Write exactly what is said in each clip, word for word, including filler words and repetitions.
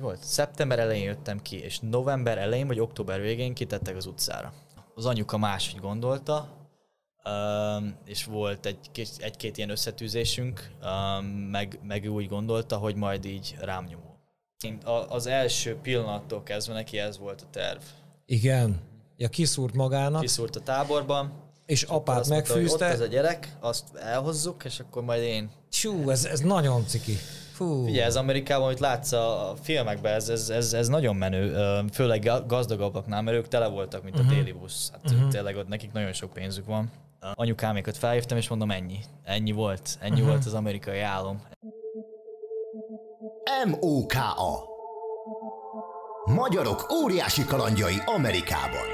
volt? Szeptember elején jöttem ki, és november elején vagy október végén kitettek az utcára. Az anyuka máshogy gondolta, um, és volt egy, egy-két ilyen összetűzésünk, um, meg, meg ő úgy gondolta, hogy majd így rám nyomul. Az első pillanattól kezdve neki ez volt a terv. Igen. Ja, kiszúrt magának. Kiszúrt a táborban. És, és apát megfűzte. Mondta, ott ez a gyerek, azt elhozzuk, és akkor majd én... Csú, ez, ez nagyon ciki. Fú. Figyelj, ez Amerikában, amit látsz a filmekben, ez, ez, ez, ez nagyon menő, főleg gazdagabbaknál, mert ők tele voltak, mint uh-huh. a déli busz. Hát uh-huh. tényleg ott nekik nagyon sok pénzük van. Anyukámékat felhívtam, és mondom, ennyi. Ennyi volt. Ennyi uh-huh. volt az amerikai álom. em o ká á Magyarok óriási kalandjai Amerikában.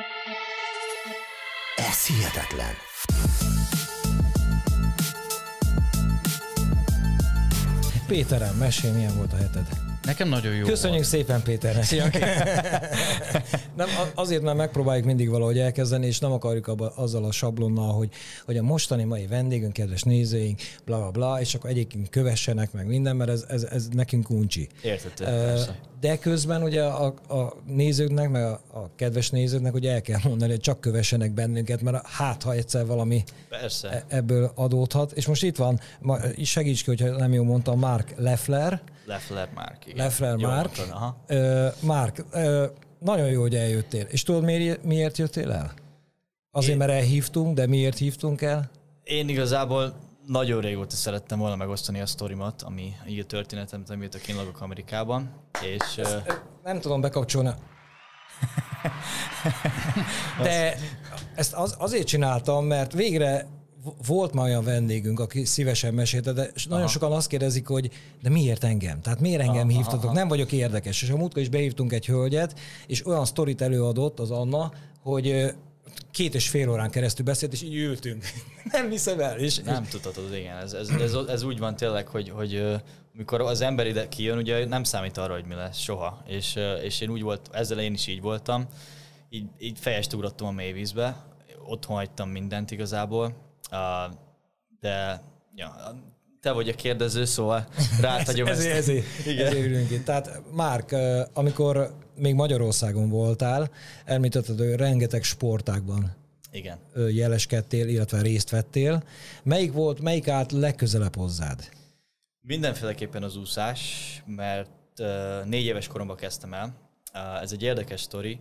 Ez hihetetlen. Péterem, mesélj, milyen volt a heted? Nekem nagyon jó Köszönjük volt. szépen Péternek. Szia. Nem, azért, mert megpróbáljuk mindig valahogy elkezdeni, és nem akarjuk abba, azzal a sablonnal, hogy, hogy a mostani mai vendégünk, kedves nézőink, bla bla bla, és akkor egyébként kövessenek meg minden, mert ez, ez, ez nekünk uncsi. Értető, persze. De közben ugye a, a nézőknek, meg a, a kedves nézőknek ugye el kell mondani, hogy csak kövessenek bennünket, mert hát, ha egyszer valami persze. ebből adódhat. És most itt van, segíts ki, hogyha nem jól mondtam, Mark Leffler. Leffler Mark, igen. Leffler Mark. Mondtad, aha. Uh, Mark, uh, nagyon jó, hogy eljöttél. És tudod, miért, miért jöttél el? Azért, Én... mert elhívtunk, de miért hívtunk el? Én igazából nagyon régóta szerettem volna megosztani a sztorimat, ami így a történetem, amit a én lakok Amerikában. És, Ezt, uh... nem tudom bekapcsolni. De ezt az, azért csináltam, mert végre volt már olyan vendégünk, aki szívesen mesélte, de nagyon aha. sokan azt kérdezik, hogy de miért engem? Tehát miért engem aha, hívtatok? Aha. Nem vagyok érdekes. És a múltkor is behívtunk egy hölgyet, és olyan sztorit előadott az Anna, hogy két és fél órán keresztül beszélt, és így ültünk. Nem hiszem el. És, nem és... tudhatod, igen. Ez, ez, ez, ez úgy van tényleg, hogy, hogy amikor az ember ide kijön, ugye nem számít arra, hogy mi lesz soha. És, és én úgy volt, ezzel én is így voltam. Így, így fejest ugrottam a mélyvízbe. Otthon hagytam mindent igazából. Uh, de ja, te vagy a kérdező, szóval ráthagyom ezt. Ezért, ezért, ezért ülünk itt. Tehát Márk, amikor még Magyarországon voltál, említetted, hogy rengeteg sportágban igen. jeleskedtél, illetve részt vettél. Melyik volt, melyik állt legközelebb hozzád? Mindenféleképpen az úszás, mert uh, négy éves koromban kezdtem el. Uh, ez egy érdekes sztori.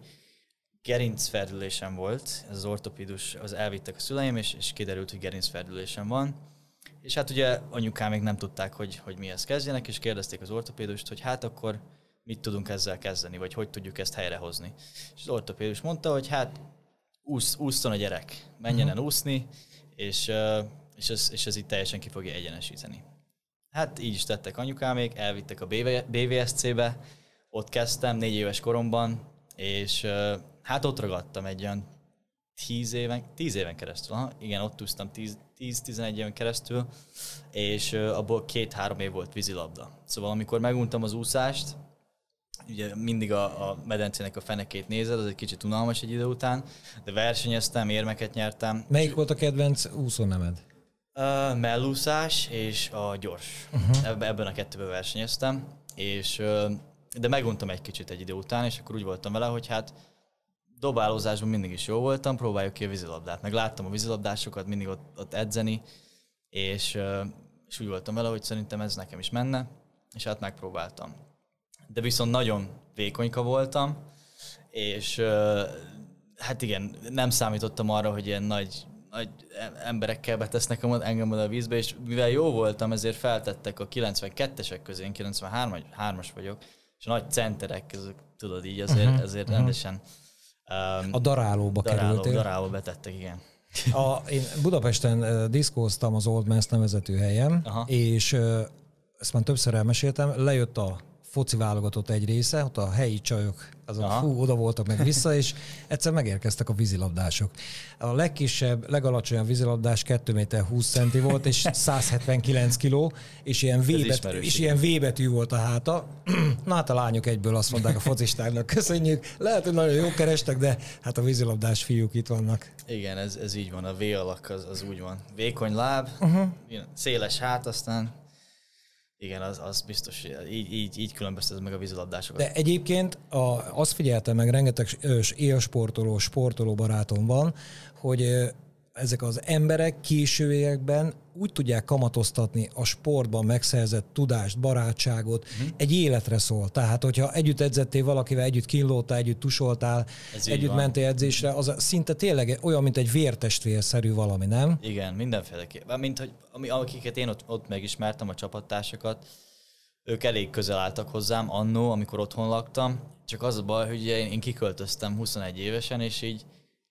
Gerincferdülésem volt, ez az ortopédus, az elvittek a szüleim, és, és kiderült, hogy gerincferdülésem van. És hát ugye anyukám még nem tudták, hogy, hogy mihez kezdjenek, és kérdezték az ortopédust, hogy hát akkor mit tudunk ezzel kezdeni, vagy hogy tudjuk ezt helyrehozni. És az ortopédus mondta, hogy hát úsz, ússzon a gyerek, menjen el úszni, és, és, ez, és ez így teljesen ki fogja egyenesíteni. Hát így is tettek anyukámék, elvittek a bé vé es cé-be, ott kezdtem négy éves koromban, és hát ott ragadtam egy olyan tíz éven, tíz éven keresztül. Aha, igen, ott úsztam tíz-tizenegy éven keresztül, és abból két-három év volt vízilabda. Szóval amikor meguntam az úszást, ugye mindig a, a medencének a fenekét nézed, az egy kicsit unalmas egy idő után, de versenyeztem, érmeket nyertem. Melyik volt a kedvenc úszónemed? Uh, mellúszás és a gyors. Uh-huh. Ebben a kettőben versenyeztem, és, uh, de meguntam egy kicsit egy idő után, és akkor úgy voltam vele, hogy hát dobálózásban mindig is jó voltam, próbáljuk ki a vízilabdát. Meg láttam a vízilabdásokat mindig ott, ott edzeni, és, és úgy voltam vele, hogy szerintem ez nekem is menne, és hát megpróbáltam. De viszont nagyon vékonyka voltam, és hát igen, nem számítottam arra, hogy ilyen nagy, nagy emberekkel betesznek engem oda a vízbe, és mivel jó voltam, ezért feltettek a kilencvenkettesek közé, én kilencvenhármas vagyok, és a nagy centerek között, tudod így, azért, uh-huh, ezért uh-huh. rendesen Um, a darálóba daráló, kerültél. Darálóba betettek, igen. A, én Budapesten uh, diszkóztam az Old Man's nevezetű helyen, aha. és uh, ezt már többször elmeséltem, lejött a foci válogatott egy része, ott a helyi csajok, azok fú, oda voltak meg vissza, és egyszer megérkeztek a vízilabdások. A legkisebb, legalacsonyabb vízilabdás kettő méter húsz centi volt, és száz hetvenkilenc kiló, és ilyen, V-bet, és ilyen V-betű volt a háta. Na hát a lányok egyből azt mondták a focistáknak, köszönjük, lehet, hogy nagyon jó kerestek, de hát a vízilabdás fiúk itt vannak. Igen, ez, ez így van, a V alak az, az úgy van. Vékony láb, uh-huh. széles hát, aztán Igen, az, az biztos, így, így, így különböztet meg a vízilabdásokat. De egyébként a, azt figyeltem meg, rengeteg élsportoló, sportoló barátom van, hogy ezek az emberek későbbiekben úgy tudják kamatoztatni a sportban megszerzett tudást, barátságot, uh-huh. egy életre szól. Tehát, hogyha együtt edzettél valakivel, együtt kínlódtál, együtt tusoltál, ez együtt mentél edzésre, az szinte tényleg olyan, mint egy vértestvérszerű valami, nem? Igen, mindenféleképpen. Mint hogy akiket én ott, ott megismertem, a csapattársakat, ők elég közel álltak hozzám annó, amikor otthon laktam. Csak az a baj, hogy én, én kiköltöztem huszonegy évesen, és így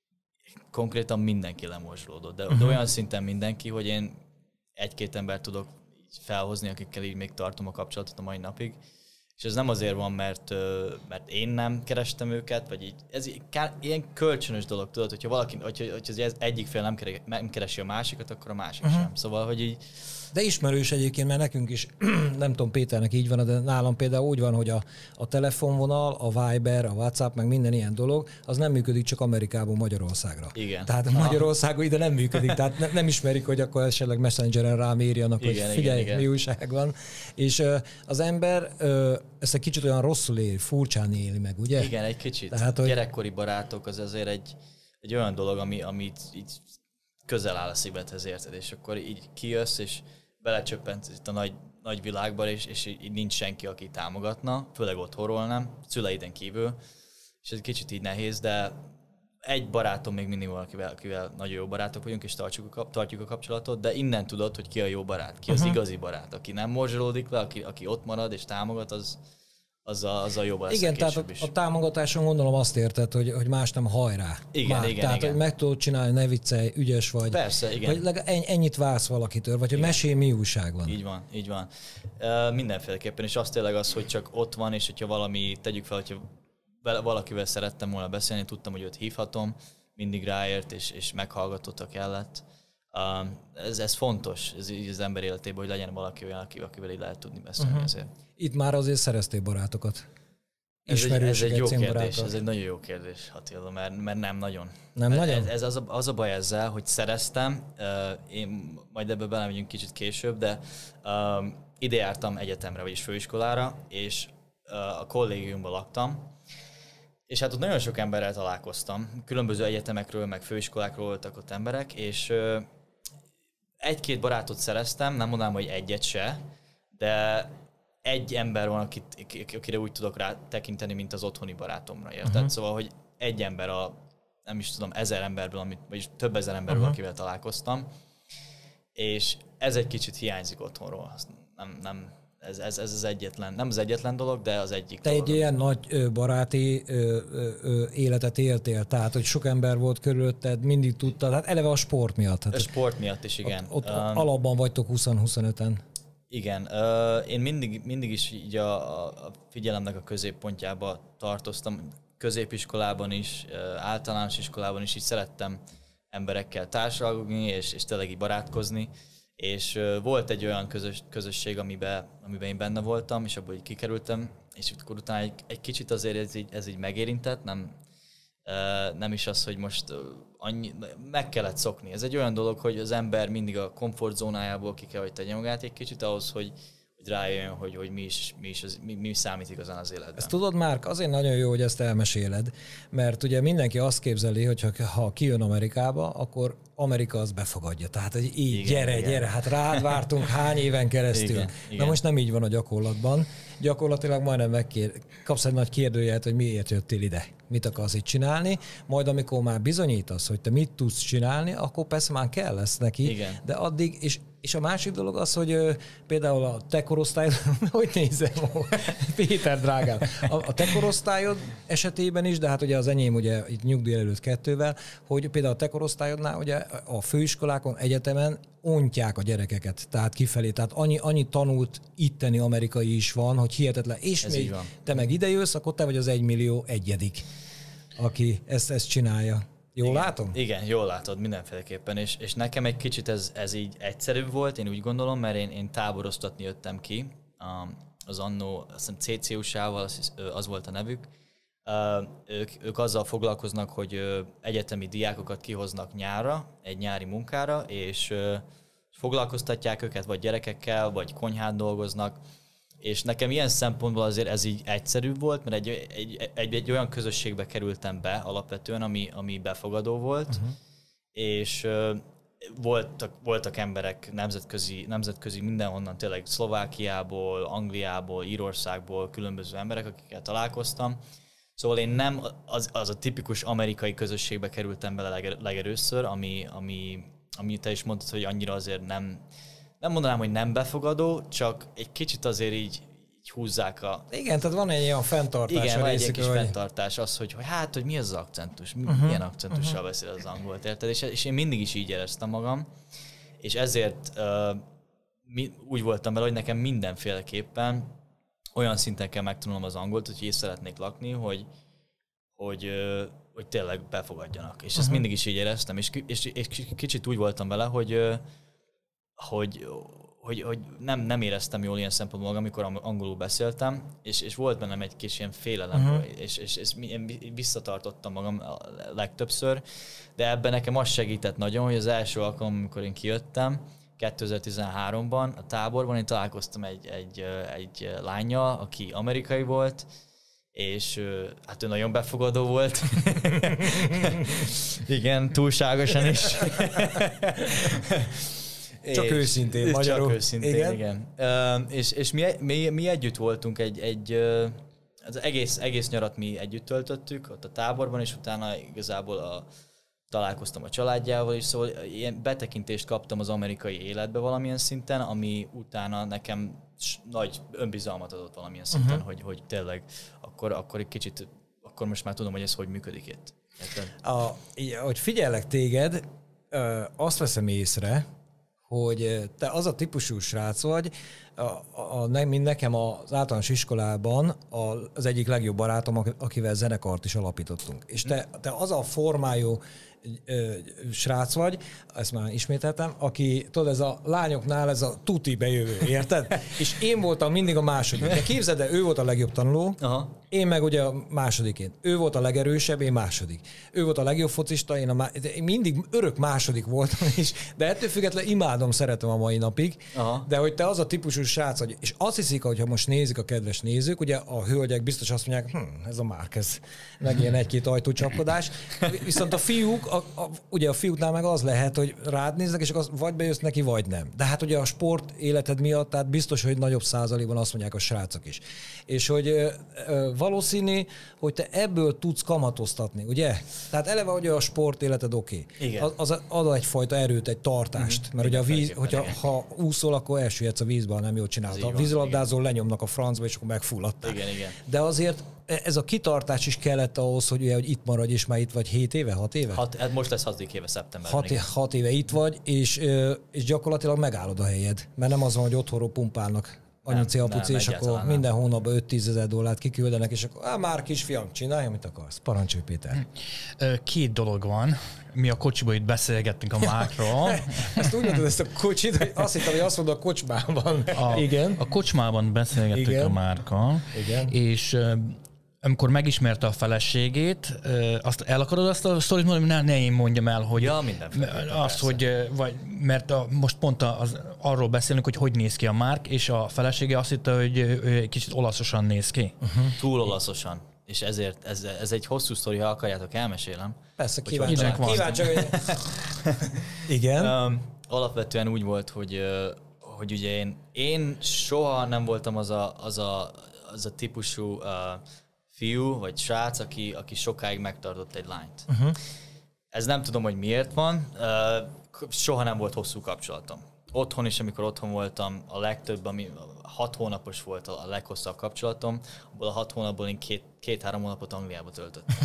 konkrétan mindenki lemorzsolódott, de, uh-huh. de olyan szinten mindenki, hogy én egy-két embert tudok így felhozni, akikkel így még tartom a kapcsolatot a mai napig. És ez nem azért van, mert, mert én nem kerestem őket, vagy így, ez ilyen kölcsönös dolog, tudod, hogyha valaki, hogyha, hogyha az egyik fél nem, keres, nem keresi a másikat, akkor a másik uh-huh. sem. Szóval, hogy így... De ismerős egyébként, mert nekünk is, nem tudom, Péternek így van, de nálam például úgy van, hogy a, a telefonvonal, a Viber, a WhatsApp, meg minden ilyen dolog, az nem működik csak Amerikából Magyarországra. Igen. Tehát Magyarországon ide nem működik, tehát ne, nem ismerik, hogy akkor esetleg Messengeren rám írjanak, hogy igen, figyelj, igen, mi igen. újság van. És uh, az ember uh, ezt egy kicsit olyan rosszul éli, furcsán éli meg, ugye? Igen, egy kicsit. Tehát, hogy... Gyerekkori barátok az azért egy, egy olyan dolog, ami, amit így közel áll a szívedhez, érted, és akkor így kijössz, és belecsöppent itt a nagy, nagy világban, és, és így nincs senki, aki támogatna, főleg otthonról nem, szüleiden kívül, és ez kicsit így nehéz, de egy barátom még mindig van, akivel, akivel nagyon jó barátok vagyunk, és tartjuk a, tartjuk a kapcsolatot, de innen tudod, hogy ki a jó barát, ki az uh-huh. igazi barát, aki nem morzsolódik le, aki, aki ott marad és támogat, az, az, a, az a jó barát. Igen, tehát a, a támogatáson gondolom azt érted, hogy, hogy más nem hajrá. Igen, Már, igen, tehát, igen. hogy meg tudod csinálni, ne viccelj, ügyes vagy. Persze, igen. Vagy ennyit vársz valakitől, vagy hogy mesélj, mi újság van. Így van, így van. Uh, mindenféleképpen, és az tényleg az, hogy csak ott van, és hogyha valami, tegyük fel, hogyha valakivel szerettem volna beszélni, tudtam, hogy őt hívhatom, mindig ráért, és, és meghallgatott, ha kellett. Uh, ez, ez fontos, ez így az ember életében, hogy legyen valaki olyan, akivel így lehet tudni beszélni uh-huh. ezért. Itt már azért szereztél barátokat. Ez egy, ez egy jó kérdés, ez egy nagyon jó kérdés, Attila, mert, mert nem nagyon. Nem mert nagyon? Ez, ez az, a, az a baj ezzel, hogy szereztem, uh, én majd ebbe belemegyünk kicsit később, de uh, ide jártam egyetemre, vagyis főiskolára, és uh, a kollégiumban laktam, és hát ott nagyon sok emberrel találkoztam, különböző egyetemekről, meg főiskolákról voltak ott emberek, és uh, egy-két barátot szereztem, nem mondanám, hogy egyet se, de egy ember van, akit, akire úgy tudok rá tekinteni, mint az otthoni barátomra, érted? Uh-huh. Szóval, hogy egy ember a, nem is tudom, ezer emberből, amit, vagyis több ezer emberből, uh-huh. akivel találkoztam, és ez egy kicsit hiányzik otthonról. Nem, nem, ez, ez, ez az egyetlen, nem az egyetlen dolog, de az egyik Te dolog. egy ilyen nagy ö, baráti ö, ö, ö, életet éltél, tehát, hogy sok ember volt körülötted, mindig tudtad, hát eleve a sport miatt. Hát a sport miatt is, igen. Ott, ott um, alapban vagytok húsz-huszonöten. Igen, uh, én mindig, mindig is így a, a figyelemnek a középpontjába tartoztam, középiskolában is, uh, általános iskolában is így szerettem emberekkel társalogni, és, és tényleg így barátkozni, és uh, volt egy olyan közös, közösség, amiben, amiben én benne voltam, és abból így kikerültem, és akkor utána egy, egy kicsit azért ez így, ez így megérintett, nem, uh, nem is az, hogy most uh, annyi, meg kellett szokni. Ez egy olyan dolog, hogy az ember mindig a komfortzónájából ki kell, hogy tegye magát egy kicsit ahhoz, hogy, hogy rájöjjön, hogy, hogy mi, is, mi, is az, mi, mi számít igazán az életben. Ezt tudod, Márk, azért nagyon jó, hogy ezt elmeséled, mert ugye mindenki azt képzeli, hogy ha, ha kijön Amerikába, akkor Amerika az befogadja. Tehát, hogy így, igen, gyere, igen. gyere, hát rád vártunk hány éven keresztül. Igen, igen. Na most nem így van a gyakorlatban. Gyakorlatilag majdnem megkér, kapsz egy nagy kérdőjelet, hogy miért jöttél ide, mit akarsz itt csinálni, majd amikor már bizonyítasz, hogy te mit tudsz csinálni, akkor persze már kell lesz neki, igen. de addig, és, és a másik dolog az, hogy ö, például a te korosztályod, hogy nézem, Péter drágám, a, a te korosztályod esetében is, de hát ugye az enyém ugye itt nyugdíj előtt kettővel, hogy például a te korosztályodnál ugye a főiskolákon, egyetemen ontják a gyerekeket, tehát kifelé, tehát annyi, annyi tanult itteni amerikai is van, hogy hihetetlen, és ez még te meg idejössz, akkor te vagy az egymillió egyedik, aki ezt, ezt csinálja. Jól igen, látom? Igen, jól látod mindenféleképpen, és, és nekem egy kicsit ez, ez így egyszerűbb volt, én úgy gondolom, mert én, én táboroztatni jöttem ki, az annó, azt hiszem cé cé u es-ával, az, az volt a nevük, ők, ők azzal foglalkoznak, hogy egyetemi diákokat kihoznak nyárra, egy nyári munkára, és foglalkoztatják őket, vagy gyerekekkel, vagy konyhán dolgoznak, és nekem ilyen szempontból azért ez így egyszerűbb volt, mert egy, egy, egy, egy olyan közösségbe kerültem be alapvetően, ami, ami befogadó volt, uh-huh. és uh, voltak, voltak emberek nemzetközi, nemzetközi mindenhonnan, tényleg Szlovákiából, Angliából, Írországból, különböző emberek, akikkel találkoztam. Szóval én nem az, az a tipikus amerikai közösségbe kerültem bele leger, legerőször, ami, ami, ami te is mondtad, hogy annyira azért nem, nem mondanám, hogy nem befogadó, csak egy kicsit azért így, így húzzák a... Igen, tehát van egy ilyen fenntartás. Igen, van egy kis hogy... fenntartás az, hogy, hogy hát, hogy mi az az akcentus, uh-huh. milyen akcentussal uh-huh. beszél az angolt, érted? És, és én mindig is így éreztem magam, és ezért uh, mi, úgy voltam vele, hogy nekem mindenféleképpen olyan szinten kell megtanulnom az angolt, hogy én szeretnék lakni, hogy, hogy, hogy tényleg befogadjanak. És uh-huh. ezt mindig is így éreztem, és, és, és kicsit úgy voltam vele, hogy, hogy, hogy, hogy nem, nem éreztem jól ilyen szempontból magam, amikor angolul beszéltem, és, és volt bennem egy kis ilyen félelem, uh-huh. és, és, és én visszatartottam magam legtöbbször, de ebben nekem az segített nagyon, hogy az első alkalom, amikor én kijöttem, kétezer-tizenháromban a táborban én találkoztam egy, egy, egy lánnyal, aki amerikai volt, és hát ő nagyon befogadó volt. Igen, túlságosan is. Csak és, őszintén, magyarul. Csak őszintén, igen. igen. Uh, és és mi, mi, mi együtt voltunk, egy, egy, uh, az egész, egész nyarat mi együtt töltöttük ott a táborban, és utána igazából a találkoztam a családjával is, szóval ilyen betekintést kaptam az amerikai életbe valamilyen szinten, ami utána nekem nagy önbizalmat adott valamilyen szinten, uh-huh. hogy, hogy tényleg akkor, akkor egy kicsit, akkor most már tudom, hogy ez hogy működik itt. A, hogy figyellek téged, azt veszem észre, hogy te az a típusú srác vagy, a, a, a, mint nekem az általános iskolában az egyik legjobb barátom, akivel zenekart is alapítottunk. És te, te az a formájú srác vagy, ezt már ismételtem, aki, tudod, ez a lányoknál ez a tuti bejövő, érted? És én voltam mindig a második. De képzeld el, ő volt a legjobb tanuló, aha. Én meg ugye a másodiként. Ő volt a legerősebb, én második. Ő volt a legjobb focista, én, a má... én mindig örök második voltam is, de ettől függetlenül imádom, szeretem a mai napig, aha. De hogy te az a típusú srác vagy, és azt hiszik, hogyha most nézik a kedves nézők, ugye a hölgyek biztos azt mondják, hm, ez a Márk, ez meg ilyen egy-két ajtócsapkodás. Viszont a fiúk, a, a, ugye a fiúknál meg az lehet, hogy rád néznek, és az vagy bejössz neki, vagy nem. De hát ugye a sport életed miatt, tehát biztos, hogy nagyobb százalékban azt mondják a srácok is. És hogy ö, ö, valószínű, hogy te ebből tudsz kamatoztatni, ugye? Tehát eleve, hogy a sport életed oké. Okay. Az, az ad egyfajta erőt, egy tartást. Mm-hmm. Mert igen, ugye a víz, hogyha igen. ha úszol, akkor elsüllyedsz a vízbe, ha nem jól csinálod. A vízilabdázol, lenyomnak a francba, és akkor megfulladtál. Igen, igen. De azért ez a kitartás is kellett ahhoz, hogy, ugye, hogy itt maradj, és már itt vagy hét éve, hat éve? Hat, hát most lesz hatodik éve szeptemberben. Hat, hat éve itt vagy, és, és gyakorlatilag megállod a helyed. Mert nem az van, hogy otthonról pumpálnak anyuci, apuci, és akkor nem. Minden hónapban öt-tízezer dollárt kiküldenek, és akkor á, már kisfiam, csinálj, amit akarsz. Parancsolj, Péter. Két dolog van. Mi a kocsiban itt beszélgettünk a Márkról. Ezt úgy mondod, ezt a kocsit, hogy azt hittem, hogy azt mondod a kocsmában. A, igen. A kocsmában beszélgettünk igen. a Márkkal. Igen. És amikor megismerte a feleségét, azt el akarod azt a sztorit mondani, ne, ne én mondjam el, hogy ja, azt, hogy, vagy, mert a, most pont az, arról beszélünk, hogy hogy néz ki a Márk, és a felesége azt hitte, hogy ő kicsit olaszosan néz ki. Uh-huh. Túl olaszosan. És ezért ez, ez egy hosszú sztori, ha akarjátok, elmesélem. Persze, kíváncsiak van. Kíváncsiak, igen. Um, alapvetően úgy volt, hogy, hogy ugye én, én soha nem voltam az a, az a, az a típusú uh, fiú vagy srác, aki, aki sokáig megtartott egy lányt. Uh-huh. Ez nem tudom, hogy miért van. Uh, soha nem volt hosszú kapcsolatom. Otthon is, amikor otthon voltam, a legtöbb, ami hat hónapos volt a leghosszabb kapcsolatom, abból a hat hónapból én két, két-három hónapot Angliába töltöttem.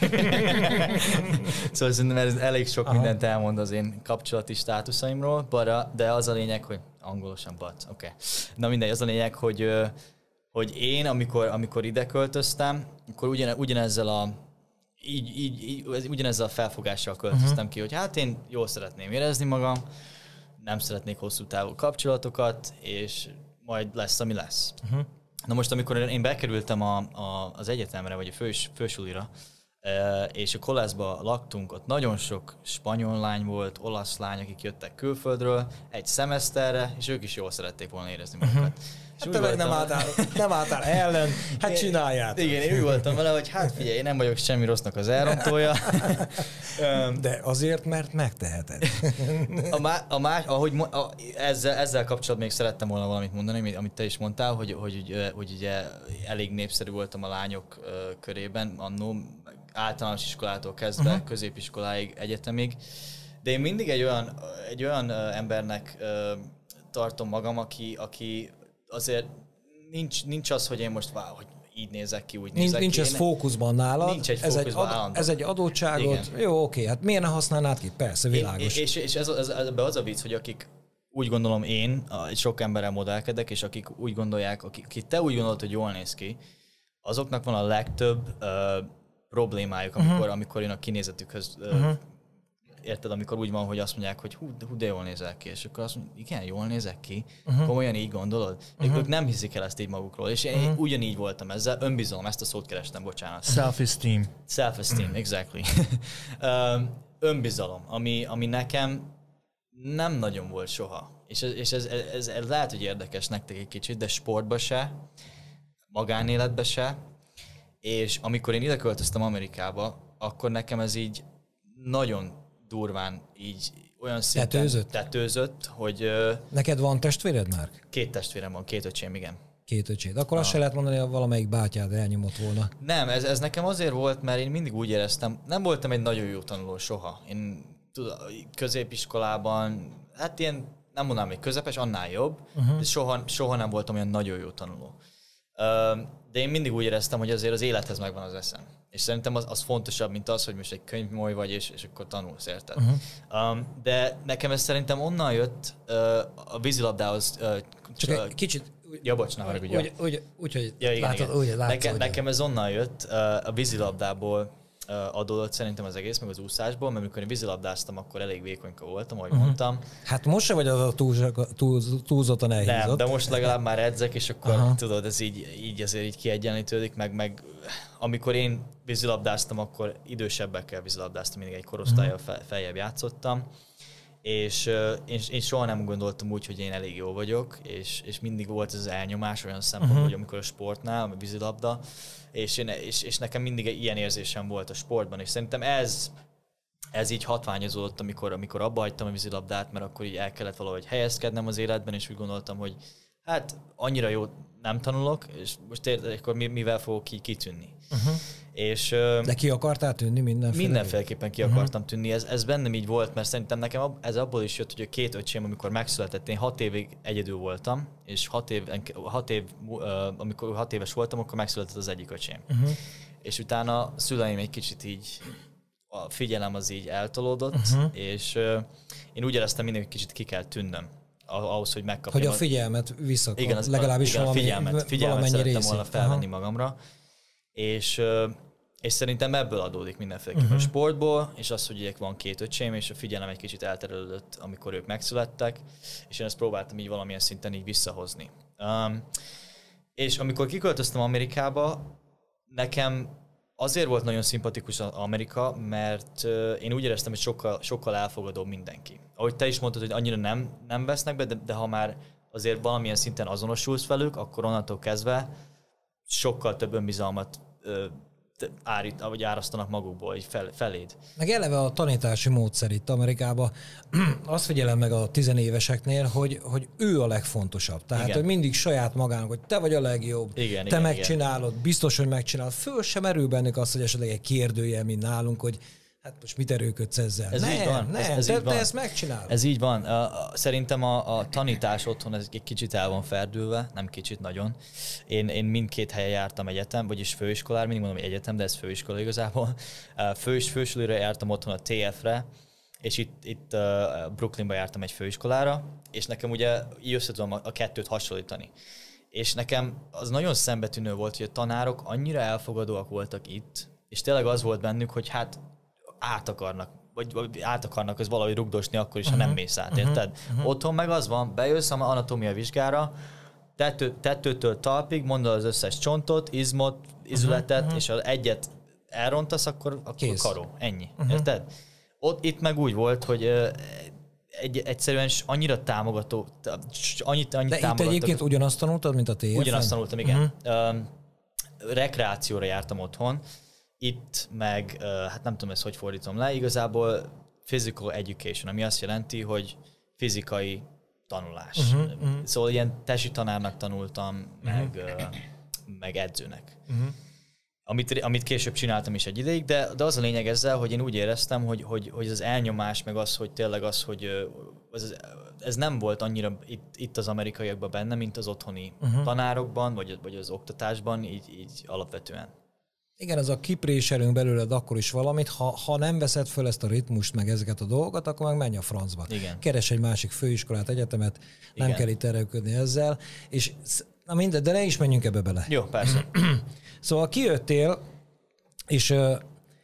Szóval szerintem ez elég sok aha. mindent elmond az én kapcsolati státuszaimról, de az a lényeg, hogy angolosan, but, oké. Okay. Na mindegy, az a lényeg, hogy, hogy én, amikor, amikor ide költöztem, akkor ugyane, ugyanezzel a így, így, így, ugyanezzel a felfogással költöztem uh-huh. ki, hogy hát én jól szeretném érezni magam, nem szeretnék hosszú távú kapcsolatokat, és majd lesz, ami lesz. Uh-huh. Na most, amikor én bekerültem a, a, az egyetemre, vagy a fős, fősulira, és a koleszban laktunk, ott nagyon sok spanyol lány volt, olasz lány, akik jöttek külföldről egy szemeszterre, és ők is jól szerették volna érezni magukat. Uh-huh. Hát te meg nem álltál, nem álltál ellen, hát csinálját. Igen, én úgy voltam vele, hogy hát figyelj, én nem vagyok semmi rossznak az elrontója. De azért, mert megteheted. A, má, a más, ahogy a, ezzel, ezzel kapcsolatban még szerettem volna valamit mondani, amit te is mondtál, hogy, hogy, hogy, hogy ugye elég népszerű voltam a lányok körében, annó általános iskolától kezdve, uh-huh. középiskoláig, egyetemig. De én mindig egy olyan, egy olyan embernek tartom magam, aki, aki azért nincs, nincs az, hogy én most wow, hogy így nézek ki, úgy nézek nincs ki. Nincs ez fókuszban nálad, nincs egy ez, fókuszban egy ad, ez egy adottságot, igen. Jó, oké, hát miért ne használnád ki? Persze, világos. És, és ez, ez, ebbe az a vicc, hogy akik úgy gondolom én, sok emberrel modellkedek, és akik úgy gondolják, akik, akik te úgy gondolod, hogy jól néz ki, azoknak van a legtöbb uh, problémájuk, amikor, uh-huh. amikor én a kinézetükhöz uh, uh-huh. érted, amikor úgy van, hogy azt mondják, hogy hú, de, hú, de jól nézel ki, és akkor azt mondják, igen, jól nézek ki, uh-huh. komolyan így gondolod? Uh-huh. Ők nem hiszik el ezt így magukról, és én uh-huh. ugyanígy voltam ezzel, önbizalom, ezt a szót kerestem, bocsánat. Self-esteem. Self-esteem, exactly. Önbizalom, ami, ami nekem nem nagyon volt soha. És, ez, és ez, ez, ez lehet, hogy érdekes nektek egy kicsit, de sportba se, magánéletbe se, és amikor én ide költöztem Amerikába, akkor nekem ez így nagyon durván így olyan szinten tetőzött, tetőzött hogy... Neked van testvéred már? Két testvérem van, két öcsém, igen. Két öcséd. Akkor azt se lehet mondani, hogy valamelyik bátyád elnyomott volna. Nem, ez, ez nekem azért volt, mert én mindig úgy éreztem, nem voltam egy nagyon jó tanuló soha. Én tudom, középiskolában, hát ilyen, nem mondanám, hogy közepes, annál jobb, uh-huh. de soha, soha nem voltam olyan nagyon jó tanuló. De én mindig úgy éreztem, hogy azért az élethez megvan az eszem. És szerintem az, az fontosabb, mint az, hogy most egy könyvmoly vagy, és, és akkor tanulsz, érted? Uh-huh. Um, de nekem ez szerintem onnan jött uh, a vízilabdához. Uh, Csak egy kicsit... Ja, bocs, ne haragudj. Úgy, úgy, úgy, hogy ja, igen, látod, igen. úgy, látszol, Neke, nekem ez onnan jött, uh, a vízilabdából uh, adódott szerintem az egész, meg az úszásból, mert amikor én vízilabdáztam, akkor elég vékonyka voltam, ahogy uh-huh. mondtam. Hát most se vagy az a túl, túl, túlzottan elhízott. Nem, de most legalább már edzek, és akkor uh-huh. tudod, ez így, így azért így kiegyenlítődik, meg, meg amikor én vízilabdáztam, akkor idősebbekkel vízilabdáztam, mindig egy korosztállyal fe, feljebb játszottam, és uh, én, én soha nem gondoltam úgy, hogy én elég jó vagyok, és, és mindig volt ez az elnyomás olyan szempontból, uh-huh. hogy amikor a sportnál, a vízilabda, és, én, és, és nekem mindig ilyen érzésem volt a sportban, és szerintem ez, ez így hatványozódott, amikor, amikor abba hagytam a vízilabdát, mert akkor így el kellett valahogy helyezkednem az életben, és úgy gondoltam, hogy hát annyira jó nem tanulok, és most érted, akkor mivel fogok ki, kitűnni. Uh-huh. És, de ki akartál tűnni mindenféle? Mindenféleképpen ki uh-huh. akartam tűnni. Ez, ez bennem így volt, mert szerintem nekem ez abból is jött, hogy a két öcsém, amikor megszületett, én hat évig egyedül voltam, és hat év, hat év, amikor hat éves voltam, akkor megszületett az egyik öcsém. Uh-huh. És utána a szüleim egy kicsit így, a figyelem az így eltolódott, uh-huh. és én úgy éreztem mindig, hogy kicsit ki kell tűnnöm ahhoz, hogy megkapjam. Hogy a figyelmet visszakap, igen, az, legalábbis igen, valami, figyelmet, figyelmet valamennyi szerettem volna felvenni Aha. magamra. És, és szerintem ebből adódik mindenféleképpen uh-huh. a sportból, és az, hogy van két öcsém, és a figyelem egy kicsit elterelődött, amikor ők megszülettek, és én ezt próbáltam így valamilyen szinten így visszahozni. Um, és amikor kiköltöztem Amerikába, nekem azért volt nagyon szimpatikus Amerika, mert én úgy éreztem, hogy sokkal, sokkal elfogadóbb mindenki. Ahogy te is mondtad, hogy annyira nem, nem vesznek be, de, de ha már azért valamilyen szinten azonosulsz velük, akkor onnantól kezdve sokkal több önbizalmat ö, árít, vagy árasztanak magukból, így fel, feléd. Meg eleve a tanítási módszer itt Amerikában, azt figyelem meg a tizenéveseknél, hogy, hogy ő a legfontosabb. Tehát, igen. hogy mindig saját magának, hogy te vagy a legjobb, igen, te igen, megcsinálod, igen. biztos, hogy megcsinálod. Föl sem merül bennük azt, hogy esetleg egy kérdőjel, mint nálunk, hogy hát most mit erőködsz ezzel? Ez nem, így van. nem, ez, ez te, így van. te ezt megcsinálod. Ez így van. Szerintem a, a tanítás otthon ez egy kicsit el van ferdülve, nem kicsit, nagyon. Én, én mindkét helyen jártam egyetem, vagyis főiskolára, mindig mondom, hogy egyetem, de ez főiskola igazából. Fős, fősulira jártam otthon a té ef-re, és itt, itt Brooklynba jártam egy főiskolára, és nekem ugye így össze tudom a kettőt hasonlítani. És nekem az nagyon szembetűnő volt, hogy a tanárok annyira elfogadóak voltak itt, és tényleg az volt bennük, hogy hát át akarnak, vagy, vagy át akarnak az valahogy rugdosni akkor is, ha uh-huh. nem mész át, érted? Uh-huh. Otthon meg az van, bejössz a anatómia vizsgára, tető, tetőtől talpig, mondod az összes csontot, izmot, izületet, uh-huh. és az egyet elrontasz, akkor, akkor karó. Ennyi. Uh-huh. Érted? Ott, itt meg úgy volt, hogy egy, egyszerűen annyira támogató, annyit, annyit De itt egyébként ugyanazt tanultad, mint a té ef en? Ugyanazt tanultam, igen. Uh-huh. Um, rekreációra jártam otthon, itt meg, uh, hát nem tudom ezt hogy fordítom le, igazából physical education, ami azt jelenti, hogy fizikai tanulás. Uh-huh, uh-huh. Szóval ilyen tesi tanárnak tanultam, uh-huh. meg, uh, meg edzőnek. Uh-huh. Amit, amit később csináltam is egy ideig, de, de az a lényeg ezzel, hogy én úgy éreztem, hogy, hogy, hogy az elnyomás, meg az, hogy tényleg az, hogy az, ez nem volt annyira itt, itt az amerikaiakban benne, mint az otthoni uh-huh. tanárokban, vagy, vagy az oktatásban, így, így alapvetően. Igen, ez a kipréselünk belőled akkor is valamit, ha, ha nem veszed föl ezt a ritmust, meg ezeket a dolgokat, akkor meg menj a francba. Igen. Keres egy másik főiskolát, egyetemet, nem Igen. kell itt erőködni ezzel, és na mindegy, de ne is menjünk ebbe bele. Jó, persze. Szóval kijöttél, és uh,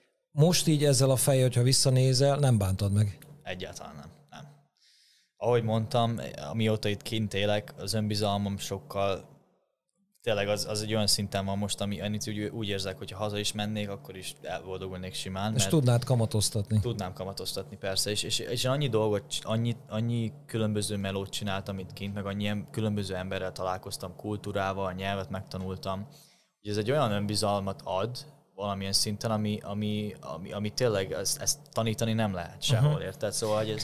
most így ezzel a fejjel, hogyha visszanézel, nem bántad meg? Egyáltalán nem. nem. Ahogy mondtam, amióta itt kint élek, az önbizalmam sokkal, tényleg az, az egy olyan szinten van most, ami úgy, úgy érzek, hogy ha haza is mennék, akkor is elboldogulnék simán. És tudnád kamatoztatni. Tudnám kamatoztatni, persze. És, és, és annyi dolgot, annyi, annyi különböző melót csináltam itt kint, meg annyi különböző emberrel találkoztam, kultúrával, nyelvet megtanultam. Ez egy olyan önbizalmat ad valamilyen szinten, ami, ami, ami, ami tényleg ezt, ezt tanítani nem lehet sehol, uh-huh. érted? Szóval, hogy ez...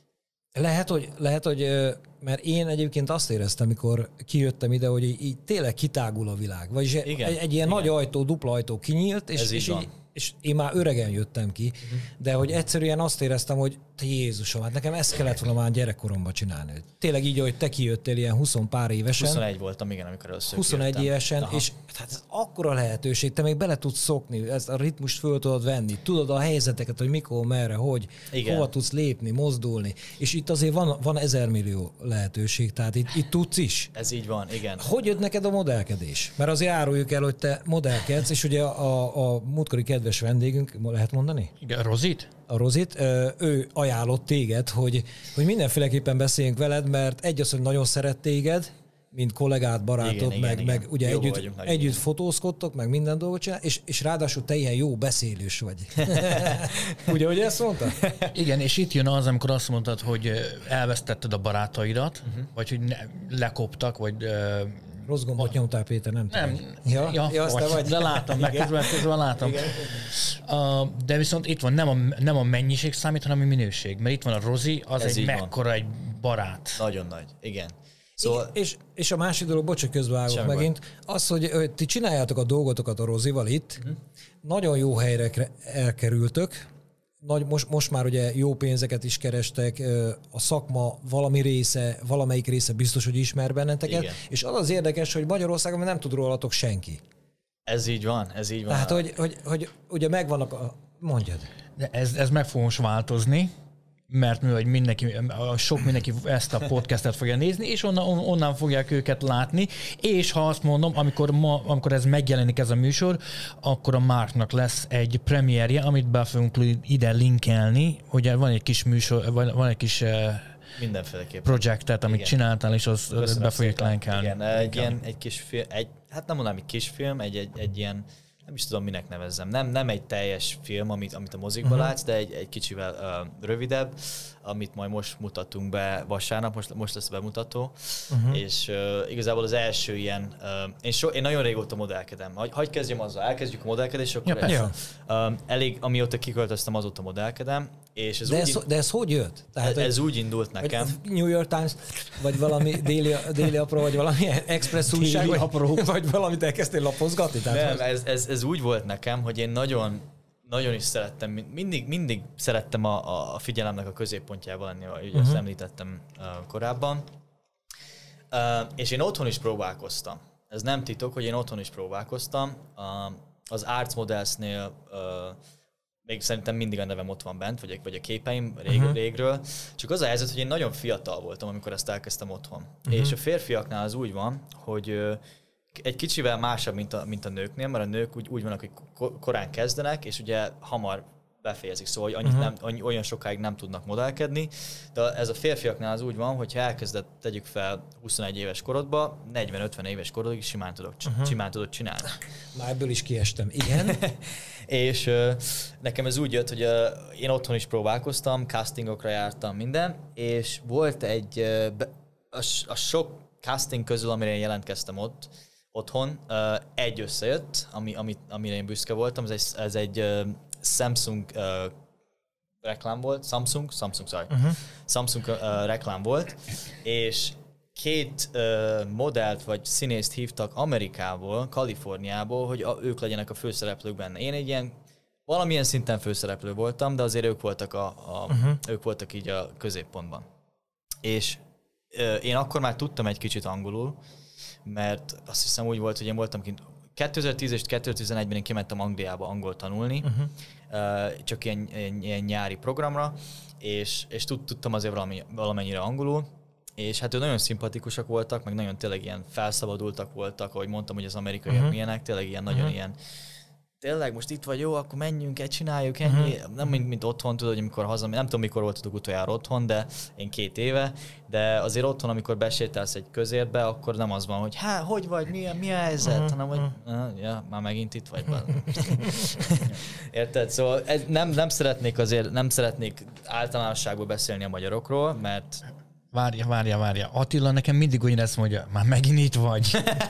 Lehet, hogy, lehet, hogy, mert én egyébként azt éreztem, mikor kijöttem ide, hogy így, így tényleg kitágul a világ. Vagyis igen, egy, egy ilyen igen. nagy ajtó, dupla ajtó kinyílt, és, és, így, és én már öregen jöttem ki, uh-huh. de hogy egyszerűen azt éreztem, hogy te Jézusom, hát nekem ezt kellett volna már gyerekkoromban csinálni. Tényleg így, hogy te kijöttél ilyen húsz pár évesen. huszonegy voltam, igen, amikor először huszonegy kijöttem. évesen, Aha. és hát ez akkora lehetőség, te még bele tudsz szokni, ezt a ritmust föl tudod venni, tudod a helyzeteket, hogy mikor, merre, hogy, igen. hova tudsz lépni, mozdulni, és itt azért van, van ezermillió lehetőség, tehát itt, itt tudsz is. Ez így van, igen. Hogy jött neked a modellkedés? Mert azért áruljuk el, hogy te modellkedsz, és ugye a, a múltkori kedves vendégünk, lehet mondani? Igen, Rozit? A Rozit, ő ajánlott téged, hogy, hogy mindenféleképpen beszéljünk veled, mert egy az, hogy nagyon szeret téged, mint kollégát, barátod, igen, meg, igen, meg igen. ugye együtt, vagyunk, együtt fotózkodtok, meg minden dolgot csinál, és, és ráadásul te ilyen jó beszélős vagy. Ugye, hogy ezt mondtad? Igen, és itt jön az, amikor azt mondtad, hogy elvesztetted a barátaidat, uh-huh. vagy hogy ne, lekoptak, vagy... Rossz gombot nyomtál, Péter, nem tudom. Nem, ja, ja, ja azt te vagy. De látom, meg közben, közben látom. Uh, de viszont itt van, nem a, nem a mennyiség számít, hanem a minőség. Mert itt van a Rozi, az Ez egy mekkora egy barát. Nagyon nagy, igen. Szóval... És, és a másik dolog, bocsánat, közbeállok megint, az, hogy, hogy ti csináljátok a dolgotokat a Rozival itt, uh-huh. nagyon jó helyre elkerültök, Nagy, most, most már ugye jó pénzeket is kerestek, a szakma valami része, valamelyik része biztos, hogy ismer benneteket, Igen. és az az érdekes, hogy Magyarországon nem tud rólatok senki. Ez így van, ez így van. Tehát, hogy, hogy, hogy ugye megvannak a... Mondjad. De ez, ez meg fog most változni, mert mi, hogy mindenki, sok mindenki ezt a podcastet fogja nézni, és onnan, onnan fogják őket látni, és ha azt mondom, amikor, ma, amikor ez megjelenik ez a műsor, akkor a Marknak lesz egy premierje, amit be fogunk ide linkelni, hogy van egy kis műsor, van egy kis mindenféleképpen projektet, amit Igen. csináltál, és az Köszönöm be fogjuk linkelni. Igen, egy, ilyen, egy kis film, egy, hát nem mondanám, egy kis film, egy, egy, egy ilyen, nem is tudom, minek nevezzem. Nem, nem egy teljes film, amit, amit a mozikban uh-huh. látsz, de egy, egy kicsivel uh, rövidebb, amit majd most mutatunk be vasárnap, most, most lesz bemutató. Uh-huh. És uh, igazából az első ilyen, uh, én, so, én nagyon régóta modellkedem. Hagy, hagy kezdjem azzal, elkezdjük a modellkedést, akkor ja, ez, uh, elég, amióta kiköltöztem, azóta modellkedem. És ez de, úgy, ez, de ez hogy jött? Tehát, ez, ez úgy indult nekem. New York Times, vagy valami déli, déli apró, vagy valami Express újság, vagy, apró. vagy valamit elkezdtél lapozgatni? Tehát nem, ez, ez, ez úgy volt nekem, hogy én nagyon, nagyon is szerettem, mindig, mindig szerettem a, a figyelemnek a középpontjában lenni, ahogy uh-huh. ezt említettem uh, korábban. Uh, és én otthon is próbálkoztam. Ez nem titok, hogy én otthon is próbálkoztam. Uh, az Arts Modelsnél uh, még szerintem mindig a nevem ott van bent, vagy, vagy a képeim rég, uh-huh. régről. Csak az a helyzet, hogy én nagyon fiatal voltam, amikor ezt elkezdtem otthon. Uh-huh. És a férfiaknál az úgy van, hogy uh, egy kicsivel másabb, mint a, mint a nőknél, mert a nők úgy, úgy vannak, hogy korán kezdenek, és ugye hamar befejezik, szóval hogy annyit uh-huh. nem, olyan sokáig nem tudnak modellkedni, de ez a férfiaknál az úgy van, hogy ha elkezded, tegyük fel huszonegy éves korodba, negyven-ötven éves korodig simán tudod, uh-huh. simán tudod csinálni. Már ebből is kiestem, igen. És uh, nekem ez úgy jött, hogy uh, én otthon is próbálkoztam, castingokra jártam, minden, és volt egy, uh, be, a, a sok casting közül, amire én jelentkeztem ott, otthon, uh, egy összejött, ami, ami, amire én büszke voltam, ez egy, ez egy uh, Samsung uh, reklám volt, Samsung, Samsung, sorry, uh-huh. Samsung uh, reklám volt, és két uh, modellt vagy színészt hívtak Amerikából, Kaliforniából, hogy a, ők legyenek a főszereplők benne. Én egy ilyen valamilyen szinten főszereplő voltam, de azért ők voltak, a, a, uh-huh. ők voltak így a középpontban. És uh, én akkor már tudtam egy kicsit angolul, mert azt hiszem úgy volt, hogy én voltam kint kétezer-tíz és kétezer-tizenegyben én kimentem Angliába angol tanulni, uh-huh. csak ilyen, ilyen, ilyen nyári programra, és, és tudtam azért valami, valamennyire angolul, és hát ő nagyon szimpatikusak voltak, meg nagyon tényleg ilyen felszabadultak voltak, ahogy mondtam, hogy az amerikaiak uh-huh. milyenek, tényleg ilyen uh-huh. nagyon ilyen, tényleg most itt vagy, jó, akkor menjünk, egy csináljuk, ennyi. Uh-huh. Nem mint, mint otthon, tudod, hogy amikor haza, nem tudom, mikor voltatok utoljára otthon, de én két éve, de azért otthon, amikor besétálsz egy közérbe, akkor nem az van, hogy hát, hogy vagy, mi a, mi a helyzet, uh-huh. hanem, hogy uh, ja, már megint itt vagy. Érted? Szóval ez, nem, nem szeretnék azért, nem szeretnék általánosságban beszélni a magyarokról, mert Várja, várja, várja. Attila nekem mindig ugyan ezt mondja, már megint itt vagy.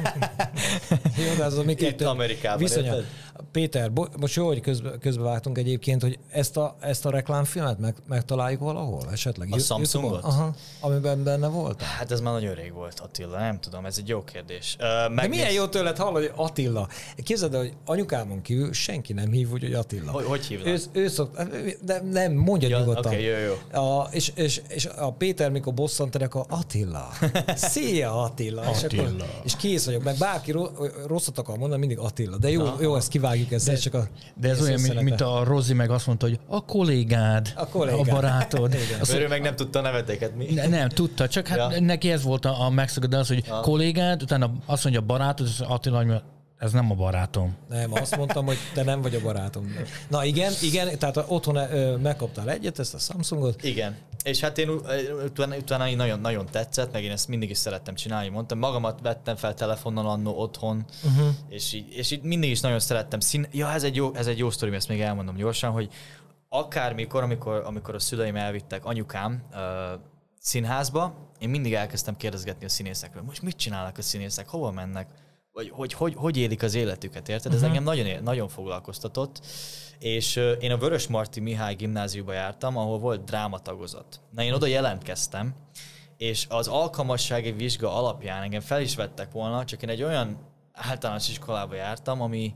Jó, de az a mi kettő Amerikában. Viszonya. Péter, bo- most jó, hogy közbe, közbevágtunk egyébként, hogy ezt a, ezt a reklámfilmet meg, megtaláljuk valahol esetleg? A Samsungot? Aha, amiben benne volt? Hát ez már nagyon rég volt, Attila, nem tudom, ez egy jó kérdés. Uh, megnéz... De milyen jó tőled hallani, hogy Attila. Képzeld el, hogy anyukámon kívül senki nem hív úgy, hogy Attila. Hogy, hogy hívnak? Ő, ő szok, de nem, mondja ja, nyugodtan. Okay, jó, jó. A, és, és, és a Péter, mikor bosszant, akkor Attila. Szia Attila. Attila. És, akkor, és kész vagyok, meg bárki rosszat akar mondani, mindig Attila. De jó, na, jó ezt kivágjuk ezt. De, csak a, de ez olyan, mint, mint a Rozi meg azt mondta, hogy a kollégád, a, kollégád. a barátod. Azt, ő meg nem tudta a neveteket mi? Ne, nem, tudta, csak hát ja. neki ez volt a, a megszokott, de az, hogy ja. kollégád, utána azt mondja barátod, és Attila, ez nem a barátom. Nem, azt mondtam, hogy te nem vagy a barátom. Na igen, igen, tehát otthon ö, megkaptál egyet, ezt a Samsungot. Igen. És hát én utána, utána nagyon, nagyon tetszett, meg én ezt mindig is szerettem csinálni, mondtam. Magamat vettem fel telefonnal annó otthon, uh-huh. és, így, és így mindig is nagyon szerettem szín... Ja, ez egy jó, ez egy jó sztori, ezt még elmondom gyorsan, hogy akármikor, amikor, amikor a szüleim elvittek anyukám uh, színházba, én mindig elkezdtem kérdezgetni a színészekről. Most mit csinálnak a színészek, hova mennek? Vagy hogy, hogy, hogy élik az életüket, érted? Ez uh-huh. engem nagyon, nagyon foglalkoztatott. És uh, én a Vörösmarty Mihály gimnáziumba jártam, ahol volt drámatagozat. Na én oda jelentkeztem, és az alkalmassági vizsga alapján engem fel is vettek volna, csak én egy olyan általános iskolába jártam, ami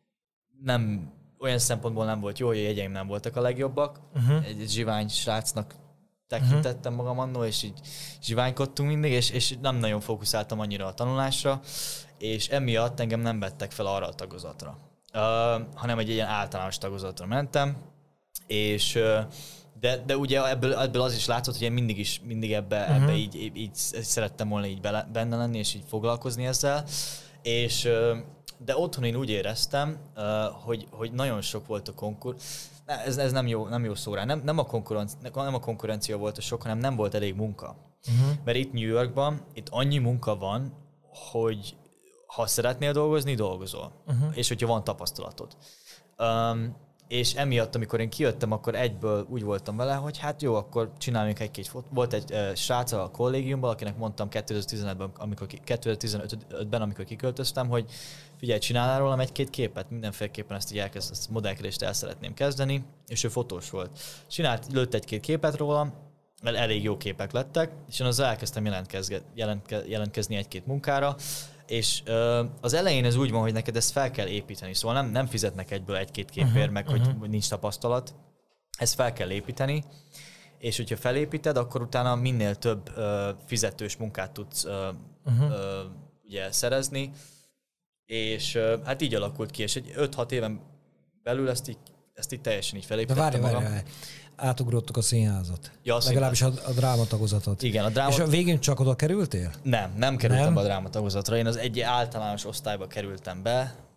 nem, olyan szempontból nem volt jó, hogy a jegyeim nem voltak a legjobbak. Uh-huh. Egy zsivány srácnak tekintettem uh-huh. magam annól, és így zsiványkodtunk mindig, és, és nem nagyon fókuszáltam annyira a tanulásra, és emiatt engem nem vettek fel arra a tagozatra. Uh, hanem egy ilyen általános tagozatra mentem, és uh, de, de ugye ebből, ebből az is látszott, hogy én mindig is mindig ebbe, uh-huh. ebbe így, így, így szerettem volna így bele, benne lenni, és így foglalkozni ezzel, és uh, de otthon én úgy éreztem, uh, hogy, hogy nagyon sok volt a konkur. Ez, ez nem jó, nem jó szó rá. Nem, nem, a konkurencia, nem a konkurencia volt a sok, hanem nem volt elég munka. Uh-huh. Mert itt New Yorkban itt annyi munka van, hogy ha szeretnél dolgozni, dolgozol. Uh-huh. És hogyha van tapasztalatod. Um, és emiatt, amikor én kijöttem, akkor egyből úgy voltam vele, hogy hát jó, akkor csináljunk egy-két fotót. Volt egy uh, srác a kollégiumban, akinek mondtam kétezer-tizenötben, amikor, kétezer-tizenötben, amikor kiköltöztem, hogy figyelj, csinálnál rólam egy-két képet, mindenféleképpen ezt így elkezd, ezt modellkedést el szeretném kezdeni, és ő fotós volt. Csinált, lőtt egy-két képet rólam, mert elég jó képek lettek, és én azzal elkezdtem jelentkezni, jelentke, jelentkezni egy-két munkára, és ö, az elején ez úgy van, hogy neked ezt fel kell építeni, szóval nem, nem fizetnek egyből egy-két képért, uh-huh, meg uh-huh. hogy nincs tapasztalat, ezt fel kell építeni, és hogyha felépíted, akkor utána minél több ö, fizetős munkát tudsz ö, uh-huh. ö, ugye szerezni, és ö, hát így alakult ki, és egy öt-hat éven belül ezt így, ezt így teljesen így felépítettem magam. Várj, várj, várj. Átugrottuk a színházat. Ja, a Legalábbis a, a drámatagozatot. Igen, a drámat... És a végén csak oda kerültél? Nem, nem kerültem nem? be a drámatagozatra. Én az egy általános osztályba kerültem be.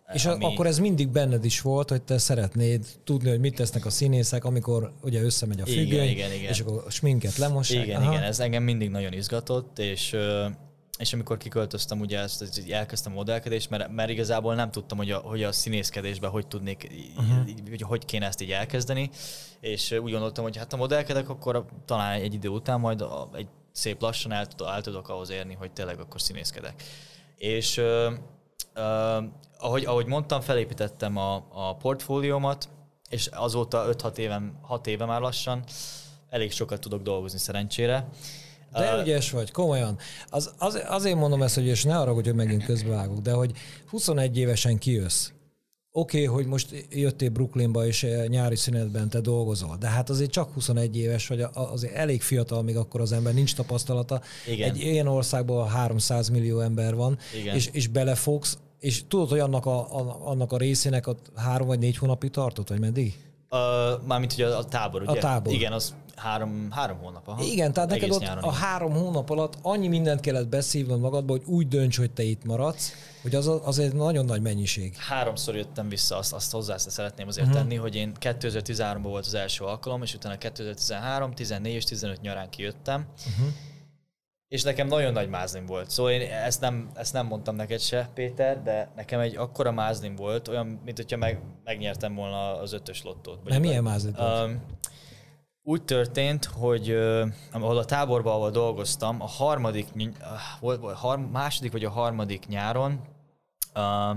És ami... akkor ez mindig benned is volt, hogy te szeretnéd tudni, hogy mit tesznek a színészek, amikor ugye összemegy a függöny, igen, igen, igen. és akkor a sminket lemossák. Igen, Aha. igen, ez engem mindig nagyon izgatott, és, és amikor kiköltöztem, ugye ezt, ezt elkezdtem modellkedést, mert, mert igazából nem tudtam, hogy a, hogy a színészkedésben hogy tudnék, uh-huh. hogy, hogy kéne ezt így elkezdeni, és úgy gondoltam, hogy hát a modellkedek, akkor talán egy idő után majd egy szép lassan el, el tudok ahhoz érni, hogy tényleg akkor színészkedek. És uh, uh, ahogy, ahogy mondtam, felépítettem a, a portfóliómat, és azóta öt-hat éven, hat éve már lassan elég sokat tudok dolgozni szerencsére. De uh, ügyes vagy, komolyan. Az, az, azért mondom ezt, hogy és ne arra, hogy megint közbevágok, de hogy huszonegy évesen kijössz. Oké, okay, hogy most jöttél Brooklynba és nyári szünetben te dolgozol, de hát azért csak huszonegy éves vagy, azért elég fiatal, még akkor az ember nincs tapasztalata. Igen. Egy ilyen országban háromszáz millió ember van, és, és belefogsz, és tudod, hogy annak a, a, annak a részének a három vagy négy hónapig tartott, vagy meddig? Uh, mármint ugye a tábor, ugye? A tábor. Igen, az három, három hónap. Aha. Igen, tehát neked ott a három hónap alatt annyi mindent kellett beszívnod magadba, hogy úgy dönts, hogy te itt maradsz, hogy az, az egy nagyon nagy mennyiség. Háromszor jöttem vissza, azt, azt hozzá szeretném azért uh-huh. tenni, hogy én kétezer-tizenháromban volt az első alkalom, és utána kétezer-tizenhárom, tizennégy és tizenöt nyarán kijöttem. Uh-huh. És nekem nagyon nagy mázlim volt. Szóval én ezt nem, ezt nem mondtam neked se, Péter, de nekem egy akkora mázlim volt, olyan, mint hogyha meg, megnyertem volna az ötös lottót. Nem, milyen mázlim volt? Um, úgy történt, hogy uh, ahol a táborban, ahol dolgoztam, a harmadik, uh, volt, vagy har, második vagy a harmadik nyáron uh,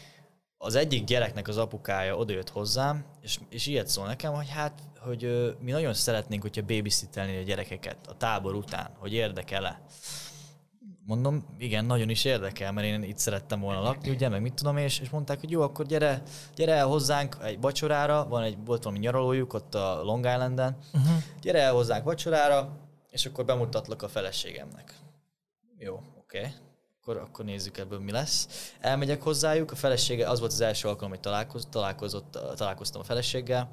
az egyik gyereknek az apukája odajött hozzám, és, és ilyet szól nekem, hogy hát, hogy uh, mi nagyon szeretnénk, hogyha babysittelni a gyerekeket a tábor után, hogy érdekel-e. Mondom, igen, nagyon is érdekel, mert én itt szerettem volna lakni, ugye, meg mit tudom, és, és mondták, hogy jó, akkor gyere, gyere el hozzánk egy vacsorára, van egy, volt valami nyaralójuk ott a Long Islanden, uh-huh. gyere el hozzánk vacsorára, és akkor bemutatlak a feleségemnek. Jó, oké. Okay. Akkor, akkor nézzük ebből, mi lesz. Elmegyek hozzájuk, a felesége, az volt az első alkalom, hogy találkoz, találkozott, találkoztam a feleséggel,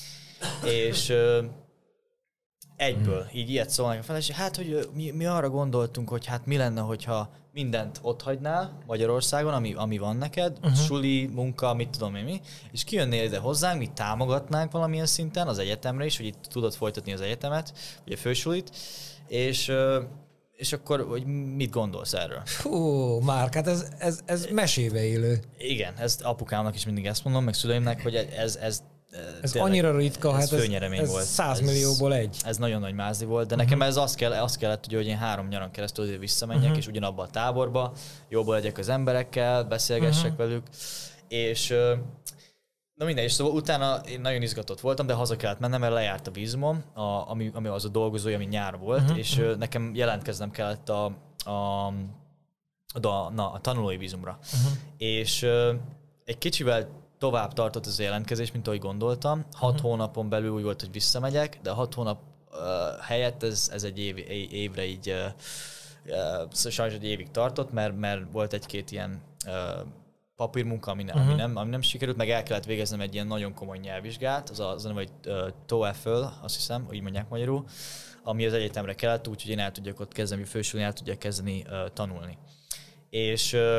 és ö, egyből, hmm. így ilyet szólnak a feleség, hát, hogy mi, mi arra gondoltunk, hogy hát mi lenne, hogyha mindent otthagynál Magyarországon, ami, ami van neked, uh-huh. suli, munka, mit tudom én mi, és kijönnél ide hozzánk, mi támogatnánk valamilyen szinten az egyetemre is, hogy itt tudod folytatni az egyetemet, vagy a fősulit, és... Ö, és akkor, hogy mit gondolsz erről? Hú, Márk, hát ez, ez, ez mesébe élő. Igen, ezt apukámnak is mindig ezt mondom, meg szüleimnek, hogy ez, ez, ez tényleg, annyira ritka, ez hát főnyeremény ez, ez volt. száz millióból egy. Ez nagyon nagy mázli volt, de uh-huh. nekem ez azt, kell, azt kellett, ugye, hogy én három nyaron keresztül visszamenjek, uh-huh. és ugyanabba a táborba, jobban legyek az emberekkel, beszélgessek uh-huh. velük, és... Na minden, és szóval utána én nagyon izgatott voltam, de haza kellett mennem, mert lejárt a vízumom, a, ami, ami az a dolgozója, ami nyár volt, uh-huh. és uh, nekem jelentkeznem kellett a, a, a, na, a tanulói vízumra. Uh-huh. És uh, egy kicsivel tovább tartott az a jelentkezés, mint ahogy gondoltam. Hat uh-huh. hónapon belül úgy volt, hogy visszamegyek, de hat hónap uh, helyett ez, ez egy év, évre így, uh, uh, sajnos egy évig tartott, mert, mert volt egy-két ilyen uh, papírmunka, ami, uh-huh. ami, nem, ami nem sikerült, meg el kellett végeznem egy ilyen nagyon komoly nyelvvizsgát, az a, az a neve, hogy uh, TOEFL, azt hiszem, hogy így mondják magyarul, ami az egyetemre kellett, úgyhogy én el tudjak ott kezdeni, fősülni, el tudjak kezdeni uh, tanulni. És uh,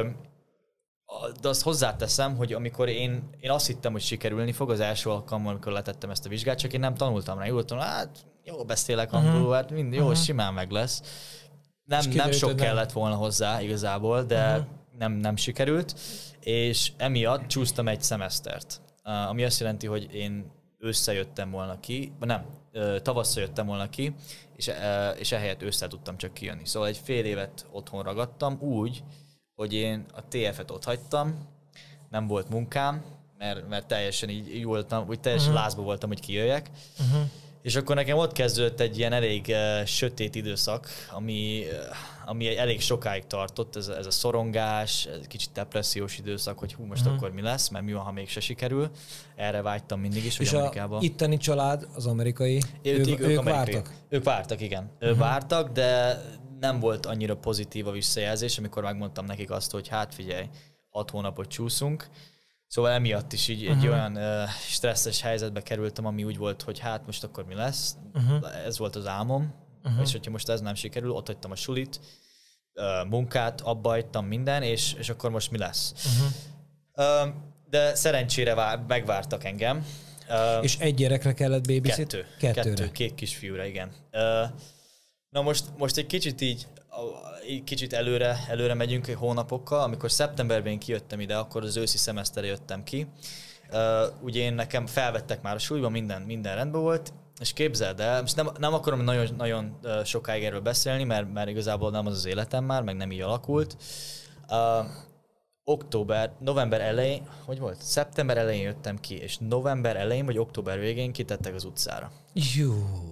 de azt hozzáteszem, hogy amikor én, én azt hittem, hogy sikerülni fog az első alkalommal, amikor letettem ezt a vizsgát, csak én nem tanultam rá. Jól tudom, hát jó beszélek angolul, uh-huh. hát mind, jó, uh-huh. simán meg lesz. Nem, nem sok kellett volna hozzá igazából, de uh-huh. nem, nem sikerült, és emiatt csúsztam egy szemesztert, ami azt jelenti, hogy én ősszel jöttem volna ki, nem, tavasszal jöttem volna ki, és, és ehelyett ősszel tudtam csak kijönni. Szóval egy fél évet otthon ragadtam úgy, hogy én a té ef-et ott hagytam, nem volt munkám, mert, mert teljesen így, így voltam, úgy teljesen uh-huh. lázba voltam, hogy kijöjjek. Uh-huh. És akkor nekem ott kezdődött egy ilyen elég uh, sötét időszak, ami, uh, ami elég sokáig tartott, ez, ez a szorongás, ez egy kicsit depressziós időszak, hogy hú, most uh-huh. akkor mi lesz, mert mi van, ha mégse sikerül. Erre vágytam mindig is, hogy Amerikában. És a itteni család, az amerikai, ő, ők, ők, ők vártak? Ők vártak, igen. Uh-huh. Vártak, de nem volt annyira pozitív a visszajelzés, amikor megmondtam nekik azt, hogy hát figyelj, hat hónapot csúszunk. Szóval emiatt is így uh-huh. egy olyan uh, stresszes helyzetbe kerültem, ami úgy volt, hogy hát most akkor mi lesz. Uh-huh. Ez volt az álmom, uh-huh. és hogyha most ez nem sikerül, ott hagytam a sulit, uh, munkát, abba hagytam minden, és, és akkor most mi lesz. Uh-huh. Uh, de szerencsére vár, megvártak engem. Uh, És egy gyerekre kellett babysit? Kettő. Kettőre. Kettő, két kisfiúra, igen. Uh, na most, most egy kicsit így, egy kicsit előre, előre megyünk hónapokkal. Amikor szeptemberben kijöttem ide, akkor az őszi szemeszterre jöttem ki. Uh, ugye én nekem felvettek már a súlyban, minden, minden rendben volt, és képzeld el, most nem, nem akarom nagyon, nagyon sokáig erről beszélni, mert, mert igazából nem az az életem már, meg nem így alakult. Uh, október, november elején, hogy volt? Szeptember elején jöttem ki, és november elején vagy október végén kitettek az utcára. Jó,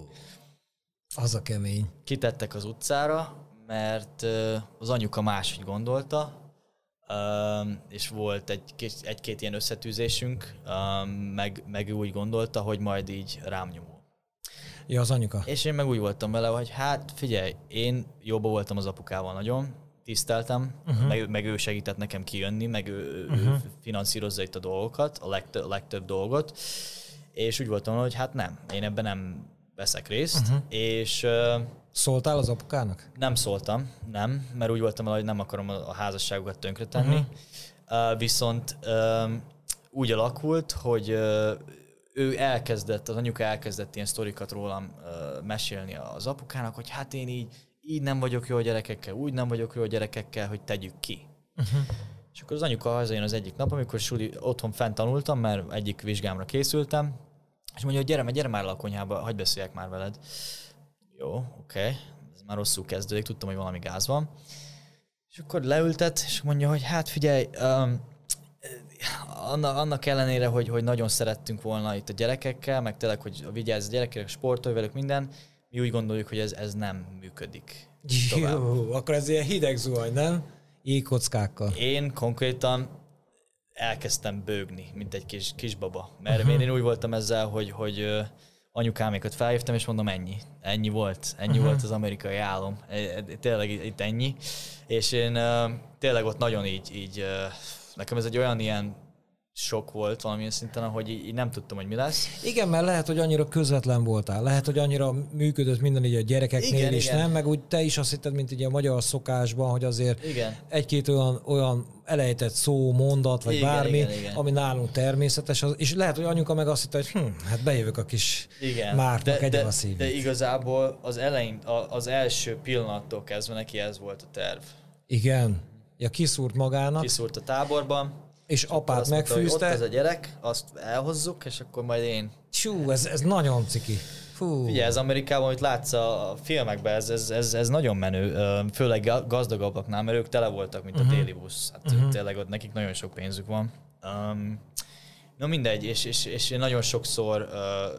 az a kemény. Kitettek az utcára, mert uh, az anyuka máshogy gondolta, uh, és volt egy, egy-két ilyen összetűzésünk, uh, meg, meg ő úgy gondolta, hogy majd így rám nyomul. Ja, az anyuka. És én meg úgy voltam vele, hogy hát figyelj, én jobban voltam az apukával nagyon, tiszteltem, uh-huh. meg, meg ő segített nekem kijönni, meg ő, uh-huh. ő finanszírozza itt a dolgokat, a legtöbb, a legtöbb dolgot, és úgy voltam, hogy hát nem, én ebben nem veszek részt, uh-huh. és... Uh, Szóltál az apukának? Nem szóltam, nem, mert úgy voltam vele, hogy nem akarom a házasságokat tönkretenni, uh-huh. uh, viszont uh, úgy alakult, hogy uh, ő elkezdett, az anyuka elkezdett ilyen sztorikat rólam uh, mesélni az apukának, hogy hát én így, így nem vagyok jó a gyerekekkel, úgy nem vagyok jó a gyerekekkel, hogy tegyük ki. Uh-huh. És akkor az anyuka hazajön az egyik nap, amikor suli, otthon fent tanultam, mert egyik vizsgámra készültem, és mondja, hogy gyere, gyere már le a konyhába, hagyj beszéljek már veled. Jó, oké, okay. Ez már rosszul kezdődik, tudtam, hogy valami gáz van. És akkor leültet, és mondja, hogy hát figyelj, um, annak, annak ellenére, hogy, hogy nagyon szerettünk volna itt a gyerekekkel, meg tényleg, hogy vigyázz a gyerekek, sportolj velük, minden, mi úgy gondoljuk, hogy ez, ez nem működik. Jó, akkor ez ilyen hideg zuhany, nem? Jégkockákkal. Én konkrétan elkezdtem bőgni, mint egy kis, kisbaba. Mert uh-huh. én úgy voltam ezzel, hogy, hogy anyukámékat felhívtam, és mondom, ennyi. Ennyi volt. Ennyi uh-huh. volt az amerikai álom. Tényleg itt ennyi. És én tényleg ott nagyon így, így nekem ez egy olyan ilyen sok volt valamilyen szinten, hogy így nem tudtam, hogy mi lesz. Igen, mert lehet, hogy annyira közvetlen voltál. Lehet, hogy annyira működött minden így a gyerekeknél igen, is, igen. nem? Meg úgy te is azt hitted, mint így a magyar szokásban, hogy azért igen. egy-két olyan, olyan elejtett szó, mondat, vagy igen, bármi, igen, igen. ami nálunk természetes. És lehet, hogy anyuka meg azt hitte, hogy hm, hát bejövök a kis igen. Márknak, egyem a szívét. De igazából az elején, az első pillanattól kezdve neki ez volt a terv. Igen. Ja, kiszúrt magának. Kiszúrt a táborban. És apát megfűzte. Mondta, ott ez a gyerek, azt elhozzuk, és akkor majd én... Csú, ez, ez nagyon ciki. Fú. Figyelj, ez Amerikában, amit látsz a filmekben, ez, ez, ez, ez nagyon menő, főleg gazdagabbaknál, mert ők tele voltak, mint uh-huh. a téli busz. Hát uh-huh. tényleg ott nekik nagyon sok pénzük van. Um, no mindegy, és, és, és nagyon sokszor uh,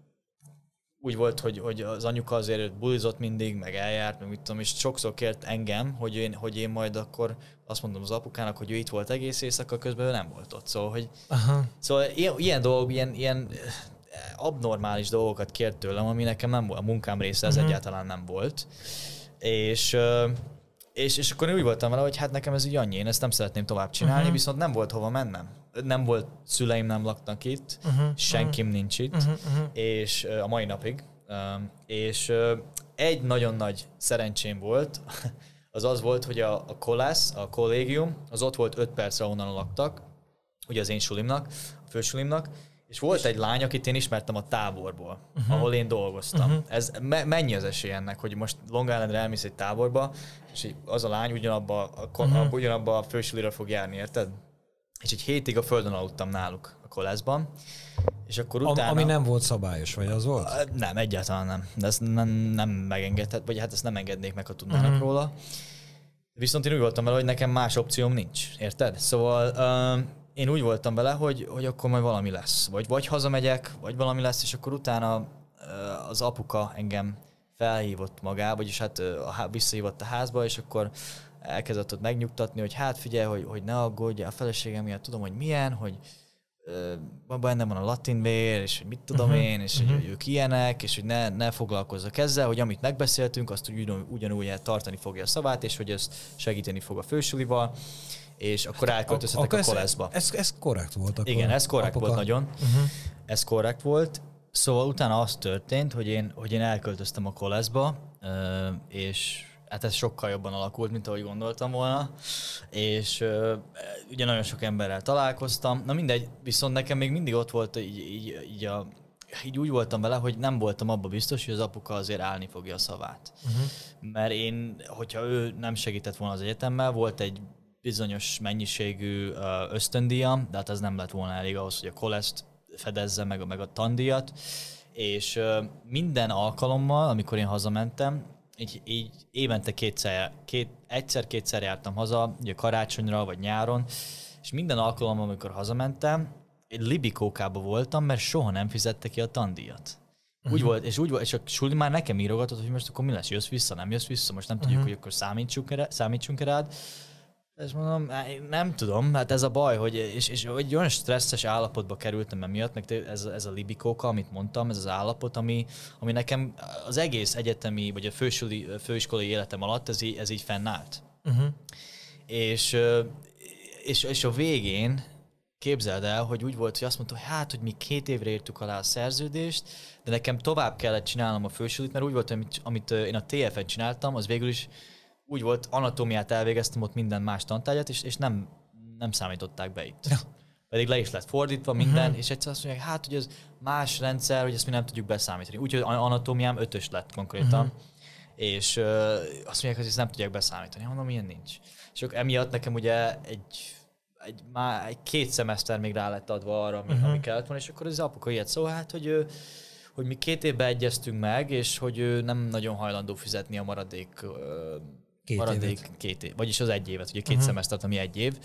úgy volt, hogy, hogy az anyuka azért bulizott mindig, meg eljárt, meg mit tudom, és sokszor kért engem, hogy én, hogy én majd akkor azt mondom az apukának, hogy ő itt volt egész éjszaka, közben ő nem volt ott. Szóval, hogy, Aha. szóval ilyen, ilyen dolgok, ilyen, ilyen abnormális dolgokat kért tőlem, ami nekem nem volt. A munkám része ez uh-huh. egyáltalán nem volt. És, és, és akkor én úgy voltam vele, hogy hát nekem ez így annyi, én ezt nem szeretném tovább csinálni, uh-huh. viszont nem volt hova mennem. Nem volt, szüleim nem laknak itt, uh-huh. senkim uh-huh. nincs itt, uh-huh. és a mai napig. És egy nagyon nagy szerencsém volt, az az volt, hogy a, a kolász, a kollégium, az ott volt öt percre onnan laktak, ugye az én sulimnak, a fősulimnak, és volt és egy lány, akit én ismertem a táborból, uh-huh. ahol én dolgoztam. Uh-huh. Ez me- mennyi az esély ennek, hogy most Long Islandre elmész egy táborba, és az a lány ugyanabba a, uh-huh. ugyanabba a fősulira fog járni, érted? És egy hétig a földön aludtam náluk a kolászban. És akkor utána... Ami nem volt szabályos, vagy az volt? Nem, egyáltalán nem. De ezt nem, nem megengedhet, vagy hát ezt nem engednék meg, ha tudnának uh-huh. róla. Viszont én úgy voltam vele, hogy nekem más opcióm nincs, érted? Szóval uh, én úgy voltam vele, hogy, hogy akkor majd valami lesz. Vagy, vagy hazamegyek, vagy valami lesz, és akkor utána uh, az apuka engem felhívott magába, vagyis hát uh, visszahívott a házba, és akkor elkezdett ott megnyugtatni, hogy hát figyelj, hogy, hogy ne aggódj, a feleségem miatt tudom, hogy milyen, hogy uh, bennem van a latinvér, és hogy mit tudom uh-huh. én, és uh-huh. hogy ők ilyenek, és hogy ne, ne foglalkozzak ezzel, hogy amit megbeszéltünk, azt ugyan, ugyanúgy tartani fogja a szavát, és hogy ezt segíteni fog a fősulival, és akkor elköltözhetek a kolászba. Ez, ez korrekt volt akkor. Igen, ez korrekt apuka. volt nagyon. Uh-huh. Ez korrekt volt. Szóval utána az történt, hogy én, hogy én elköltöztem a kolászba, és hát ez sokkal jobban alakult, mint ahogy gondoltam volna, és uh, ugye nagyon sok emberrel találkoztam, na mindegy, viszont nekem még mindig ott volt, így, így, így, a, így úgy voltam vele, hogy nem voltam abban biztos, hogy az apuka azért állni fogja a szavát. Uh-huh. Mert én, hogyha ő nem segített volna az egyetemmel, volt egy bizonyos mennyiségű uh, ösztöndíjam, de hát ez nem lett volna elég ahhoz, hogy a koleszt fedezze meg a, meg a tandíjat, és uh, minden alkalommal, amikor én hazamentem, így, így évente kétszer, két, egyszer-kétszer jártam haza, ugye karácsonyra vagy nyáron, és minden alkalommal, amikor hazamentem, egy libikókában voltam, mert soha nem fizette ki a tandíjat. Úgy uh-huh. volt, és úgy volt, és a suli már nekem írogatott, hogy most akkor mi lesz, jössz vissza, nem jössz vissza, most nem uh-huh. tudjuk, hogy akkor számítsunk, számítsunk rád. És mondom, nem tudom, hát ez a baj, hogy és, és egy olyan stresszes állapotba kerültem emiatt, meg ez, ez a libikóka, amit mondtam, ez az állapot, ami, ami nekem az egész egyetemi, vagy a fősuli, főiskolai életem alatt ez így, ez így fennállt. Uh-huh. És, és, és a végén képzeld el, hogy úgy volt, hogy azt mondta, hogy hát, hogy mi két évre írtuk alá a szerződést, de nekem tovább kellett csinálnom a fősulit, mert úgy volt, amit, amit én a té ef-en csináltam, az végül is úgy volt, anatómiát elvégeztem ott minden más tantárgyat, és, és nem, nem számították be itt. Ja. Pedig le is lett fordítva minden, uh-huh. és egyszer azt mondják, hát, hogy ez más rendszer, hogy ezt mi nem tudjuk beszámítani. Úgyhogy anatómiám ötös lett konkrétan, uh-huh. és uh, azt mondják, hogy ezt nem tudják beszámítani. Mondom, ilyen nincs. És akkor emiatt nekem ugye egy, egy, már egy két szemeszter még rá lett adva arra, ami, uh-huh. ami kellett volna, és akkor az apuka ilyet szó, hát, hogy, hogy mi két évben egyeztünk meg, és hogy ő nem nagyon hajlandó fizetni a maradék Két maradék évet. Két év, vagyis az egy évet, ugye két uh-huh. szemesztert, ami egy év.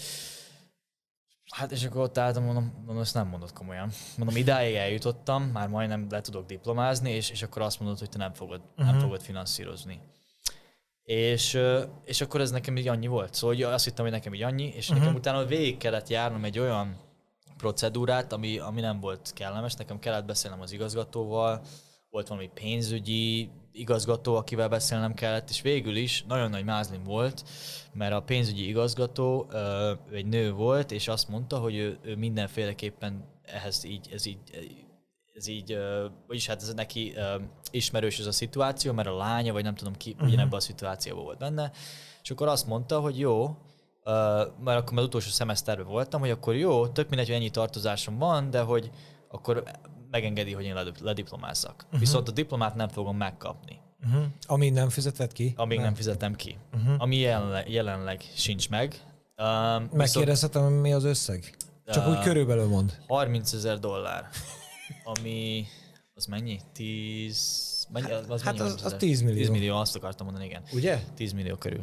Hát és akkor ott álltam, mondom, mondom, ezt nem mondod komolyan. Mondom, idáig eljutottam, már majdnem le tudok diplomázni, és, és akkor azt mondod, hogy te nem fogod, uh-huh. nem fogod finanszírozni. És, és akkor ez nekem így annyi volt. Szóval azt hittem, hogy nekem így annyi, és uh-huh. nekem utána végig kellett járnom egy olyan procedúrát, ami, ami nem volt kellemes. Nekem kellett beszélnem az igazgatóval, volt valami pénzügyi igazgató, akivel beszélnem kellett, és végül is nagyon nagy mázlim volt, mert a pénzügyi igazgató ö, egy nő volt, és azt mondta, hogy ő, ő mindenféleképpen ehhez így, ez így, ez így, ö, vagyis hát ez neki ö, ismerős ez a szituáció, mert a lánya, vagy nem tudom ki, uh-huh. ugyanebben a szituációban volt benne, és akkor azt mondta, hogy jó, ö, mert akkor már utolsó szemeszterben voltam, hogy akkor jó, tök mindegy, hogy ennyi tartozásom van, de hogy akkor megengedi, hogy én lediplomázzak. Uh-huh. Viszont a diplomát nem fogom megkapni. Uh-huh. Amíg nem fizeted ki? Amíg nem, nem fizetem ki. Uh-huh. Ami jelenleg, jelenleg sincs meg. Uh, Megkérdezhetem, viszont, mi az összeg? Csak uh, úgy körülbelül mond. harmincezer dollár. Ami, az mennyi? tíz... Mennyi, az, az hát mennyi az, az tíz millió. tíz millió, azt akartam mondani, igen. Ugye? tíz millió körül.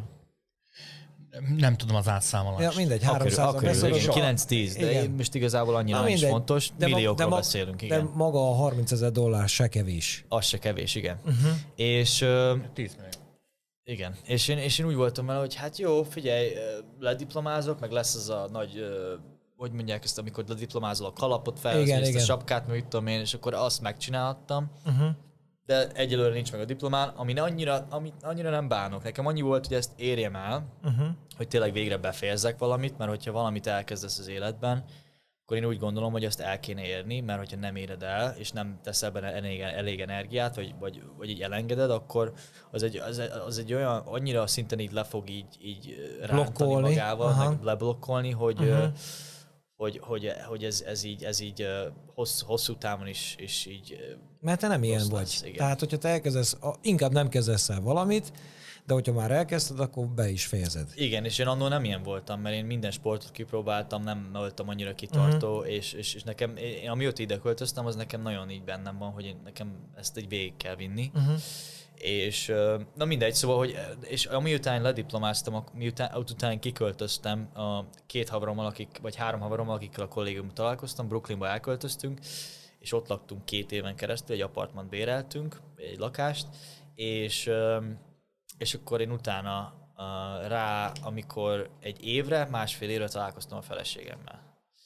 Nem tudom az átszámolást. Ja, mindegy, háromszáz. kilenc-tíz, de én most igazából annyira nem is fontos, de milliókról ma, de beszélünk, igen. De maga a harmincezer dollár se kevés. Az se kevés, igen. Uh-huh. És... Uh, tíz millió. Igen, és én, és én úgy voltam vele, hogy hát jó, figyelj, lediplomázok, meg lesz az a nagy, hogy mondják ezt, amikor lediplomázol a kalapot fel, igen, ezt igen. a sapkát, meg tudom én, és akkor azt megcsináltam. Uh-huh. De egyelőre nincs meg a diplomán, ami annyira, ami annyira nem bánok. Nekem annyi volt, hogy ezt érjem el, uh-huh. hogy tényleg végre befejezzek valamit, mert hogyha valamit elkezdesz az életben, akkor én úgy gondolom, hogy azt el kéne érni, mert hogyha nem éred el, és nem teszel benne elég, elég energiát, vagy, vagy, vagy így elengeded, akkor az egy, az, az egy olyan, annyira szinten így le fog így, így rántani magával, aha. meg leblokkolni, hogy, uh-huh. hogy, hogy, hogy ez, ez így, ez így hossz, hosszú távon is, is így... Mert te nem ilyen vagy. Lesz, tehát, hogyha te elkezdesz, inkább nem kezdesz el valamit, de hogyha már elkezdted, akkor be is fejezed. Igen, és én annól nem ilyen voltam, mert én minden sportot kipróbáltam, nem voltam annyira kitartó, uh-huh. és, és, és nekem, én, amióta ide költöztem, az nekem nagyon így bennem van, hogy én, nekem ezt egy végig kell vinni. Uh-huh. És na mindegy, szóval, hogy, és amiután lediplomáztam, miután után kiköltöztem, a két haverommal, akik, vagy három haverommal, akikkel a kollégiumban találkoztam, Brooklynba elköltöztünk, és ott laktunk két éven keresztül, egy apartmant béreltünk, egy lakást, és és akkor én utána uh, rá, amikor egy évre, másfél évre találkoztam a feleségemmel.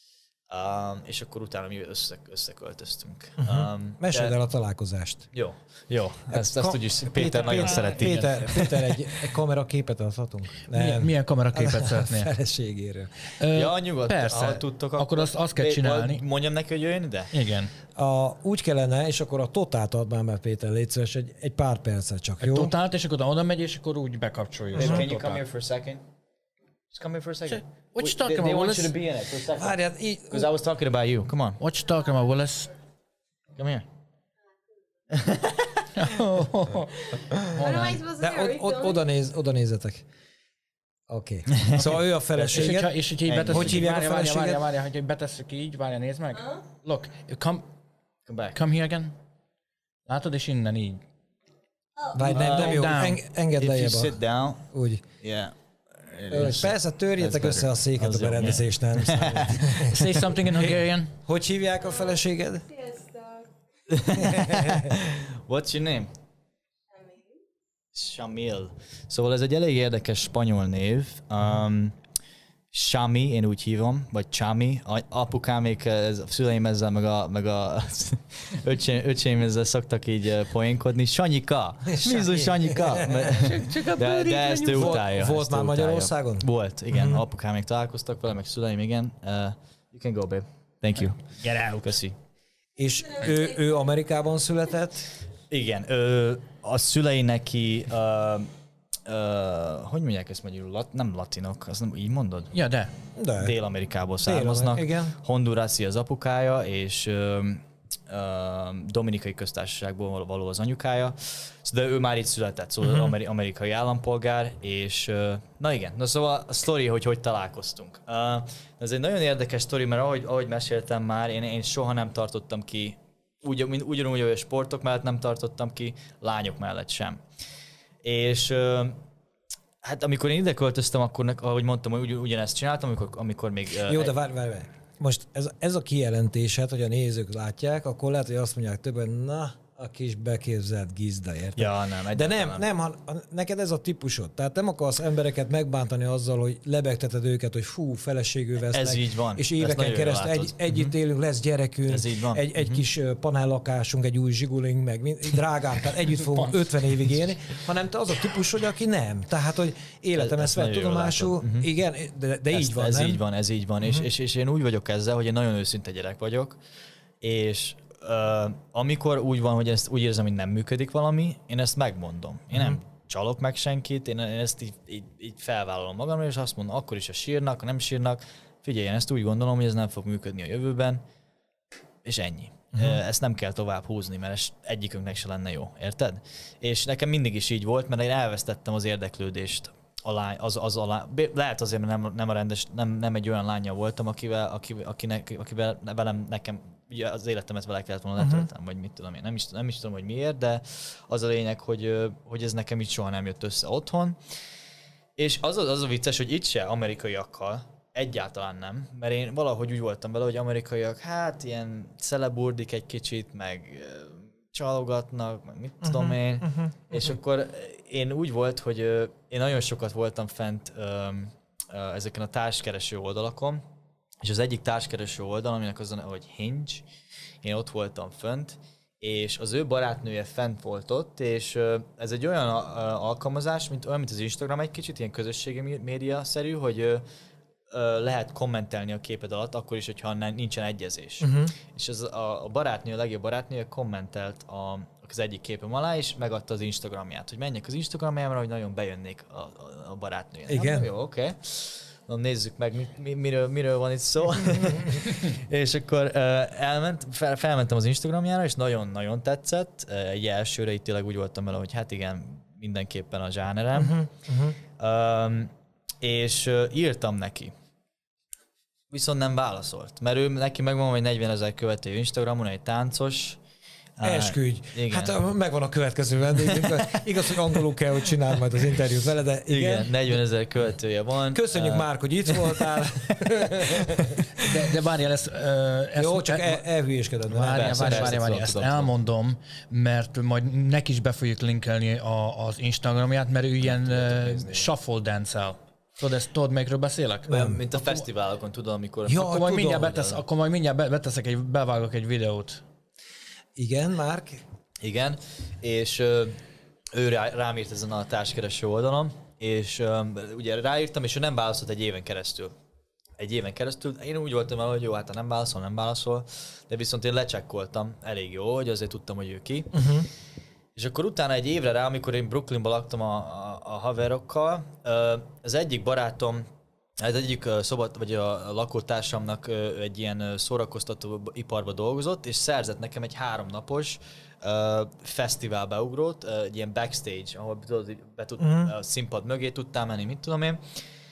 Um, és akkor utána mi össze, összeköltöztünk. Uh-huh. Um, Meséld de... el a találkozást. Jó, jó. Ezt, ezt úgyis Péter, Péter nagyon Péter, szereti. Péter, Péter egy, egy kameraképet adhatunk? Milyen, milyen kameraképet szeretnél? A feleségéről. Ja, nyugodtan. Persze. Ha tudtok, akkor azt, azt kell csinálni. Mondjam neki, hogy jöjjön ide? Igen. A, úgy kellene, és akkor a totált add már meg, Péter, légy szíves, egy, egy pár percet csak, jó? A totált, és akkor oda megy, és akkor úgy bekapcsoljuk. Babe, can you come here for a second? Just come here for a second. What you talking they, about, they Willis? want you to be in it for a second. Várjál, így... Because I was talking about you. Come on. What you talking about, Willis? Come here. De od, od, oda, néz, oda nézzetek. Oké. Okay. Szóval ő a felesége. És hogyha, és hogyha így betesszük, hogy hívják várja, a feleséget? Várja, várja, hogy betesszük így, várja, nézd meg. Look, come, come back. Come here again. Látod, és innen így. Várj, nem, nem jó, Eng, engedd lejjebb. If you sit down. Úgy. Yeah. Persze, törjétek össze a széket a berendezésnél. Say something in Hungarian. Hogy hívják a feleséged? What's your name? Shamil. Szóval ez egy elég érdekes spanyol név. Um, Shami, én úgy hívom, vagy Chami. Apukámék, a szüleim ezzel, meg a, meg a öcsém, öcsém ezzel szoktak így poénkodni. Sanyika! Mizu Sanyika! De, de ezt ő utálja. Volt már Magyarországon? Volt, igen. Mm-hmm. Apukámék találkoztak vele, meg szüleim, igen. Uh, you can go, babe. Thank you. Get out. Köszi. És ő, ő Amerikában született? Igen. Ő, a szülei neki... Uh, Uh, hogy mondják ezt magyarul? Lat, nem latinok, azt nem így mondod? Ja, de. de. Dél-Amerikából származnak. Dél-Amerik, Hondurászi az apukája, és uh, uh, Dominikai Köztársaságból való az anyukája. De ő már itt született, szóval uh-huh. ameri- amerikai állampolgár, és uh, na igen, na szóval a sztori, hogy hogy találkoztunk. Uh, ez egy nagyon érdekes sztori, mert ahogy, ahogy meséltem már, én, én soha nem tartottam ki, ugy, ugyanúgy, hogy a sportok mellett nem tartottam ki, lányok mellett sem. És hát amikor én ide költöztem, akkor, ahogy mondtam, hogy ugyanezt csináltam, amikor, amikor még... Jó, de várj, várj, várj. Most ez, ez a kijelentésed, hogy a nézők látják, akkor lehet, hogy azt mondják többen, na, a kis beképzelt gizda, érted? Ja, nem. De nem, nem, ha, neked ez a típusod. Tehát nem akarsz embereket megbántani azzal, hogy lebegteted őket, hogy fú, feleségül vesznek. Ez így van. És éveken keresztül egy, együtt élünk, lesz gyerekünk, ez így van. egy, egy uh-huh. kis panellakásunk, egy új zsigulink, meg drágán, tehát együtt fogunk ötven évig élni, hanem te az a típus, hogy aki nem. Tehát, hogy életem ezt vett tudomásul, uh-huh. igen, de, de így van, Ez nem? így van, ez így van. Uh-huh. És, és, és én úgy vagyok ezzel, hogy én nagyon őszinte gyerek vagyok, és Uh, amikor úgy van, hogy ezt úgy érzem, hogy nem működik valami, én ezt megmondom. Én mm. nem csalok meg senkit, én ezt így, így, így felvállalom magamra, és azt mondom, akkor is, ha sírnak, ha nem sírnak, figyelj, én ezt úgy gondolom, hogy ez nem fog működni a jövőben, és ennyi. Mm. Uh, ezt nem kell tovább húzni, mert ez egyikünknek se lenne jó, érted? És nekem mindig is így volt, mert én elvesztettem az érdeklődést a lány, az, az a lány, lehet azért, mert nem, nem, a rendes, nem, nem egy olyan lányja voltam, akivel, akivel, akinek, akivel velem nekem ugye az életemet vele kellett volna letöltem, uh-huh. vagy mit tudom én. Nem is, nem is tudom, hogy miért, de az a lényeg, hogy, hogy ez nekem így soha nem jött össze otthon. És az a, az a vicces, hogy itt se amerikaiakkal, egyáltalán nem, mert én valahogy úgy voltam vele, hogy amerikaiak, hát ilyen szeleburdik egy kicsit, meg csalogatnak, meg mit tudom uh-huh, én. Uh-huh, és uh-huh. akkor én úgy volt, hogy én nagyon sokat voltam fent ezeken a társkereső oldalakon, és az egyik társkereső oldal, aminek az, hogy Hinge, én ott voltam fönt, és az ő barátnője fent volt ott, és ez egy olyan alkalmazás, mint olyan, mint az Instagram egy kicsit, ilyen közösségi média-szerű, hogy lehet kommentelni a képed alatt, akkor is, hogyha nincsen egyezés. Uh-huh. És az a, a barátnő, a legjobb barátnője kommentelt a, az egyik képem alá, és megadta az Instagramját, hogy menjek az Instagramjára, hogy nagyon bejönnék a, a, a barátnője. Igen? Nem? Jó, oké. Okay. Na, nézzük meg, mi, mi, miről, miről van itt szó. És akkor uh, elment, fel, felmentem az Instagramjára, és nagyon-nagyon tetszett. Uh, egy elsőre itt tényleg úgy voltam vele, hogy hát igen, mindenképpen a zsánerem. Uh-huh, uh-huh. Um, és uh, írtam neki. Viszont nem válaszolt, mert ő neki megvan, hogy negyvenezer követő Instagramon, egy táncos. Esküdj! Igen. Hát megvan a következő vendégünk. Igaz, hogy angolul kell, hogy csinálj majd az interjút vele, de igen. Igen, negyvenezer követője van. Köszönjük uh, Márk, hogy itt voltál. De, de várjál, ezt... Uh, ezt Jó, csak el, elhülyéskeded. Várjál, várjál, várjál, várjál, ezt elmondom, mert majd neki is be fogjuk linkelni a, az Instagramját, mert ő ilyen uh, shuffle dance-el. Tudod, ezt, tudod, melyikről beszélek? Nem, mint a akkor... fesztiválokon, tudom, amikor... Ja, akkor, majd mindjárt betesz, akkor majd mindjárt beteszek egy, bevágok egy videót. Igen, Márk? Igen, és ö, ő rá, rám írt ezen a társkereső oldalon, és ö, ugye ráírtam, és ő nem válaszolt egy éven keresztül. Egy éven keresztül. Én úgy voltam el, hogy jó, hát ha nem válaszol, nem válaszol, de viszont én lecsekkoltam elég jó, hogy azért tudtam, hogy ő ki. Uh-huh. És akkor utána egy évre rá, amikor én Brooklynban laktam a, a, a haverokkal, az egyik barátom, az egyik szobat, vagy a lakótársamnak egy ilyen szórakoztató iparba dolgozott, és szerzett nekem egy háromnapos uh, fesztivál beugrót, uh, egy ilyen backstage, ahol tudod, be tud, uh-huh. a színpad mögé tudtál menni, mit tudom én.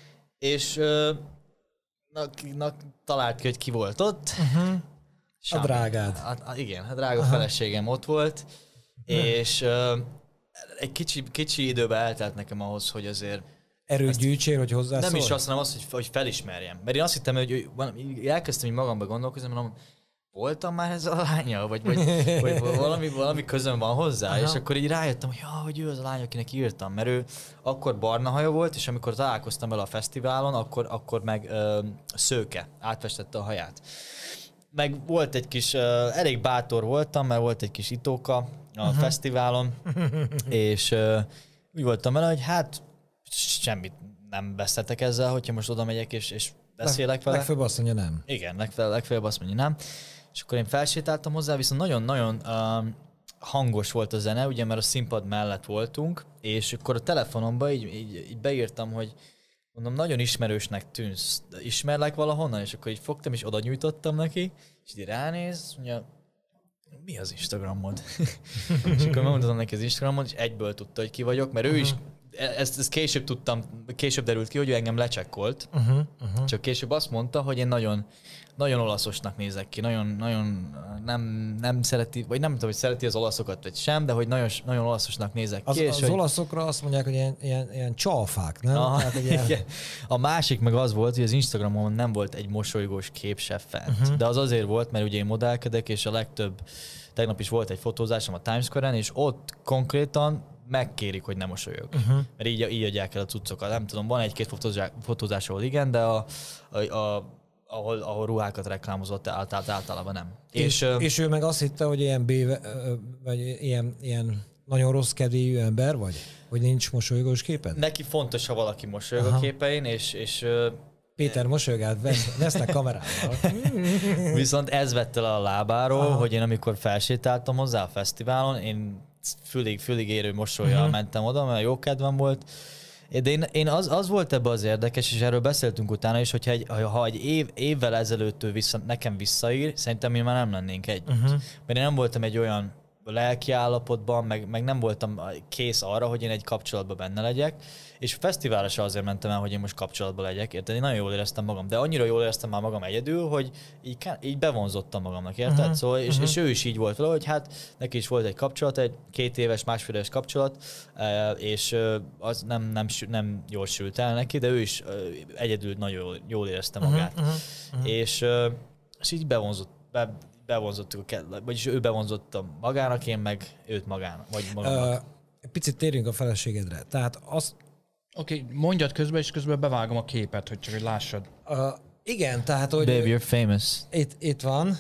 És uh, na, na, talált ki, hogy ki volt ott. Uh-huh. A drágád. A, a, igen, a drága Aha. feleségem ott volt. És uh, egy kicsi, kicsi időben eltelt nekem ahhoz, hogy azért... Erőt gyűjtsél, hogy hozzászól? Nem is azt, hanem azt, hogy, hogy felismerjem. Mert én azt hittem, hogy elkezdtem így magamba gondolkozni, mondom, voltam már ez a lánya, vagy, vagy, vagy valami, valami közöm van hozzá, Aha. és akkor így rájöttem, hogy, ja, hogy ő az a lány, akinek írtam, mert ő akkor barna haja volt, és amikor találkoztam vele a fesztiválon, akkor, akkor meg ö, szőke, átfestette a haját. Meg volt egy kis, ö, elég bátor voltam, mert volt egy kis itóka a uh-huh. fesztiválon, és ö, úgy voltam vele, hogy hát semmit nem vesztetek ezzel, hogyha most oda megyek és, és beszélek vele. Legfőbb azt mondja nem. Igen, legfeljebb, legfeljebb azt mondja nem. És akkor én felsétáltam hozzá, viszont nagyon-nagyon uh, hangos volt a zene, ugye, mert a színpad mellett voltunk, és akkor a telefonomba így, így, így beírtam, hogy mondom, nagyon ismerősnek tűnsz, ismerlek valahonnan, és akkor így fogtam, és oda nyújtottam neki, és így ránéz, mondja, mi az Instagramod? És akkor megmondtam neki az Instagramot, és egyből tudta, hogy ki vagyok, mert ő is, ezt, ezt később tudtam, később derült ki, hogy ő engem lecsekkolt, uh-huh, uh-huh. csak később azt mondta, hogy én nagyon, nagyon olaszosnak nézek ki, nagyon, nagyon nem, nem szereti, vagy nem tudom, hogy szereti az olaszokat, vagy sem, de hogy nagyon, nagyon olaszosnak nézek az, ki. Az, és az hogy... olaszokra azt mondják, hogy ilyen, ilyen, ilyen csalfák, nem? Aha, Tehát, ilyen... A másik meg az volt, hogy az Instagramon nem volt egy mosolygós kép se fent, uh-huh. de az azért volt, mert ugye én modellkedek, és a legtöbb, tegnap is volt egy fotózásom a Times Square-en, és ott konkrétan megkérik, hogy nem mosolyog. Uh-huh. Mert így, így adják el a cuccokat. Nem tudom, van egy-két fotózás, fotózás, ahol igen, de a, a, a, ahol, ahol ruhákat reklámozott, általában, általában nem. És, és, és ő meg azt hitte, hogy ilyen béve, vagy ilyen, ilyen nagyon rossz kedvélyű ember vagy? Hogy nincs mosolygós képed? Neki fontos, ha valaki mosolyog Aha. a képein, és... és Péter mosolygál, vesznek kamerával. Viszont ez vette le a lábáról, Aha. hogy én amikor felsétáltam hozzá a fesztiválon, én fülig, fülig érő mosollyal uh-huh. mentem oda, mert jó kedvem volt. De én, én az, az volt ebbe az érdekes, és erről beszéltünk utána is, hogyha egy, ha egy év, évvel ezelőtt ő vissza, nekem visszaír, szerintem mi már nem lennénk együtt. Uh-huh. Mert én nem voltam egy olyan lelki állapotban, meg, meg nem voltam kész arra, hogy én egy kapcsolatban benne legyek, és fesztiválra se azért mentem el, hogy én most kapcsolatban legyek, érted? Én nagyon jól éreztem magam, de annyira jól éreztem már magam egyedül, hogy így, így bevonzottam magamnak, érted? Uh-huh. Szóval, és, uh-huh. és ő is így volt vele, hogy hát neki is volt egy kapcsolat, egy két éves, másfél éves kapcsolat, és az nem, nem, nem jól sült el neki, de ő is egyedül nagyon jól érezte magát. Uh-huh. Uh-huh. És, és így bevonzott, be, bevonzottuk, vagyis ő bevonzotta magának, én meg őt magának, vagy magamnak. Uh, picit térjünk a feleségedre. Tehát azt... Oké, okay, mondjad közben, és közben bevágom a képet, hogy csak hogy lássad. Uh, igen, tehát, hogy... Baby, you're famous. Itt, itt van.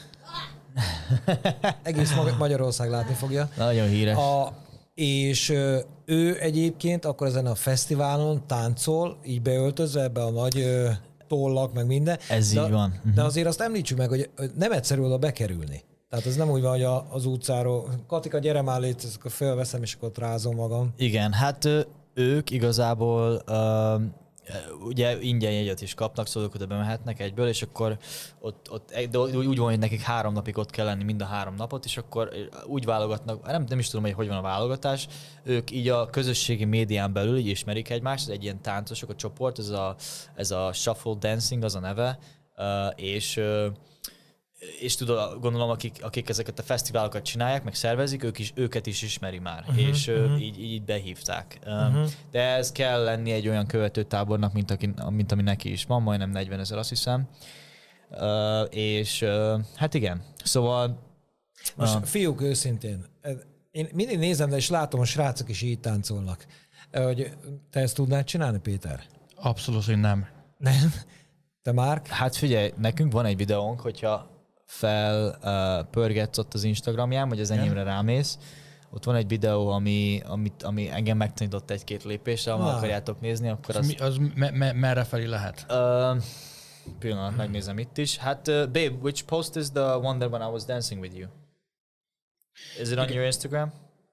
Egész Magyarország látni fogja. Nagyon híres. A, és uh, ő egyébként akkor ezen a fesztiválon táncol, így beöltözve ebbe a nagy... Uh, tollak, meg minden. Ez de, így van. Uh-huh. De azért azt említsük meg, hogy nem egyszerű oda bekerülni. Tehát ez nem úgy van, hogy a, az utcáról, Katika, gyere már légy, akkor fölveszem, és akkor ott rázom magam. Igen, hát ők igazából uh, ugye ingyen jegyet is kapnak, szóval oda bemehetnek egyből, és akkor ott, ott úgy van, hogy nekik három napig ott kell lenni, mind a három napot, és akkor úgy válogatnak, nem, nem is tudom, hogy hogy van a válogatás, ők így a közösségi médián belül így ismerik egymást, ez egy ilyen táncosok a csoport, ez a, ez a Shuffle Dancing, az a neve, és és tudod, gondolom, akik, akik ezeket a fesztiválokat csinálják, meg szervezik, ők is, őket is ismeri már, uh-huh, és uh-huh. így, így behívták. Uh-huh. De ez kell lenni egy olyan követőtábornak, mint, aki, mint ami neki is van, majdnem negyvenezer, azt hiszem. Uh, és uh, hát igen, szóval... Most uh, fiúk, őszintén, én mindig nézem, de és látom, a srácok is így táncolnak. Hogy te ezt tudnád csinálni, Péter? Abszolút, hogy nem. Nem? Te, Márk? Hát figyelj, nekünk van egy videónk, hogyha felpörgetsz uh, ott az Instagramján, vagy az enyémre rámész, ott van egy videó, ami, amit, ami engem megtanított egy-két lépésre, ha ah. akarjátok nézni, akkor az... Mi, az me, me, merre felé lehet? Uh, pillanat, megnézem itt is. Hát, uh, babe, which post is the one that when I was dancing with you? Is it on your Instagram?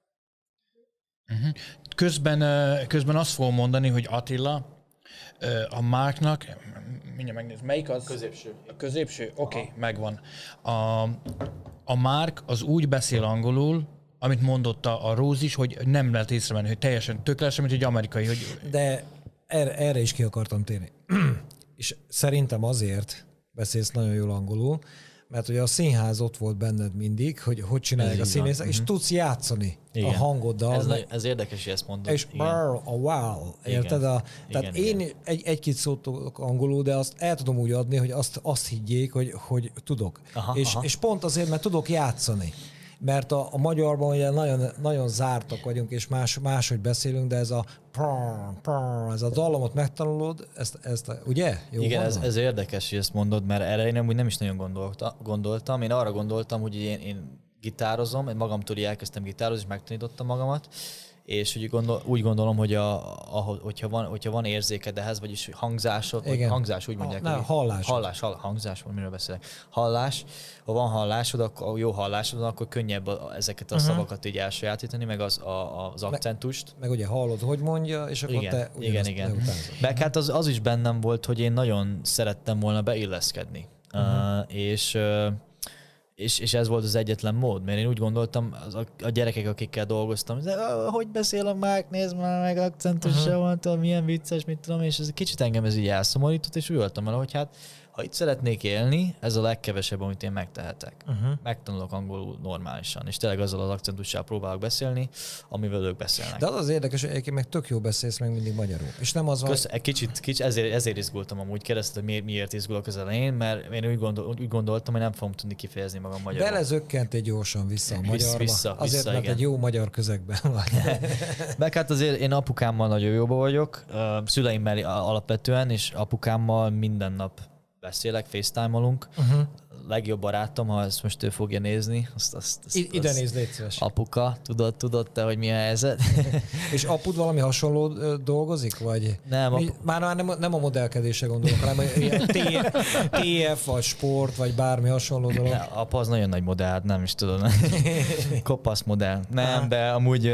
Uh-huh. Közben, közben azt fogom mondani, hogy Attila a Márknak, mindjárt megnéz, melyik az? Középső. A középső? Oké, okay, megvan. A, a Márk az úgy beszél angolul, amit mondott a, a Róz is, hogy nem lehet észrevenni, hogy teljesen tökéletesen, mint egy amerikai. Hogy... De erre, erre is ki akartam térni. És szerintem azért beszélsz nagyon jól angolul, mert ugye a színház ott volt benned mindig, hogy hogy csinálják a színészek, és tudsz játszani igen. a hangoddal. Ez, meg, ez érdekes, hogy ezt mondod. És brr, a wow, érted? A, tehát igen, én igen. egy, egy-két szót tudok angolul, de azt el tudom úgy adni, hogy azt, azt higgyék, hogy, hogy tudok. Aha, és, aha. és pont azért, mert tudok játszani. Mert a, a magyarban ugye nagyon, nagyon zártak vagyunk, és más, máshogy beszélünk, de ez a prr, prr, ez a dallamot megtanulod, ezt, ezt ugye? Jó igen, ez, ez érdekes, hogy ezt mondod, mert erre én nem, úgy nem is nagyon gondolta, gondoltam. Én arra gondoltam, hogy én, én gitározom, én magamtól elkezdtem gitározni, és megtanítottam magamat, és úgy, gondol, úgy gondolom, hogy a, a, hogyha, van, hogyha van érzéked ehhez, vagyis hangzásod, vagy hangzás, úgy mondják. Ha, nem, hallás. Hallás, hall, hangzás, miről beszélek. Hallás, ha van hallásod, akkor jó hallásod, akkor könnyebb ezeket a uh-huh. szavakat így elsajátítani, meg az, a, az akcentust. Meg, meg ugye hallod, hogy mondja, és akkor igen, te igen, igen. Meg hát az, az is bennem volt, hogy én nagyon szerettem volna beilleszkedni. Uh-huh. Uh, és... Uh, És, és ez volt az egyetlen mód, mert én úgy gondoltam, az a, a gyerekek, akikkel dolgoztam, hogy hogy beszél a Márk, nézd már meg, akcentussal van, tudom, milyen vicces, mit tudom, és ez kicsit engem ez így elszomorított, és úgy voltam el, hogy hát ha itt szeretnék élni, ez a legkevesebb, amit én megtehetek. Uh-huh. Megtanulok angolul normálisan, és tényleg azzal az akcentussal próbálok beszélni, amivel ők beszélnek. De az az érdekes, hogy egyébként meg tök jó beszélsz meg mindig magyarul. És nem az van... Kösz, egy kicsit, kicsit ezért, ezért izgultam amúgy, kérdezted, hogy miért izgulok az elején, mert én úgy, gondol, úgy gondoltam, hogy nem fogom tudni kifejezni magam magyarul. Belezökkentél gyorsan vissza a magyarba. Vissza, azért, vissza, mert igen. egy jó magyar közegben vagy. Meg hát azért én apukámmal nagyon jóban vagyok, szüleimmel alapvetően, és apukámmal minden nap beszélek, FaceTime-olunk. Uh-huh. Legjobb barátom, ha ezt most ő fogja nézni, azt, azt, azt, I- ide azt nézd, légy szíves. Apuka, tudod, tudod te, hogy mi a helyzet? És apud valami hasonló dolgozik, vagy? Nem. Mi, már már nem, nem a modellkedésre gondolok, hanem a té ef, vagy sport, vagy bármi hasonló dolog. Ne, apa az nagyon nagy modell, nem is tudom. Kopasz modell. Nem, ah. de amúgy...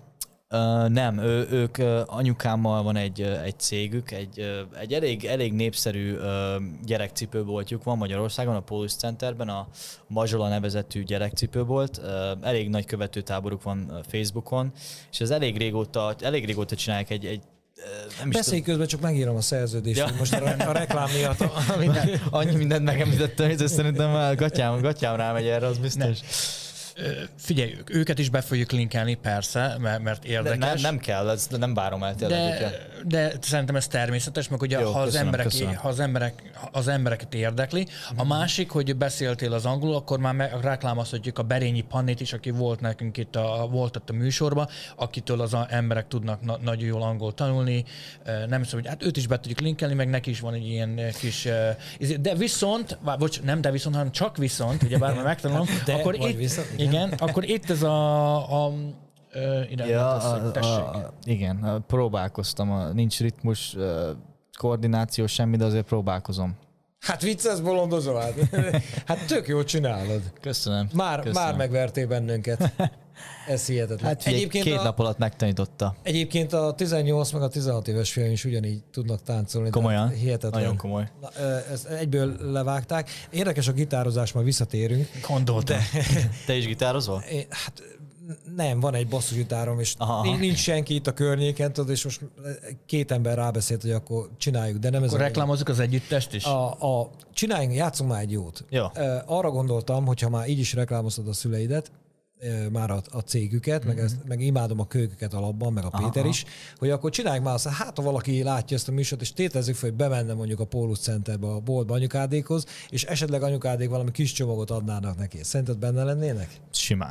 Uh, nem, ő, ők uh, anyukámmal van egy, uh, egy cégük, egy, uh, egy elég, elég népszerű uh, gyerekcipőboltjuk van Magyarországon, a Polus Centerben, a Mazsola nevezetű gyerekcipőbolt. Uh, elég nagy követőtáboruk van uh, Facebookon, és ez elég régóta, elég régóta csinálják egy, egy Nem Beszélj közben, csak megírom a szerződést, ja. most a, a reklám miatt. Minden. Annyi mindent megemlítettem, hogy szerintem már gatyám, gatyám rámegy erre, az biztos. Figyelj, őket is be fogjuk linkelni, persze, mert, mert érdekes. Nem, nem kell, ez nem várom el tényleg. De, de szerintem ez természetes, meg ugye, Jó, ha, az köszönöm, emberek, köszönöm. ha az emberek, az embereket érdekli. A másik, hogy beszéltél az angolul, akkor már reklámozhatjuk a Berényi Pannét is, aki volt nekünk itt a, volt ott a műsorban, akitől az emberek tudnak na, nagyon jól angol tanulni. Nem hiszem, hogy hát őt is be tudjuk linkelni, meg neki is van egy ilyen kis... De viszont, bocs, nem de viszont, hanem csak viszont, ugye bár már megtanulom, de akkor itt... Viszont, igen, akkor itt ez a... a ide ja, a, a, a, igen, próbálkoztam, a, nincs ritmus, koordináció, semmi, de azért próbálkozom. Hát vicces bolondozol, hát. Hát tök jól csinálod. Köszönöm. Már, Köszönöm. már megvertél bennünket. Ez hihetetlen. Hát egyébként két a, nap alatt megtanította. Egyébként a tizennyolc meg a tizenhat éves fiam is ugyanígy tudnak táncolni. Komolyan? Hihetetlen. Nagyon komoly. Na, ezt egyből levágták. Érdekes a gitározás, majd visszatérünk. Gondoltam. De... Te is gitározol? Én, hát nem, van egy basszusgitárom, és aha, nincs senki itt a környéken, tudod, és most két ember rábeszélt, hogy akkor csináljuk, de nem akkor ez reklámozzuk az együttest is? A, a, csináljunk, játszunk már egy jót. Jó. Arra gondoltam, hogyha már így is reklámoztad a szüleidet, már a, a cégüket, mm-hmm. meg, ezt, meg imádom a kölyküket alapban, meg a aha, Péter is, hogy akkor csináljuk már azt, hát ha valaki látja ezt a műsort, és tételezzük fel, hogy bemenne mondjuk a Polus Centerbe, a boltba anyukádékhoz, és esetleg anyukádék valami kis csomagot adnának neki. Szerinted benne lennének? Simán.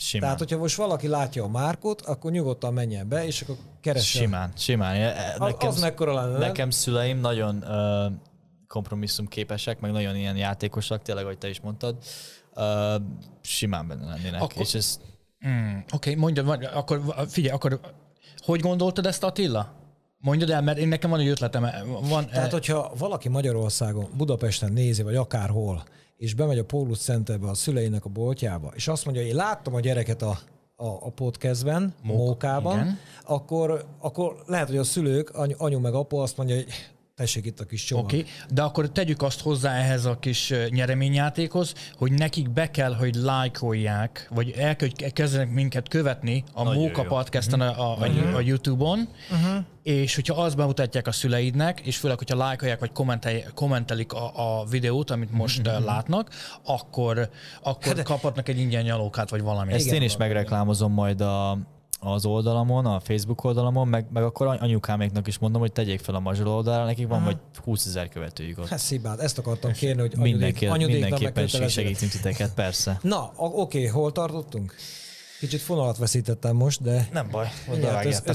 Simán. Tehát, hogyha most valaki látja a Márkot, akkor nyugodtan menjen be, és akkor keresse. Simán, simán. Nekem, az mekkora lenne, nekem szüleim nagyon uh, kompromisszumképesek, meg nagyon ilyen játékosak, tényleg, ahogy te is mondtad, uh, simán benne lennének. Akkor, és ez... mm, Oké, okay, mondjad, akkor figyelj, akkor hogy gondoltad ezt, Attila? Mondjad el, mert én nekem van egy ötletem. Van, Tehát, hogyha valaki Magyarországon, Budapesten nézi, vagy akárhol, és bemegy a Paulus Centerbe a szüleinek a boltjába, és azt mondja, hogy én láttam a gyereket a, a, a podcastben, Mók, Mókában, akkor, akkor lehet, hogy a szülők, anyu, anyu meg apu azt mondja, hogy tessék itt a kis csomag. Oké, okay, de akkor tegyük azt hozzá ehhez a kis nyereményjátékhoz, hogy nekik be kell, hogy lájkolják, vagy el kell, hogy kezdenek minket követni a Nagyon Móka jó. Podcasten uh-huh. a, a, uh-huh. a YouTube-on, uh-huh. és hogyha azt bemutatják a szüleidnek, és főleg, hogyha lájkolják, vagy kommentelik a, a videót, amit most uh-huh. látnak, akkor, akkor hát, kaphatnak egy ingyen nyalókát, vagy valami. Ezt én is megreklámozom majd a az oldalamon, a Facebook oldalamon, meg, meg akkor anyukáméknak is mondom, hogy tegyék fel a Mazsola oldalra, nekik van vagy húszezer követőjük ott. Hát szibád, ezt akartam kérni, hogy Mindenki, anyudék, mindenképpen segítünk titeket, persze. Na, oké, okay, hol tartottunk? Kicsit fonalat veszítettem most, de... Nem baj, ez...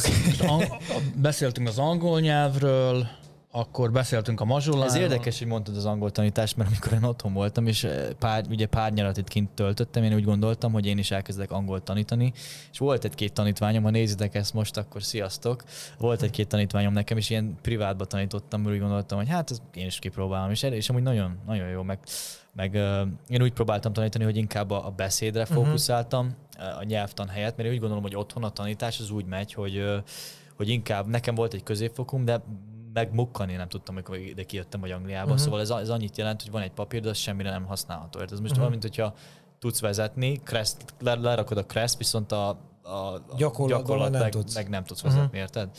Beszéltünk az angol nyelvről, akkor beszéltünk a mazsoláról. Ez érdekes, hogy mondtad az angol tanítást, mert amikor én otthon voltam, és pár, ugye pár nyarat itt kint töltöttem, én úgy gondoltam, hogy én is elkezdek angolt tanítani, és volt egy-két tanítványom, ha nézitek ezt most, akkor sziasztok. Volt egy-két tanítványom nekem, és ilyen privátba tanítottam, mert úgy gondoltam, hogy hát én is kipróbálom, és, és amúgy nagyon, nagyon jó, meg, meg uh, én úgy próbáltam tanítani, hogy inkább a, a beszédre fókuszáltam, uh-huh. a nyelvtan helyett, mert én úgy gondolom, hogy otthon a tanítás az úgy megy, hogy, uh, hogy inkább nekem volt egy középfokum, de megmukkani nem tudtam, amikor ide kijöttem vagy Angliába, uh-huh. szóval ez, ez annyit jelent, hogy van egy papír, de az semmire nem használható. Ez most uh-huh. olyan, mint hogyha tudsz vezetni, kreszt, le, lerakod a kreszt, viszont a, a, a gyakorlat meg, nem meg nem tudsz vezetni, uh-huh. érted?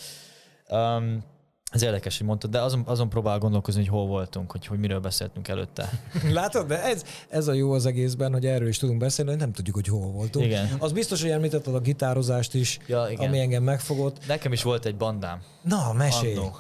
Um, ez érdekes, hogy mondtad, de azon, azon próbál gondolkozni, hogy hol voltunk, hogy, hogy miről beszéltünk előtte. Látod, de ez, ez a jó az egészben, hogy erről is tudunk beszélni, hogy nem tudjuk, hogy hol voltunk. Igen. Az biztos, hogy említetted a gitározást is, ja, ami engem megfogott. Nekem is volt egy bandám. Na, mesélj! Uh,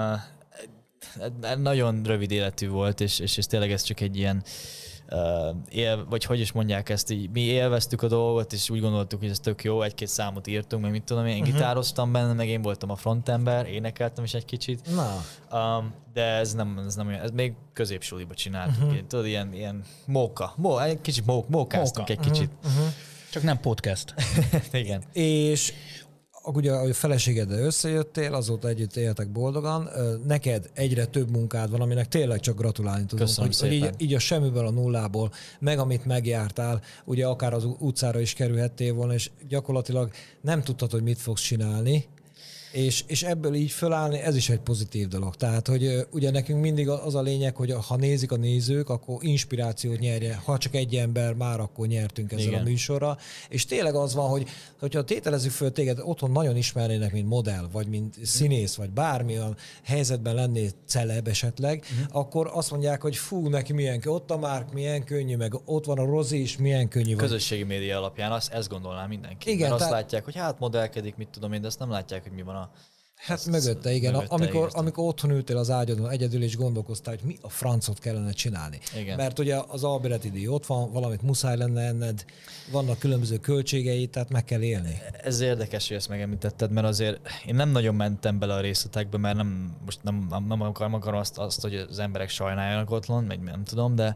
nagyon rövid életű volt, és, és, és tényleg ez csak egy ilyen Uh, él, vagy hogy is mondják ezt, így, mi élveztük a dolgot, és úgy gondoltuk, hogy ez tök jó, egy-két számot írtunk, meg mit tudom, én uh-huh. gitároztam benne, meg én voltam a frontember, énekeltem is egy kicsit. Na. Um, de ez nem, ez nem olyan, ez még középsuliba csináltuk. Uh-huh. Tudod, ilyen, ilyen móka, Mó, egy kicsit mók, mókáztunk móka. egy kicsit. Uh-huh. Csak nem podcast. Igen. És ugye a feleségeddel összejöttél, azóta együtt éltek boldogan, neked egyre több munkád van, aminek tényleg csak gratulálni tudunk. Köszönöm hogy, hogy így, így a semmiből, a nullából, meg amit megjártál, ugye akár az utcára is kerülhettél volna, és gyakorlatilag nem tudtad, hogy mit fogsz csinálni, és, és ebből így fölállni, ez is egy pozitív dolog. Tehát, hogy ugye nekünk mindig az a lényeg, hogy ha nézik a nézők, akkor inspirációt nyerje. Ha csak egy ember, már akkor nyertünk ezzel Igen. a műsorra. És tényleg az van, hogy hogyha tételezzük föl téged, otthon nagyon ismernének, mint modell, vagy mint színész, vagy bármilyen helyzetben lennél celeb esetleg, uh-huh. akkor azt mondják, hogy fú, neki milyen könnyű, ott a Márk, milyen könnyű, meg ott van a Rozi is, milyen könnyű van. Közösségi média alapján azt, ezt gondolná mindenki. Igen, Mert azt tehát... látják, hogy hát modellkedik, mit tudom én, de azt nem látják, hogy mi van a Hát azt mögötte, igen. Mögötte, amikor, amikor otthon ültél az ágyadon egyedül, és gondolkoztál, hogy mi a francot kellene csinálni. Igen. Mert ugye az albereti díj ott van, valamit muszáj lenne enned, vannak különböző költségei, tehát meg kell élni. Ez érdekes, hogy ezt megemlítetted, mert azért én nem nagyon mentem bele a részletekbe, mert nem, most nem, nem akarom, akarom azt, azt, hogy az emberek sajnáljanak otthon, meg nem tudom, de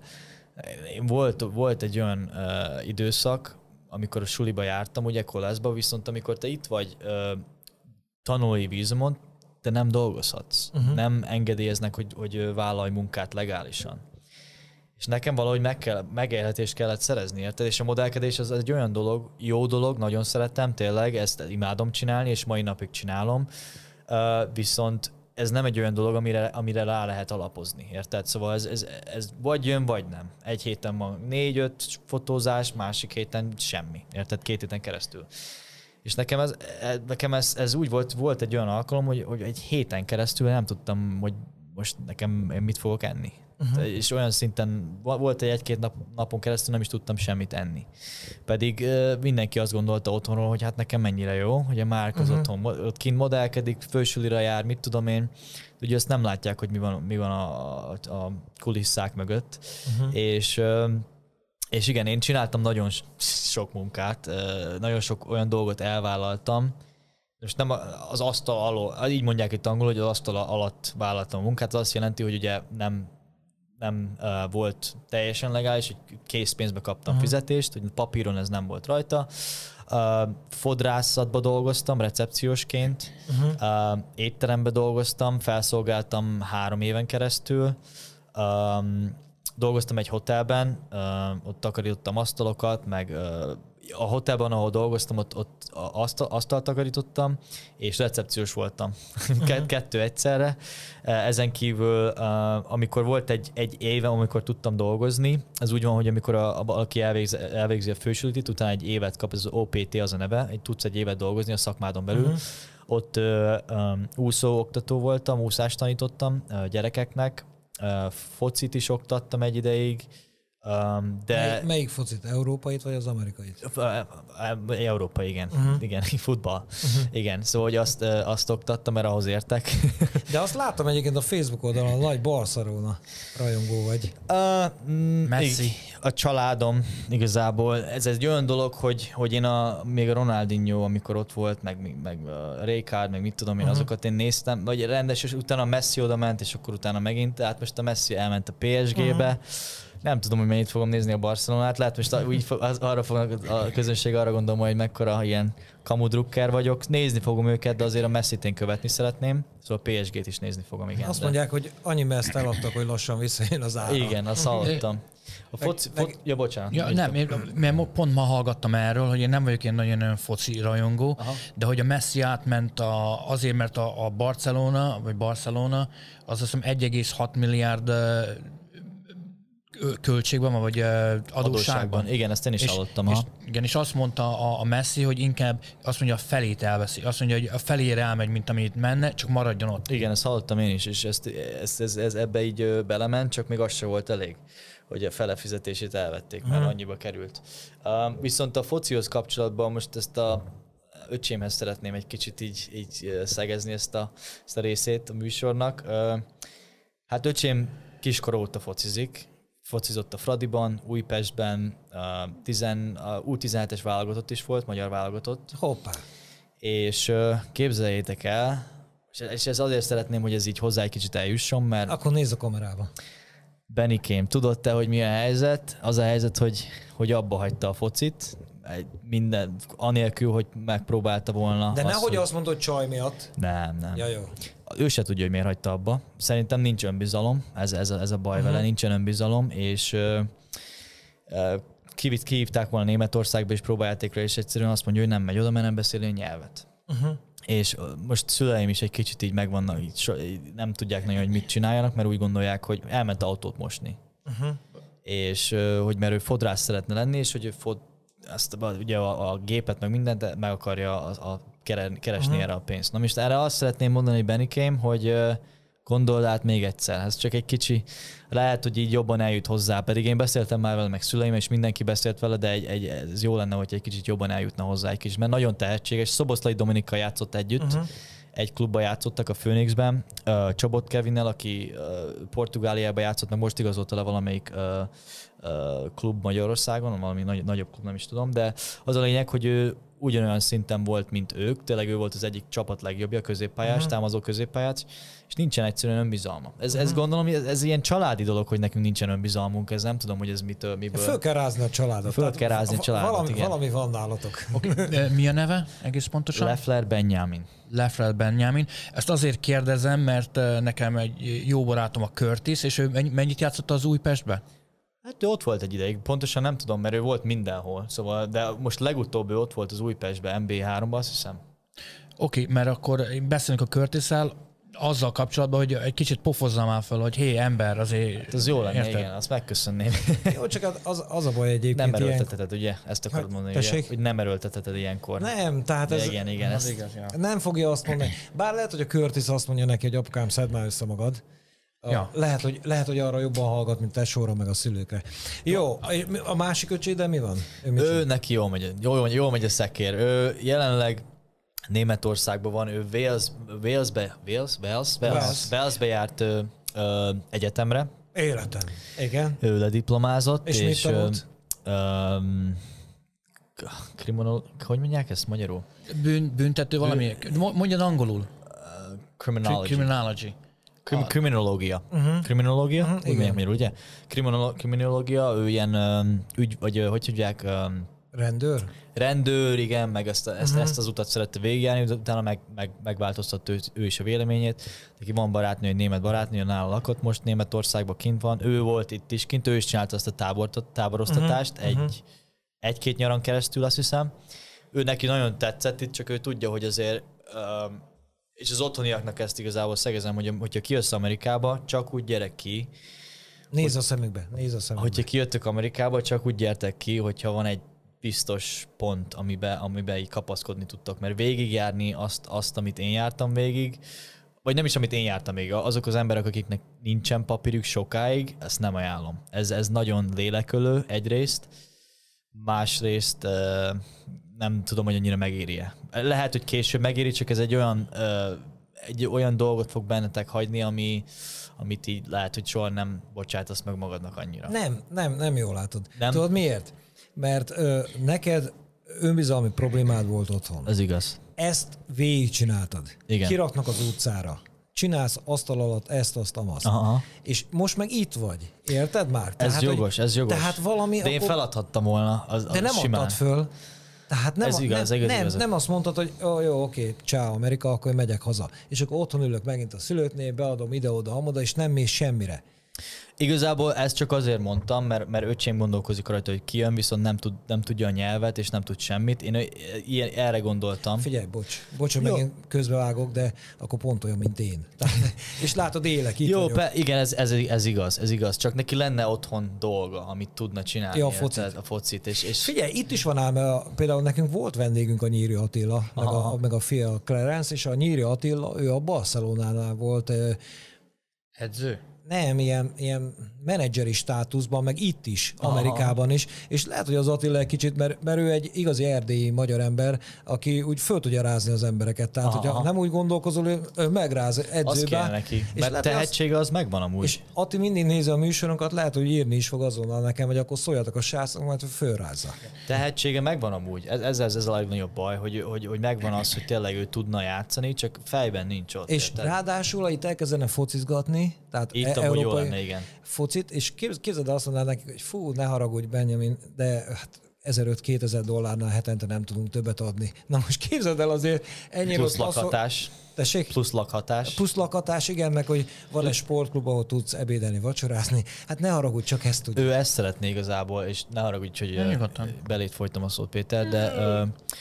volt, volt egy olyan uh, időszak, amikor a suliba jártam, ugye koleszba, viszont amikor te itt vagy uh, tanulói vízumon, te nem dolgozhatsz. Uh-huh. Nem engedélyeznek, hogy, hogy vállalj munkát legálisan. És nekem valahogy meg kell, megélhetést kellett szerezni, érted? És a modellkedés az egy olyan dolog, jó dolog, nagyon szeretem, tényleg, ezt imádom csinálni, és mai napig csinálom, uh, viszont ez nem egy olyan dolog, amire, amire rá lehet alapozni, érted? Szóval ez, ez, ez vagy jön, vagy nem. Egy héten van négy-öt fotózás, másik héten semmi, érted? Két héten keresztül. És nekem ez, nekem ez, ez úgy volt, volt egy olyan alkalom, hogy, hogy egy héten keresztül nem tudtam, hogy most nekem én mit fogok enni. Uh-huh. És olyan szinten volt egy egy-két nap, napon keresztül nem is tudtam semmit enni. Pedig uh, mindenki azt gondolta otthonról, hogy hát nekem mennyire jó, hogy a Márk az uh-huh. otthon ott kint modellkedik, fősulira jár, mit tudom én. Ugye azt nem látják, hogy mi van, mi van a, a, a kulisszák mögött. Uh-huh. És uh, És igen, én csináltam nagyon sok munkát, nagyon sok olyan dolgot elvállaltam. Most nem az asztal alól, így mondják itt angolul, hogy az asztal alatt vállaltam a munkát, az azt jelenti, hogy ugye nem, nem uh, volt teljesen legális, hogy készpénzbe kaptam uh-huh. fizetést, hogy papíron ez nem volt rajta. Uh, fodrászatba dolgoztam, recepciósként, uh-huh. uh, étterembe dolgoztam, felszolgáltam három éven keresztül. Um, dolgoztam egy hotelben, uh, ott takarítottam asztalokat, meg uh, a hotelben, ahol dolgoztam, ott, ott asztal, asztalt takarítottam, és recepciós voltam. Uh-huh. Kettő egyszerre. Ezen kívül, uh, amikor volt egy, egy éve, amikor tudtam dolgozni, ez úgy van, hogy amikor a, a, valaki elvégzi, elvégzi a fősültit, utána egy évet kap, ez az o pé té az a neve, egy tudsz egy évet dolgozni a szakmádon belül. Uh-huh. Ott uh, um, úszó oktató voltam, úszást tanítottam uh, gyerekeknek, uh, focit is oktattam egy ideig, Um, de... Mely, melyik focit? Európait vagy az amerikait? Európa, igen. Uh-huh. Igen, futball. Uh-huh. Igen, szóval hogy azt, azt oktattam, mert ahhoz értek. De azt láttam egyébként a Facebook oldalon, a nagy Barcelona rajongó vagy. Uh, Messi. A családom igazából. Ez egy olyan dolog, hogy, hogy én a, még a Ronaldinho, amikor ott volt, meg, meg a Rijkaard, meg mit tudom én, uh-huh. azokat én néztem, vagy rendes, és utána a Messi oda ment, és akkor utána megint, tehát most a Messi elment a pé es gé-be. Uh-huh. Nem tudom, hogy mennyit fogom nézni a Barcelonát, lehet most úgy arra fognak, a közönség arra gondolom, hogy mekkora ilyen kamudrukker vagyok. Nézni fogom őket, de azért a Messit én követni szeretném, szóval a pé es gét is nézni fogom, igen. Azt de... mondják, hogy annyi Messt eladtak, hogy lassan visszajön az ára. Igen, azt hallottam. A foci, meg, fo... Ja, bocsánat. Ja, nem, én, mert pont ma hallgattam erről, hogy én nem vagyok ilyen nagyon olyan foci rajongó, aha. de hogy a Messi átment a, azért, mert a, a Barcelona, vagy Barcelona, az azt hiszem egy egész hat milliárd költségben, vagy adósságban. adósságban. Igen, ezt én is és, hallottam. És, igen, és azt mondta a, a Messi, hogy inkább azt mondja, a felét elveszi. Azt mondja, hogy a felére elmegy, mint amit menne, csak maradjon ott. Igen, ezt hallottam én is, és ezt, ez, ez, ez ebbe így belement, csak még az se volt elég, hogy a fele fizetését elvették, mert hmm. annyiba került. Uh, viszont a focihoz kapcsolatban most ezt a öcsémhez szeretném egy kicsit így, így szegezni ezt a, ezt a részét a műsornak. Uh, hát öcsém kiskor óta focizik, focizott a Fradiban, Újpestben, a U tizenhetes válogatott is volt, magyar válogatott. Hoppá! És képzeljétek el, és ez azért szeretném, hogy ez így hozzá egy kicsit eljusson, mert... Akkor nézz a kamerába. Benikém, tudod te, hogy mi a helyzet? Az a helyzet, hogy, hogy abba hagyta a focit, minden, anélkül, hogy megpróbálta volna. De azt, nehogy hogy... azt mondod, hogy csaj miatt. Nem, nem. Ja, jó. Ő se tudja, hogy miért hagyta abba. Szerintem nincs önbizalom, ez, ez, a, ez a baj uh-huh. vele, nincsen önbizalom, és uh, uh, kivit, kihívták volna Németországba, és próbáljátékra, és egyszerűen azt mondja, hogy nem megy oda, mert nem beszéli a nyelvet. Uh-huh. És most szüleim is egy kicsit így megvannak, így, so, így nem tudják nagyon, hogy mit csináljanak, mert úgy gondolják, hogy elment autót mosni. Uh-huh. És uh, hogy mert ő fodrász szeretne lenni, és hogy ő fod, azt, ugye a, a gépet, meg mindent meg akarja a, a keresni uh-huh. erre a pénzt. Na most erre azt szeretném mondani, Benikém, hogy uh, gondold át még egyszer. Ez csak egy kicsi, lehet, hogy így jobban eljut hozzá, pedig én beszéltem már vele, meg szüleim, és mindenki beszélt vele, de egy, egy, ez jó lenne, hogy egy kicsit jobban eljutna hozzá egy kicsit, mert nagyon tehetséges. Szoboszlai Dominikkal játszott együtt, uh-huh. egy klubban játszottak a Phoenixben, uh, Csabot Kevinnel, aki uh, Portugáliában játszott, meg most igazolta le valamelyik uh, uh, klub Magyarországon, valami nagy, nagyobb klub, nem is tudom, de az a lényeg, hogy ő ugyanolyan szinten volt, mint ők, tényleg ő volt az egyik csapat legjobbja, középpályás, uh-huh. támazó középpályás, és nincsen egyszerűen önbizalma. Ez, uh-huh. ez gondolom, ez, ez ilyen családi dolog, hogy nekünk nincsen önbizalmunk, ez nem tudom, hogy ez mitől, miből. Föl kell rázni a családot. Föl kell rázni a családot, valami, igen. Valami van nálatok. Okay. Mi a neve egész pontosan? Leffler Benjamin. Leffler Benjamin. Ezt azért kérdezem, mert nekem egy jó barátom a Curtis, és ő mennyit játszott az Újpestbe? Hát ő ott volt egy ideig, pontosan nem tudom, mert ő volt mindenhol, szóval, de most legutóbb ő ott volt az Újpestben, em bé háromban, azt hiszem. Oké, okay, mert akkor beszélünk a Curtis-szel azzal kapcsolatban, hogy egy kicsit pofozzam már fel, hogy hé, ember, azért... Hát az jó lenne, érted? Igen, azt megköszönném. Jó, csak az, az a baj egyébként. Nem erőltetheted, ilyen... ugye? Ezt akarod mondani, ugye? Hogy nem erőltetheted ilyenkor. Nem, tehát ez... Igen, igen, ez... igaz, ja. Nem fogja azt mondani. Bár lehet, hogy a Curtis azt mondja neki, hogy apukám, szedd már össze magad. Ja. Lehet, hogy, lehet, hogy arra jobban hallgat, mint tesóra, meg a szülőkre. Jó, a másik öcséden mi van? Ő, ő neki jól megy, jól, jól megy a szekér. Ő jelenleg Németországban van, ő Wales, Walesbe, Wales, Wales, Wales, Walesbe járt ö, ö, egyetemre. Életem. Igen. Ő lediplomázott. És, és mit tanult? Um, kriminal, hogy mondják ezt magyarul? Bűn, büntető valami. Mondjad angolul. Uh, criminology. Criminology. Krim, ah. Kriminológia. Uh-huh. Kriminológia? Uh-huh. Úgy mondják magyarul, ugye? Kriminolo- kriminológia, ő ilyen um, ügy, vagy uh, hogy hívják? Um, Rendőr? Rendőr, igen, meg ezt, ezt, uh-huh. ezt az utat szerette végigjárni, utána meg, meg, megváltoztatta ő, ő is a véleményét. Neki van barátnő, egy német barátnő, nála lakott most Németországban, kint van. Ő volt itt is kint, ő is csinálta ezt a tábort, táboroztatást uh-huh. egy, uh-huh. egy-két nyaron keresztül, azt hiszem. Ő neki nagyon tetszett itt, csak ő tudja, hogy azért, um, és az otthoniaknak ezt igazából szegezem, hogy hogyha kijössz Amerikába, csak úgy gyerek ki. Nézz a szemükbe, nézz a szemükbe. Hogyha kijöttök Amerikába, csak úgy gyertek ki, hogyha van egy biztos pont, amiben, amiben így kapaszkodni tudtok, mert végigjárni azt, azt, amit én jártam végig, vagy nem is, amit én jártam végig, azok az emberek, akiknek nincsen papírjuk sokáig, ezt nem ajánlom. Ez, ez nagyon lélekölő egyrészt, másrészt nem tudom, hogy annyira megéri-e. Lehet, hogy később megéri, csak ez egy olyan, egy olyan dolgot fog bennetek hagyni, ami, amit így lehet, hogy soha nem bocsátasz meg magadnak annyira. Nem, nem, nem jól látod. Nem? Tudod miért? Mert ö, neked önbizalmi problémád volt otthon. Ez igaz. Ezt végigcsináltad. Igen. Kiraknak az utcára. Csinálsz asztal alatt ezt, azt, amazt. Aha. És most meg itt vagy. Érted már? Tehát, ez jogos, hogy, ez jogos. Tehát valami de én akkor... feladhattam volna. Az, az de nem simán. adtad föl. Tehát nem, ez igaz, nem, igaz, nem, igaz. nem azt mondtad, hogy oh, jó, oké, ciao Amerika, akkor én megyek haza. És akkor otthon ülök megint a szülőknél, beadom ide-oda, amoda, és nem mész semmire. Igazából ezt csak azért mondtam, mert, mert öcsém gondolkozik rajta, hogy kijön, viszont nem, tud, nem tudja a nyelvet, és nem tud semmit. Én ilyen, erre gondoltam. Figyelj, bocs, bocs, hogy megint közbevágok, de akkor pont olyan, mint én. És látod, élek, itt Jó, pe, igen, ez, ez, ez igaz, ez igaz. Csak neki lenne otthon dolga, amit tudna csinálni. Ja, a focit. A focit és, és... Figyelj, itt is van ám, például nekünk volt vendégünk a Nyíri Attila, meg a, meg a fia Clarence, és a Nyíri Attila, ő a Barcelonánál volt. Edző? Nem, ilyen, ilyen menedzseri státuszban, meg itt is, Amerikában is, és lehet, hogy az Attila egy kicsit, mert, mert ő egy igazi erdélyi magyar ember, aki úgy föl tudja rázni az embereket, tehát aha, hogyha nem úgy gondolkozol, ő, ő megráz edzőbe. Azt kell neki, és mert lehet, tehetsége az megvan amúgy. És Atti mindig nézi a műsorunkat, lehet, hogy írni is fog azonnal nekem, hogy akkor szóljatok a srácok, majd fölrázza. Tehetsége megvan amúgy, ez, ez, ez a legnagyobb baj, hogy, hogy, hogy megvan az, hogy tényleg ő tudna játszani, csak fejben nincs ott. És tehát... ráadásul itt elkezdene focizgatni, tehát itt amúgy jó lenne, igen. Focit, és képzeld, azt mondaná nekik, hogy fú, ne haragudj, Benjamin, de hát ezeröt-kétezer dollárnál hetente nem tudunk többet adni. Na most képzeld el azért ennyire... Plusz lakhatás. Tessék? Plusz lakhatás. Plusz lakhatás, igen, meg hogy van egy sportklub, ahol tudsz ebédelni, vacsorázni. Hát ne haragudj, csak ezt tudja. Ő ezt szeretné igazából, és ne haragudj, hogy belét folytam a szót, Péter, de ö,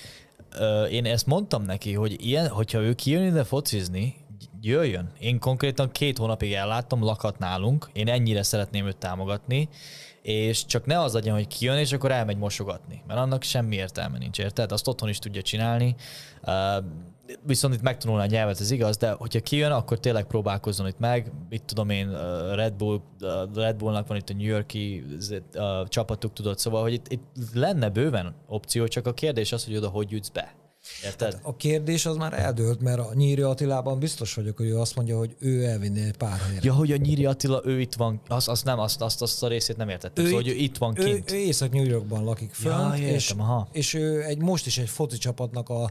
ö, én ezt mondtam neki, hogy ilyen, hogyha ő kijön ide focizni, jöjjön. Én konkrétan két hónapig elláttam, lakhat nálunk, én ennyire szeretném őt támogatni, és csak ne az legyen, hogy kijön, és akkor elmegy mosogatni, mert annak semmi értelme nincs, érted? Azt otthon is tudja csinálni, uh, viszont itt megtanulna a nyelvet, ez igaz, de hogyha kijön, akkor tényleg próbálkozzon itt meg, itt tudom én, uh, Red Bull, uh, Red Bullnak van itt a New York-i uh, csapatuk, tudod, szóval, hogy itt, itt lenne bőven opció, csak a kérdés az, hogy oda hogy jutsz be. Érted? Hát a kérdés az már eldőlt, mert a Nyíri Attilában biztos vagyok, hogy ő azt mondja, hogy ő elvinné egy pár helyre. Ja, hogy a Nyíri Attila, ő itt van, azt, azt nem, azt, azt, azt a részét nem értettem, szóval, hogy ő itt van kint. Ő, ő Észak-New Yorkban lakik fönt, ja, és, aha. és ő egy, most is egy foci csapatnak a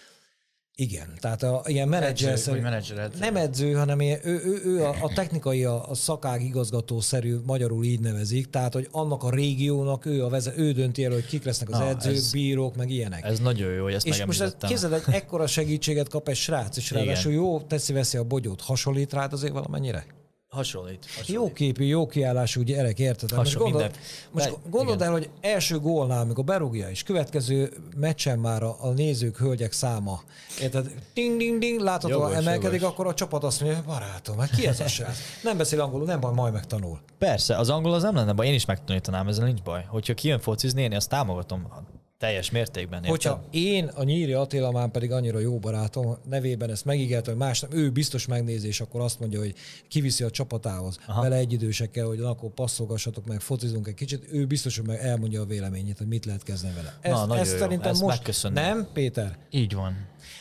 igen, tehát a, ilyen menedzser, szerű, menedzser edző. Nem edző, hanem ilyen, ő, ő, ő a, a technikai, a, a szakág igazgatószerű, magyarul így nevezik, tehát hogy annak a régiónak ő, a vezet, ő dönti el, hogy kik lesznek az ah, edzők, ez, bírók, meg ilyenek. Ez nagyon jó, hogy ezt és most képzeld, egy ekkora segítséget kap egy srác, és ráadásul jó teszi-veszi a bogyót, hasonlít rád azért valamennyire? Hasonlít, hasonlít. Jó képű, jó kiállású gyerek, érted? Most gondold, most gondold el, hogy első gólnál, amikor berúgja, és következő meccsen már a, a nézők, hölgyek száma, érted? Ding, ding, ding, láthatóan emelkedik, jogos. Akkor a csapat azt mondja, barátom, hát ki ez a srác? Nem beszél angolul, nem baj, majd megtanul. Persze, az angol az nem lenne baj, én is megtanítanám, ezzel nincs baj. Hogyha kijön focizni, én azt támogatom. Teljes mértékben. Értem? Hogyha én, a Nyíri Attila már pedig annyira jó barátom, nevében ezt megígérte, hogy más nem, ő biztos megnézi, és akkor azt mondja, hogy kiviszi a csapatához. Aha. Vele egyidősekkel, hogy na, akkor passzolgassatok meg, focizunk egy kicsit, ő biztos, hogy meg elmondja a véleményét, hogy mit lehet kezdeni vele. Ezt, na, ezt szerintem ezt most nem, Péter? Így van.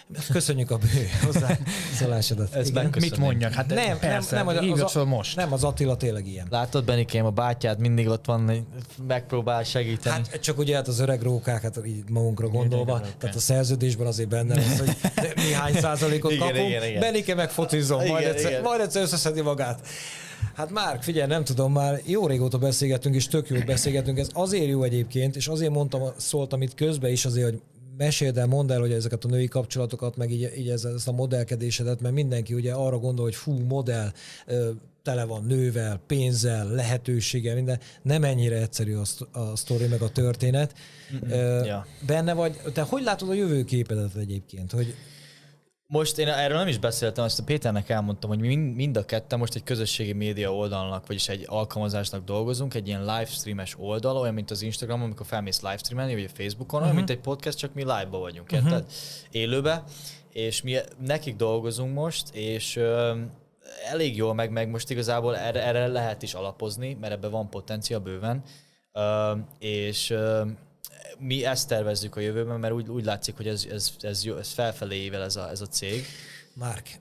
Köszönjük a bő hozzászólásodat. Mit mondjak? Hát nem, persze, nem, nem, az, az, most. Nem, az Attila tényleg ilyen. Látod, Benikém, a bátyád mindig ott van, megpróbál segíteni. Hát csak ugye hát az öreg rókák, hát így magunkra gondolva, tehát a szerződésben azért benne lesz, hogy néhány százalékot igen, kapunk. Igen, igen. Benike meg focizom, igen, majd, egyszer, majd egyszer összeszedi magát. Hát Márk, figyelj, nem tudom, már jó régóta beszélgetünk, és tök jót beszélgetünk. Ez azért jó egyébként, és azért mondtam, szóltam itt közben is azért, hogy meséld el, mondd el, hogy ezeket a női kapcsolatokat, meg így, így ezt a modellkedésedet, mert mindenki ugye arra gondol, hogy fú, modell, tele van nővel, pénzzel, lehetőséggel, minden. Nem ennyire egyszerű a, a sztori, meg a történet. Mm-hmm. Ja. Benne vagy, te hogy látod a jövőképedet egyébként? Hogy most én erről nem is beszéltem, azt a Péternek elmondtam, hogy mi mind a ketten most egy közösségi média oldalnak, vagyis egy alkalmazásnak dolgozunk, egy ilyen livestreames oldal, olyan, mint az Instagramon, amikor felmész livestreamelni, vagy a Facebookon, uh-huh. olyan, mint egy podcast, csak mi live-ba vagyunk, uh-huh. érted? Élőbe, és mi nekik dolgozunk most, és ö, elég jól meg, meg most igazából erre, erre lehet is alapozni, mert ebben van potenciál bőven, ö, és ö, mi ezt tervezzük a jövőben, mert úgy, úgy látszik, hogy ez, ez, ez, jó, ez felfelé ével ez a, ez a cég. Márk,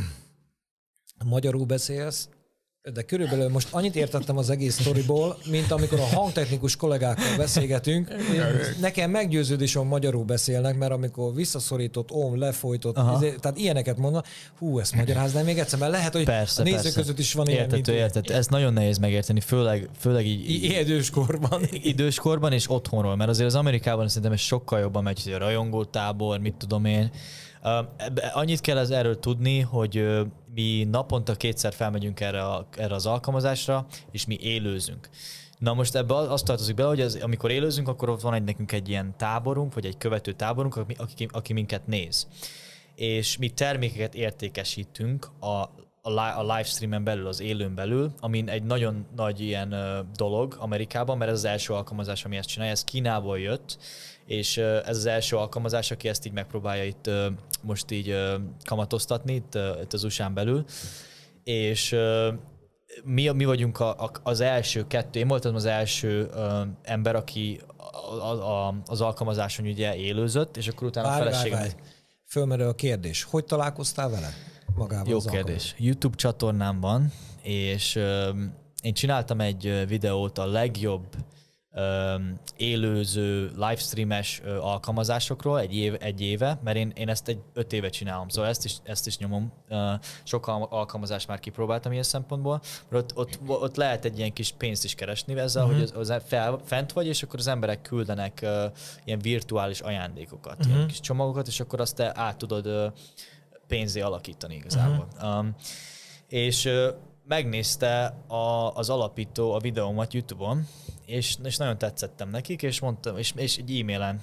magyarul beszélsz, de körülbelül most annyit értettem az egész sztoriból, mint amikor a hangtechnikus kollégákkal beszélgetünk. Nekem meggyőződés, hogy magyarul beszélnek, mert amikor visszaszorított, om, lefolytott, ezért, tehát ilyeneket mondnak, hú, ezt magyaráznám még egyszer, mert lehet, hogy persze, a nézők persze. között is van ilyen, értető, mint... Értető, ez nagyon nehéz megérteni, főleg, főleg így... I- időskorban. Időskorban és otthonról, mert azért az Amerikában szerintem ez sokkal jobban megy, hogy a rajongótábor, mit tudom én. Uh, annyit kell ez erről tudni, hogy uh, mi naponta kétszer felmegyünk erre, a, erre az alkalmazásra, és mi élőzünk. Na most ebbe azt tartozik bele, hogy az, amikor élőzünk, akkor ott van egy nekünk egy ilyen táborunk, vagy egy követő táborunk, aki, aki, aki minket néz. És mi termékeket értékesítünk a, a, a livestreamen belül, az élőn belül, amin egy nagyon nagy ilyen uh, dolog Amerikában, mert ez az első alkalmazás, ami ezt csinálja, ez Kínából jött, és ez az első alkalmazás, aki ezt így megpróbálja itt most így kamatoztatni, itt, itt az u es á-n belül. És mi, mi vagyunk a, a, az első kettő, én voltam az első ember, aki a, a, az alkalmazáson ugye élőzött, és akkor utána várj, a feleségem... Várj, várj. Fölmerül a kérdés, hogy találkoztál vele? Magával Jó kérdés. YouTube csatornám van, és én csináltam egy videót a legjobb élőző, livestreames alkalmazásokról egy, év, egy éve, mert én, én ezt egy öt éve csinálom, szóval ezt is, ezt is nyomom. Sok alkalmazást már kipróbáltam ilyen szempontból, mert ott, ott, ott lehet egy ilyen kis pénzt is keresni ezzel, uh-huh. hogy az, az fel, fent vagy, és akkor az emberek küldenek uh, ilyen virtuális ajándékokat, uh-huh. ilyen kis csomagokat, és akkor azt te át tudod uh, pénzé alakítani igazából. Uh-huh. Um, és uh, megnézte a, az alapító a videómat YouTube-on, és, és nagyon tetszettem nekik, és mondtam, és, és egy e-mailen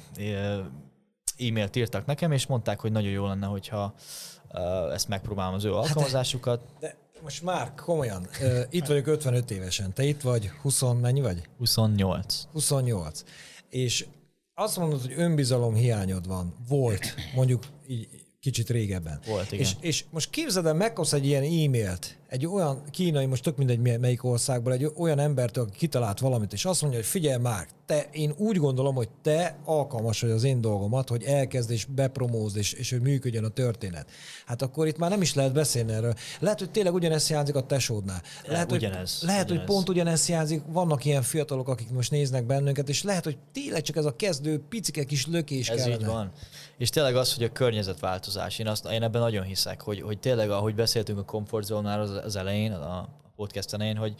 e-mailt írtak nekem, és mondták, hogy nagyon jó lenne, hogyha uh, ezt megpróbálom az ő alkalmazásukat. Hát de, de most már komolyan, uh, itt vagyok ötvenöt évesen, te itt vagy, húsz, mennyi vagy? huszonnyolc. huszonnyolc. És azt mondod, hogy önbizalom hiányod van, volt, mondjuk így kicsit régebben. Volt, igen. És, és most képzeld el, megkapsz egy ilyen e-mailt, egy olyan kínai, most tök mindegy melyik országból, egy olyan embertől, aki kitalált valamit, és azt mondja, hogy figyelj már, te, én úgy gondolom, hogy te alkalmas vagy az én dolgomat, hogy elkezd és bepromózd, és, és hogy működjön a történet. Hát akkor itt már nem is lehet beszélni erről. Lehet, hogy tényleg ugyanezt hiányzik a tesódnál. Lehet, ugyanez, hogy, lehet ugyanez. hogy pont ugyanezt hiányzik, vannak ilyen fiatalok, akik most néznek bennünket, és lehet, hogy tényleg csak ez a kezdő picike kis lökés ez kellene. Ez így van. És tényleg az, hogy a környezetváltozás, én, azt, én ebben nagyon hiszek, hogy, hogy tényleg, ahogy beszéltünk a comfort zone-nál az, az elején, a podcast elején, hogy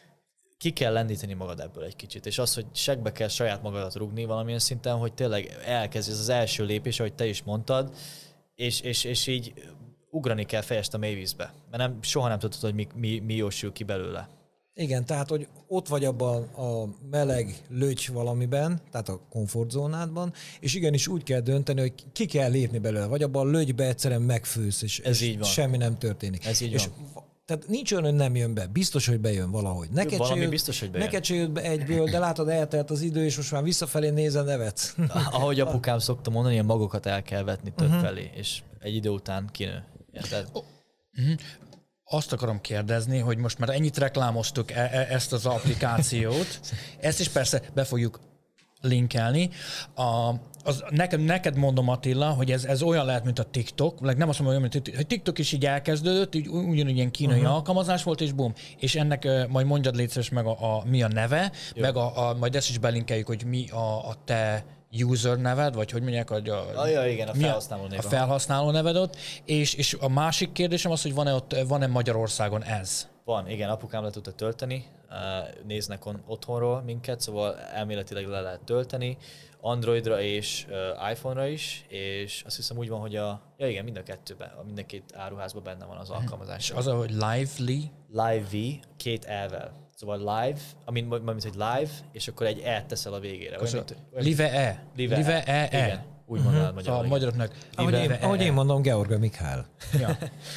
ki kell lendíteni magad ebből egy kicsit, és az, hogy segbe kell saját magadat rúgni valamilyen szinten, hogy tényleg elkezd, ez az első lépés, ahogy te is mondtad, és, és, és így ugrani kell fejest a mélyvízbe, mert nem, soha nem tudod, hogy mi, mi, mi jósül ki belőle. Igen, tehát, hogy ott vagy abban a meleg löty valamiben, tehát a komfortzónádban, és igenis úgy kell dönteni, hogy ki kell lépni belőle, vagy abban a lötybe egyszerűen megfősz, és, Ez és így van. semmi nem történik. Ez így és van. Tehát nincs olyan, hogy nem jön be. Biztos, hogy bejön valahogy. Neked Valami jött, biztos, hogy bejön. Neked se jött be egyből, de látod, eltelt az idő, és most már visszafelé nézel, nevetsz. Ahogy apukám szokta mondani, ilyen magokat el kell vetni több uh-huh. felé, és egy idő után kinő. Érted? Oh. Uh-huh. Azt akarom kérdezni, hogy most már ennyit reklámoztuk e- e- ezt az applikációt, ezt is persze be fogjuk linkelni. A, az, neked, neked mondom, Attila, hogy ez, ez olyan lehet, mint a TikTok, nem azt mondom, hogy a TikTok is így elkezdődött, így, ugyanúgy ilyen kínai uh-huh. alkalmazás volt, és bum. És ennek uh, majd mondjad légy szíves meg a, a, mi a neve, jó. meg a, a, majd ezt is belinkeljük, hogy mi a, a te user neved, vagy hogy mondják, hogy a, ah, ja, igen, a felhasználó neved. A felhasználó neved ott. És, és a másik kérdésem az, hogy van-e ott, van-e Magyarországon ez? Van, igen, apukám le tudta tölteni, néznek on, otthonról minket, szóval elméletileg le lehet tölteni, Androidra és uh, iPhone-ra is, és azt hiszem úgy van, hogy a, ja igen, mind a kettőben, mind a két áruházban benne van az alkalmazás. És az, hogy Lively? Lively, két elvel. Szóval live, amint mint hogy live, és akkor egy e teszel a végére. Live-e. Live-e. Igen, úgy mondanám magyarul. A magyaroknak. Ahogy én, ahogy én mondom, Georg Mikhail. Ja.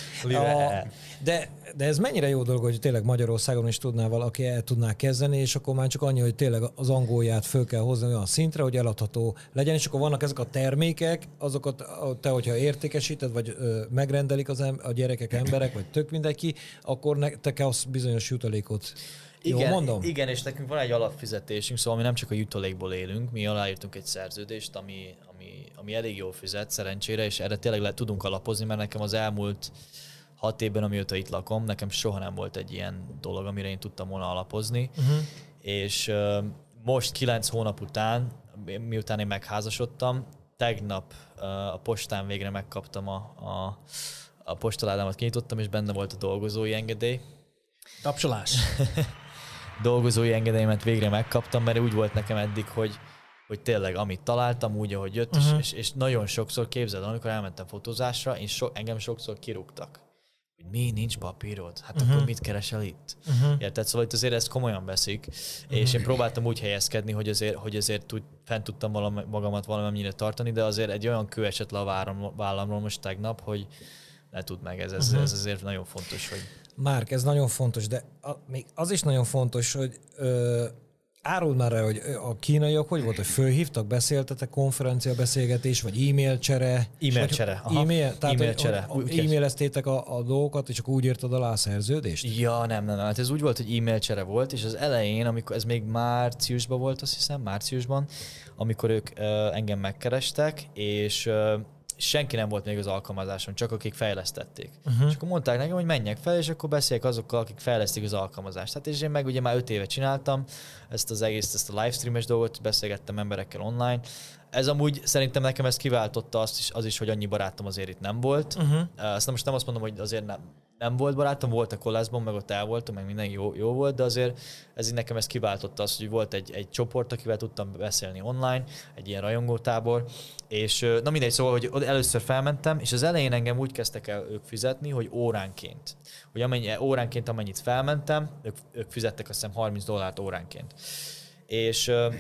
A, de, de ez mennyire jó dolog, hogy tényleg Magyarországon is tudná valaki, el tudná kezdeni, és akkor már csak annyi, hogy tényleg az angolját föl kell hozni olyan szintre, hogy eladható legyen, és akkor vannak ezek a termékek, azokat te, hogyha értékesíted, vagy ö, megrendelik az em- a gyerekek, emberek, vagy tök mindenki, akkor ne, te kapsz bizonyos jutalékot. Igen, Jó, mondom? Igen, és nekünk van egy alapfizetésünk, szóval mi nem csak a jutalékból élünk, mi aláírtunk egy szerződést, ami, ami, ami elég jól fizet szerencsére, és erre tényleg le tudunk alapozni, mert nekem az elmúlt hat évben, amióta itt lakom, nekem soha nem volt egy ilyen dolog, amire én tudtam volna alapozni, uh-huh. és uh, most kilenc hónap után, miután én megházasodtam, tegnap uh, a postán végre megkaptam a, a, a postaládámat, kinyitottam, és benne volt a dolgozói engedély. Tapsolás! Dolgozói engedélyemet végre megkaptam, mert úgy volt nekem eddig, hogy, hogy tényleg amit találtam, úgy, ahogy jött, uh-huh. és, és nagyon sokszor képzeld, amikor elmentem fotózásra, én so, engem sokszor kirúgtak. Hogy mi, nincs papírod? Hát uh-huh. akkor mit keresel itt? Uh-huh. Érted? Szóval itt azért ezt komolyan veszik, uh-huh. és én próbáltam úgy helyezkedni, hogy azért, hogy azért tud, fent tudtam valami, magamat valamennyire tartani, de azért egy olyan kő esett le a váram, vállamról most tegnap, hogy ne tudd meg, ez, ez, uh-huh. ez azért nagyon fontos, hogy... Márk, ez nagyon fontos, de a, még az is nagyon fontos, hogy ö, áruld már el, hogy a kínaiak hogy volt, hogy fölhívtak, beszéltetek, konferencia beszélgetés, vagy e-mail csere? E-mail csere, aha. E-mail, tehát e-mail csere. E-maileztétek a, a dolgokat, és akkor úgy írtad alá a szerződést? Ja, nem, nem, nem. Hát ez úgy volt, hogy e-mail csere volt, és az elején, amikor ez még márciusban volt, azt hiszem, márciusban, amikor ők uh, engem megkerestek, és uh, senki nem volt még az alkalmazáson, csak akik fejlesztették. Uh-huh. És akkor mondták nekem, hogy menjek fel, és akkor beszéljek azokkal, akik fejlesztik az alkalmazást. Hát és én meg ugye már öt éve csináltam ezt az egész, ezt a livestreames dolgot, beszélgettem emberekkel online. Ez amúgy szerintem nekem ez kiváltotta azt is, az is, hogy annyi barátom azért itt nem volt. Uh-huh. Azt most nem azt mondom, hogy azért nem, nem volt barátom, volt a koleszban, meg ott el voltam, meg minden jó, jó volt, de azért ez így nekem ez kiváltotta azt, hogy volt egy, egy csoport, akivel tudtam beszélni online, egy ilyen rajongótábor, és na mindegy, szóval, hogy először felmentem, és az elején engem úgy kezdtek el ők fizetni, hogy óránként. Hogy amennyi, óránként, amennyit felmentem, ők, ők fizettek azt hiszem harminc dollárt óránként. És uh,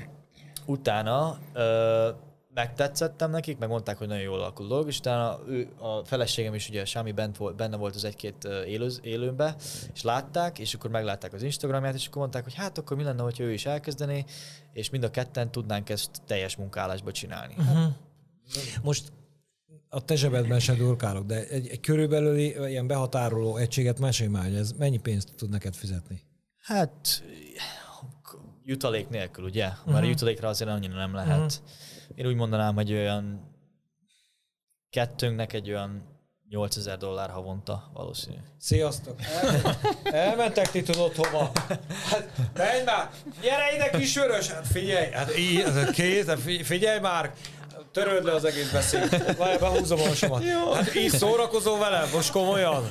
utána uh, megtetszettem nekik, meg mondták, hogy nagyon jól alakul dolog, és utána ő, a feleségem is ugye Sámi bent volt, benne volt az egy-két élő, élőnbe, és látták, és akkor meglátták az Instagramját, és akkor mondták, hogy hát akkor mi lenne, hogyha ő is elkezdené, és mind a ketten tudnánk ezt teljes munkálásba csinálni. Uh-huh. Hát, most a te zsebedben se durkálok, de egy, egy körülbelül ilyen behatároló egységet mesélj már, hogy ez mennyi pénzt tud neked fizetni? Hát jutalék nélkül, ugye? Uh-huh. Már a jutalékra azért annyira nem lehet. Uh-huh. Én úgy mondanám, hogy olyan kettőnknek egy olyan nyolcezer dollár havonta valószínű. Sziasztok! El, elmentek ti tudod hova? Hát menj már! Gyere ide kis vörös! Hát figyelj! Hát így, kész, figyelj már! Töröld le az egész beszéd. Várj, behúzom a hasamat. Hát így szórakozol velem? Most komolyan?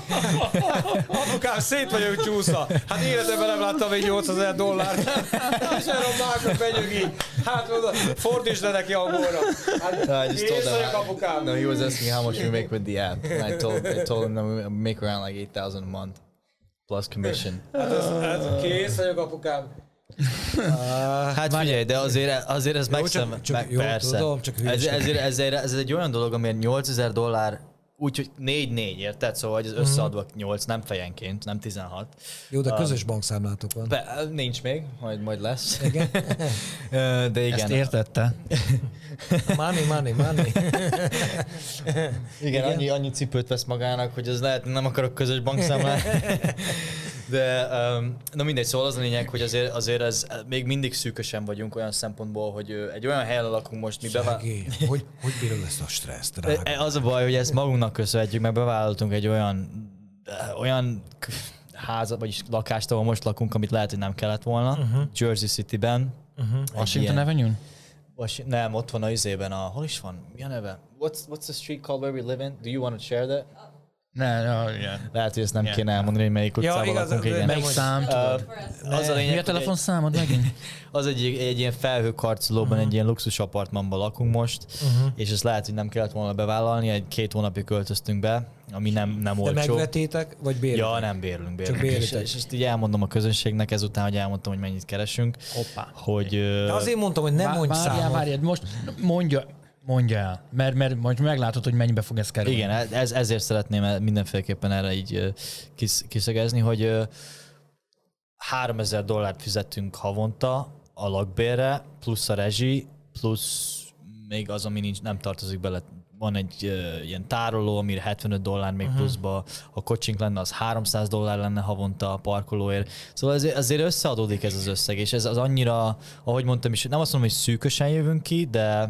Apukám, szét vagyok csúszva. Hát életemben nem láttam még nyolcezer dollárt. És erről mákra benyögi. Hát mondom, fordítsd le neki angolra. Hát kész vagyok, apukám. No, he was asking how much we make with the app. And I told, I told him that we make around like eight thousand a month. Plus commission. Hát ez, ez kész vagyok, apukám. Uh, hát figyelj, de azért, azért ez megszem, meg, jó, persze. Tudom, csak ez, ez, ez, ez egy olyan dolog, amiért nyolcezer dollár, úgyhogy négy-négy, érted? Szóval hogy az összeadva nyolc, nem fejenként, nem tizenhat. Jó, de közös um, bankszámlátok van. Be, nincs még, majd, majd lesz. Igen? De igen. Ezt értette? Money, money, money. Igen, igen. Annyi, annyi cipőt vesz magának, hogy ez lehet, nem akarok közös bankszámlát. De um, na mindegy, szóval az a lényeg, hogy azért, azért ez, még mindig szűkösen vagyunk olyan szempontból, hogy egy olyan helyen lakunk most, mi bevállaltunk. Hogy, hogy bírod ezt a stresszt, drága? Az a baj, hogy ezt magunknak köszönhetjük, meg bevállaltunk egy olyan, olyan házat, vagyis lakást, ahol most lakunk, amit lehet, hogy nem kellett volna, uh-huh. Jersey Cityben. Uh-huh. Washington Avenue? Was, nem, ott van a izében a, hol is van? Mi a neve? What's, what's the street called where we live in? Do you want to share that? Ne, no, yeah. Lehet, hogy ezt nem yeah. kéne elmondani, hogy melyik utcában ja, lakunk. Igen. Melyik szám, tudod? Uh, az a lényeg, mi a telefonszámod megint? Az egy, egy ilyen felhőkarcolóban, uh-huh. egy ilyen luxus apartmanban lakunk most, uh-huh. és ezt lehet, hogy nem kellett volna bevállalni, egy két hónapig költöztünk be, ami nem, nem olcsó. De megvetétek, vagy bérlünk? Ja, nem bérlünk, bérlünk. És, és ezt így elmondom a közönségnek ezután, hogy elmondtam, hogy mennyit keresünk. Hoppá. Hogy, de azért mondtam, hogy nem mondj számot. Várjál, várjál, most mondja. Mondja el, mert, mert majd meglátod, hogy mennyibe fog ez kerülni. Igen, ez, ezért szeretném mindenféleképpen erre így kis, kiszegezni, hogy háromezer dollárt fizetünk havonta a lakbérre, plusz a rezsi, plusz még az, ami nincs, nem tartozik bele. Van egy uh, ilyen tároló, amire hetvenöt dollár még uh-huh. pluszba, ha kocsink lenne, az háromszáz dollár lenne havonta a parkolóért. Szóval ezért, ezért összeadódik ez az összeg, és ez az annyira, ahogy mondtam is, nem azt mondom, hogy szűkösen jövünk ki, de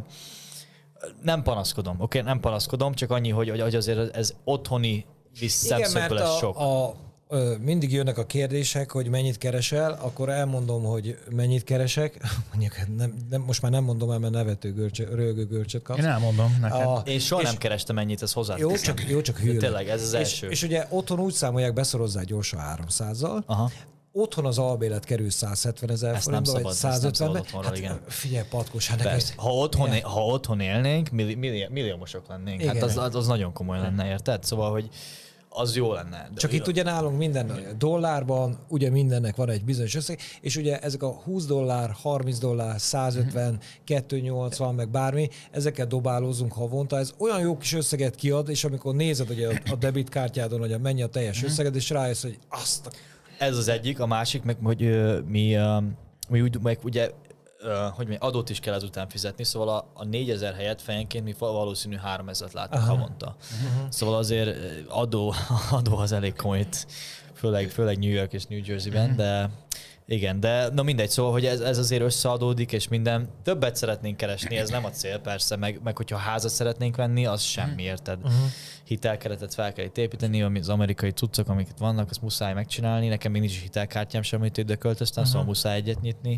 nem panaszkodom, oké, okay? Nem panaszkodom, csak annyi, hogy, hogy azért ez otthoni szemszögből ez sok. A, a, ö, mindig jönnek a kérdések, hogy mennyit keresel, akkor elmondom, hogy mennyit keresek. Mondjuk, nem, nem, most már nem mondom el, mert nevető görcsö, rögő görcsöt kapsz. Én elmondom neked. A, Én soha és, nem kerestem ennyit, ez hozzáteszem. Jó, csak, jó, csak hűl. Tényleg, ez az és, első. És ugye otthon úgy számolják, beszorozzál gyorsan háromszázzal. Aha. Otthon az albélet kerül száz hetven ezer forintba, vagy száz ötvenbe. Hát igen. Figyelj, patkos, hát neked... Ha otthon, é, ha otthon élnénk, milli, milli, milliómosok lennénk. Igen. Hát az, az, az nagyon komoly lenne, érted? Szóval, hogy az jó lenne. Csak itt ugye nálunk minden dollárban, ugye mindennek van egy bizonyos összeg, és ugye ezek a húsz dollár, harminc dollár, száz ötven, kétszáznyolcvan, meg bármi, ezeket dobálózunk havonta. Ez olyan jó kis összeget kiad, és amikor nézed ugye a debitkártyádon, hogy mennyi a teljes összeged, és rájössz, hogy azt a... Ez az egyik, a másik, meg hogy uh, mi, uh, mi úgy, meg ugye uh, hogy mi, adót is kell ezután fizetni, szóval a, a négyezer helyett fejenként mi valószínű háromezret látunk Aha. havonta. Uh-huh. Szóval azért adó, adó az elég komoly, főleg, főleg New York és New Jersey-ben, uh-huh. de igen, de na mindegy, szóval, hogy ez, ez azért összeadódik, és minden. Többet szeretnénk keresni, ez nem a cél persze, meg, meg hogyha házat szeretnénk venni, az semmi, érted? Uh-huh. Hitelkeretet fel kell itt építeni, ami az amerikai cuccok, amiket vannak, azt muszáj megcsinálni. Nekem még nincs is hitelkártyám sem, amit ide költöztem, uh-huh. szóval muszáj egyet nyitni.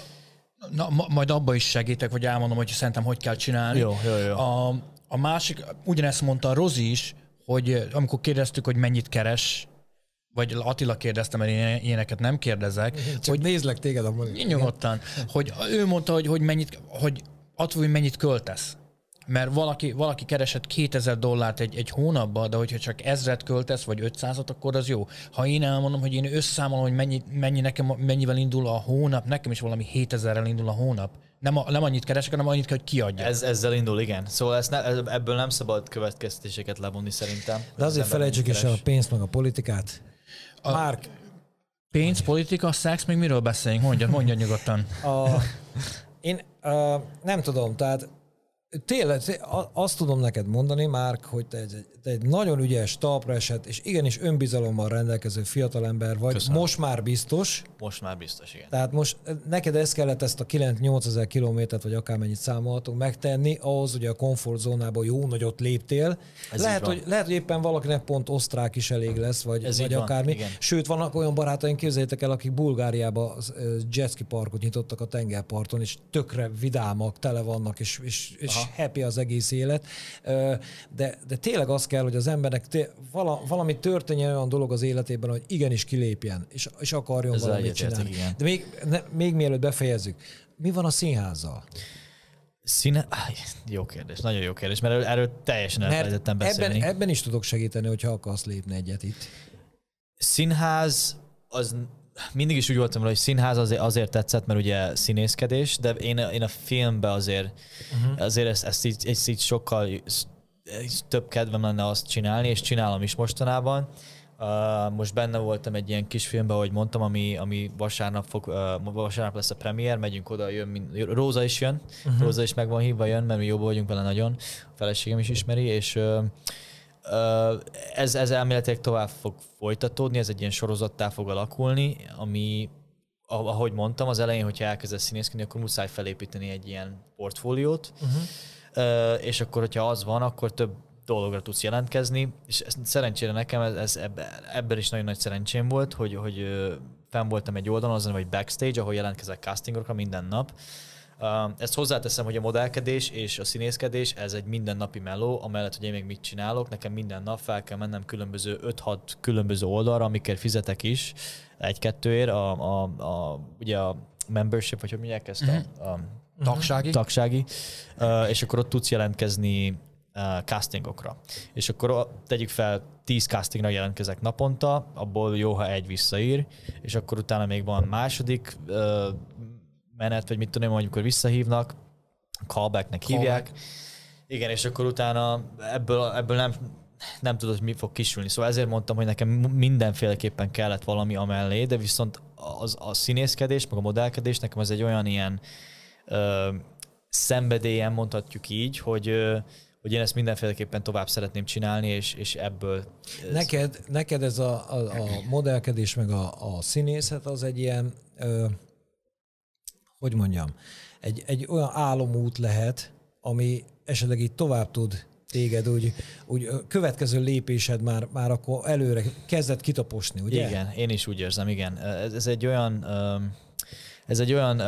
Na, ma, majd abba is segítek, vagy elmondom, hogy szerintem hogy kell csinálni. Jó, jó, jó. A, a másik, ugyanezt mondta a Rozi is, hogy amikor kérdeztük, hogy mennyit keres, vagy Attila kérdezte, mert én ilyeneket nem kérdezek. Csak hogy nézlek téged a monitor. Nyugodtan. Hogy ő mondta, hogy, hogy mennyit, hogy attól, hogy mennyit költesz. Mert valaki, valaki keresett kétezer dollárt egy, egy hónapban, de hogyha csak ezret költesz, vagy ötszázat, akkor az jó. Ha én elmondom, hogy én összeszámolom, hogy mennyi, mennyi nekem, mennyivel indul a hónap, nekem is valami hétezerrel indul a hónap. Nem, a, nem annyit keresek, hanem annyit kell, hogy kiadja. Ez, ezzel indul, igen. Szóval ezt ne, ebből nem szabad következtetéseket levonni szerintem. De azért felejtsük is a pénzt, meg a politikát. A Márk. Pénz, politika, szex, még miről beszéljünk? Mondja, mondja nyugodtan. A, én a, nem tudom, tehát tényleg azt tudom neked mondani, Márk, hogy te egy, te egy nagyon ügyes, talpra esett, és igenis önbizalommal rendelkező fiatalember vagy. Köszönöm. Most már biztos. Most már biztos, igen. Tehát most neked ez kellett ezt a kilenc-nyolc ezer kilométert, vagy akármennyit számolhatunk megtenni, ahhoz, hogy a komfortzónából jó nagyot léptél. Lehet hogy, lehet, hogy éppen valakinek pont osztrák is elég lesz, vagy, vagy akármi. Van, sőt, vannak olyan barátaink, képzeljétek el, akik Bulgáriába jetski parkot nyitottak a tengerparton, és tökre vidámak, tele vannak, és, és, és happy az egész élet. De, de tényleg az kell, hogy az embernek té- vala, valami történjen olyan dolog az életében, hogy igenis kilépjen, és, és akarjon ez valamit csinálni. Értek, de még, ne, még mielőtt befejezzük, mi van a színházzal? Színe... Jó kérdés, nagyon jó kérdés, mert erről teljesen elfelejtettem beszélni. Ebben, ebben is tudok segíteni, hogyha akarsz lépni egyet itt. Színház, az mindig is úgy voltam rá, hogy színház azért, azért tetszett, mert ugye színészkedés, de én, én a filmben azért, uh-huh. azért ezt, ezt, így, ezt így sokkal több kedvem lenne azt csinálni, és csinálom is mostanában. Uh, most benne voltam egy ilyen kis filmben, ahogy mondtam, ami, ami vasárnap, fog, uh, vasárnap lesz a premier, megyünk oda, jön, mind, Róza is jön, uh-huh. Róza is meg van hívva, jön, mert mi jobban vagyunk vele nagyon, a feleségem is ismeri, és uh, Ez, ez elméletileg tovább fog folytatódni, ez egy ilyen sorozattá fog alakulni, ami, ahogy mondtam, az elején, hogyha elkezdesz színészkedni, akkor muszáj felépíteni egy ilyen portfóliót, uh-huh. és akkor, hogyha az van, akkor több dologra tudsz jelentkezni, és szerencsére nekem ez, ez ebben, ebben is nagyon nagy szerencsém volt, hogy, hogy fenn voltam egy oldalon, azon, vagy backstage, ahol jelentkezek castingokra minden nap. Ezt hozzáteszem, hogy a modellkedés és a színészkedés, ez egy mindennapi meló, amellett, hogy én még mit csinálok, nekem minden nap fel kell mennem különböző öt-hat különböző oldalra, amikért fizetek is, egy-kettőért, a, a, a, ugye a membership, vagy hogy mondják ezt? Uh-huh. A, a tagsági. Tagsági. Uh, és akkor ott tudsz jelentkezni uh, castingokra. És akkor tegyük fel, tíz castingra jelentkezek naponta, abból jó, ha egy visszaír, és akkor utána még van második uh, menet, vagy mit tudom, hogy amikor visszahívnak, callbacknek hívják. Callback. Igen, és akkor utána ebből, ebből nem, nem tudod, hogy mi fog kisülni. Szóval ezért mondtam, hogy nekem mindenféleképpen kellett valami amellé, de viszont az, a színészkedés, meg a modellkedés, nekem ez egy olyan ilyen ö, szenvedélyen, mondhatjuk így, hogy, ö, hogy én ezt mindenféleképpen tovább szeretném csinálni, és, és ebből... Ez... Neked, neked ez a, a, a modellkedés, meg a, a színészet az egy ilyen... Ö, hogy mondjam, egy, egy olyan álomút lehet, ami esetleg így tovább tud téged, úgy, úgy következő lépésed már, már akkor előre kezdett kitaposni, ugye? Igen, én is úgy érzem, igen. Ez, ez egy olyan, ez egy olyan,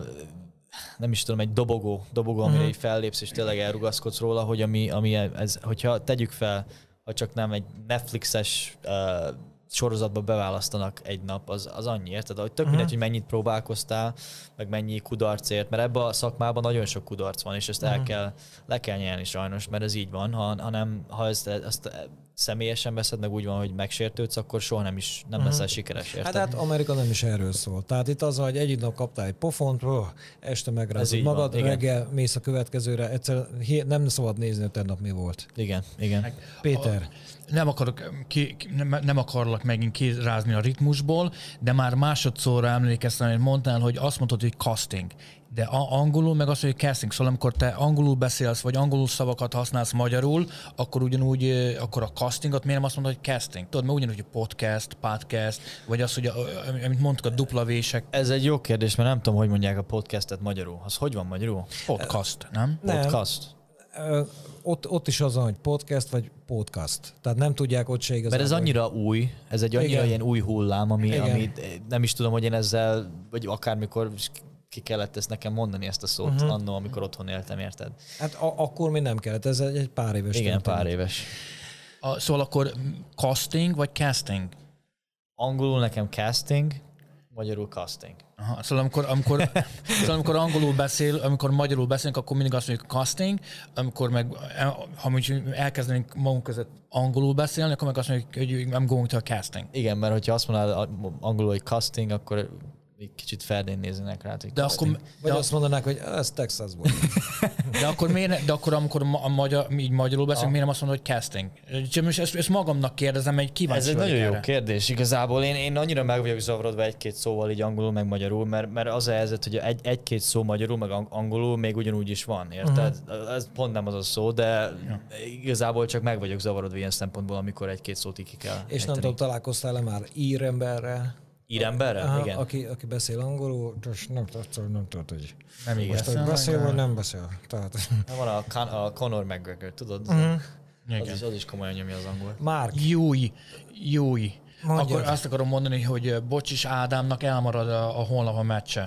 nem is tudom, egy dobogó, dobogó, amire uh-huh. így fellépsz, és tényleg elrugaszkodsz róla, hogy ami, ami ez, hogyha tegyük fel, ha csak nem egy Netflixes sorozatba beválasztanak egy nap, az, az annyi, érted? Hogy tök uh-huh. mindegy, hogy mennyit próbálkoztál, meg mennyi kudarcért, mert ebben a szakmában nagyon sok kudarc van, és ezt uh-huh. el kell, le kell nyelni sajnos, mert ez így van, ha, ha, nem, ha ezt, ezt személyesen veszed, meg úgy van, hogy megsértődsz, akkor soha nem is nem uh-huh. leszel sikeres, érted? Hát, hát Amerika nem is erről szól. Tehát itt az, hogy egyik nap kaptál egy pofont, oh, este megrázod magad, van, reggel mész a következőre, egyszer nem szabad nézni, hogy nap mi volt. Igen, igen. Péter. A... Nem akarok, ki, nem, nem akarlak megint kirázni a ritmusból, de már másodszorra emlékeztem, hogy mondtál, hogy azt mondtad, hogy casting. De angolul meg azt, hogy casting. Szóval amikor te angolul beszélsz, vagy angolul szavakat használsz magyarul, akkor ugyanúgy, akkor a castingot miért nem azt mondod, hogy casting? Tudod, mert ugyanúgy, hogy podcast, podcast, vagy az, hogy a, amit mondtuk, a dupla vések. Ez egy jó kérdés, mert nem tudom, hogy mondják a podcastet magyarul. Az hogy van magyarul? Podcast, nem? Podcast. Nem. Ott, ott is az, hogy podcast vagy podcast. Tehát nem tudják ott se igazán. Mert ez annyira hogy... új, ez egy annyira Igen. ilyen új hullám, ami, ami nem is tudom, hogy én ezzel, vagy akármikor ki kellett ezt nekem mondani ezt a szót, uh-huh. annó, amikor otthon éltem, érted? Hát a, akkor még nem kellett, ez egy pár éves. Igen, történet. Pár éves. A, szóval akkor casting vagy casting? Angolul nekem casting, magyarul casting. Aha, szóval amikor, amikor, szóval amikor angolul beszél, amikor magyarul beszélünk, akkor mindig azt mondjuk casting, amikor meg, ha mondjuk elkezdenénk magunk között angolul beszélni, akkor meg azt mondjuk, hogy I'm going to a casting. Igen, mert hogyha azt mondanád angolul, hogy casting, akkor egy kicsit ferdén néznének rá, hogy de casting. akkor, vagy de azt mondanák, hogy ez Texasból. De akkor miért, de akkor amikor a magyar, így magyarul beszélünk, miért nem azt mondod, hogy casting? Most ezt, ezt magamnak kérdezem, egy kíváncsi Ez egy nagyon erre. Jó kérdés. Igazából én, én annyira meg vagyok zavarodva egy-két szóval így angolul, meg magyarul, mert, mert az a helyzet, hogy egy, egy-két szó magyarul, meg angolul még ugyanúgy is van, érted? Uh-huh. Ez pont nem az a szó, de ja. Igazából csak meg vagyok zavarodva ilyen szempontból, amikor egy-két szót így ki kell. És ejteni. Nem tudom, találkoztál-e már íremberrel? Íremberrel? Aha, igen. Aki, aki beszél angolul, nem tudod, nem tudod, hogy nem most, hogy beszél, vagy nem beszél. Tehát... Van a, Con- a Conor McGregor, tudod? Uh-huh. Az, is, az is komolyan nyomja az angol. Mark. Júj, júj. Akkor azt akarom mondani, hogy Bocsis Ádámnak elmarad a, a holnap a meccse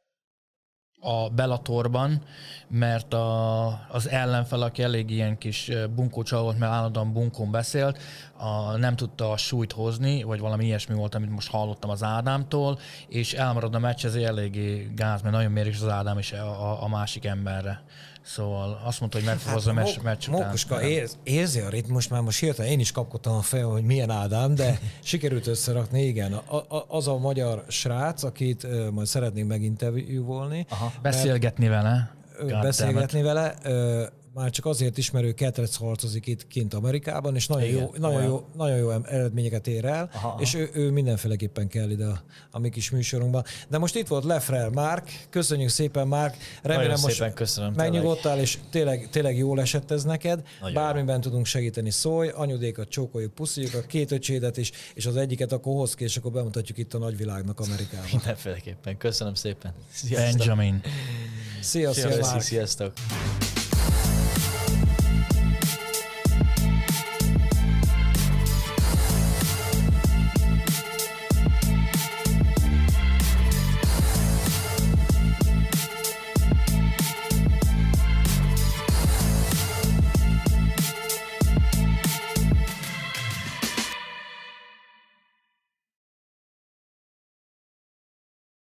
a Bellatorban, mert a, az ellenfel, aki elég ilyen kis bunkó csaj volt, mert állandóan bunkón beszélt, a, nem tudta a súlyt hozni, vagy valami ilyesmi volt, amit most hallottam az Ádámtól, és elmarad a meccs, ez eléggé gáz, mert nagyon mérik az Ádám is a, a, a másik emberre. Szóval azt mondta, hogy meg fog hozni hát, a meccs után. Mókuska érz, érzi a ritmus, már most hirtelen én is kapkodtam a fejem, hogy milyen Ádám, de sikerült összerakni, igen. A, a, az a magyar srác, akit uh, majd szeretnénk meginterjúvolni. Beszélgetni vele. God beszélgetni vele. Uh, már csak azért is, mert ő ketrec harcozik itt kint Amerikában, és nagyon, jó, nagyon, jó, nagyon jó eredményeket ér el, aha, és ő, ő mindenféleképpen kell ide a, a mi kis műsorunkban. De most itt volt Lefrel Márk, köszönjük szépen Márk, remélem nagyon most szépen köszönöm, megnyugodtál, és tényleg, tényleg jól esett ez neked. Nagyon Bármiben jó. tudunk segíteni, szólj, anyudékat csókoljuk, pusziljuk, a két öcsédet is, és az egyiket akkor hozd ki, és akkor bemutatjuk itt a nagyvilágnak Amerikában. Mindenféleképpen, köszönöm szépen. Sziasztok. Benjamin. Szia, szia, szia Márk. Sziasztok.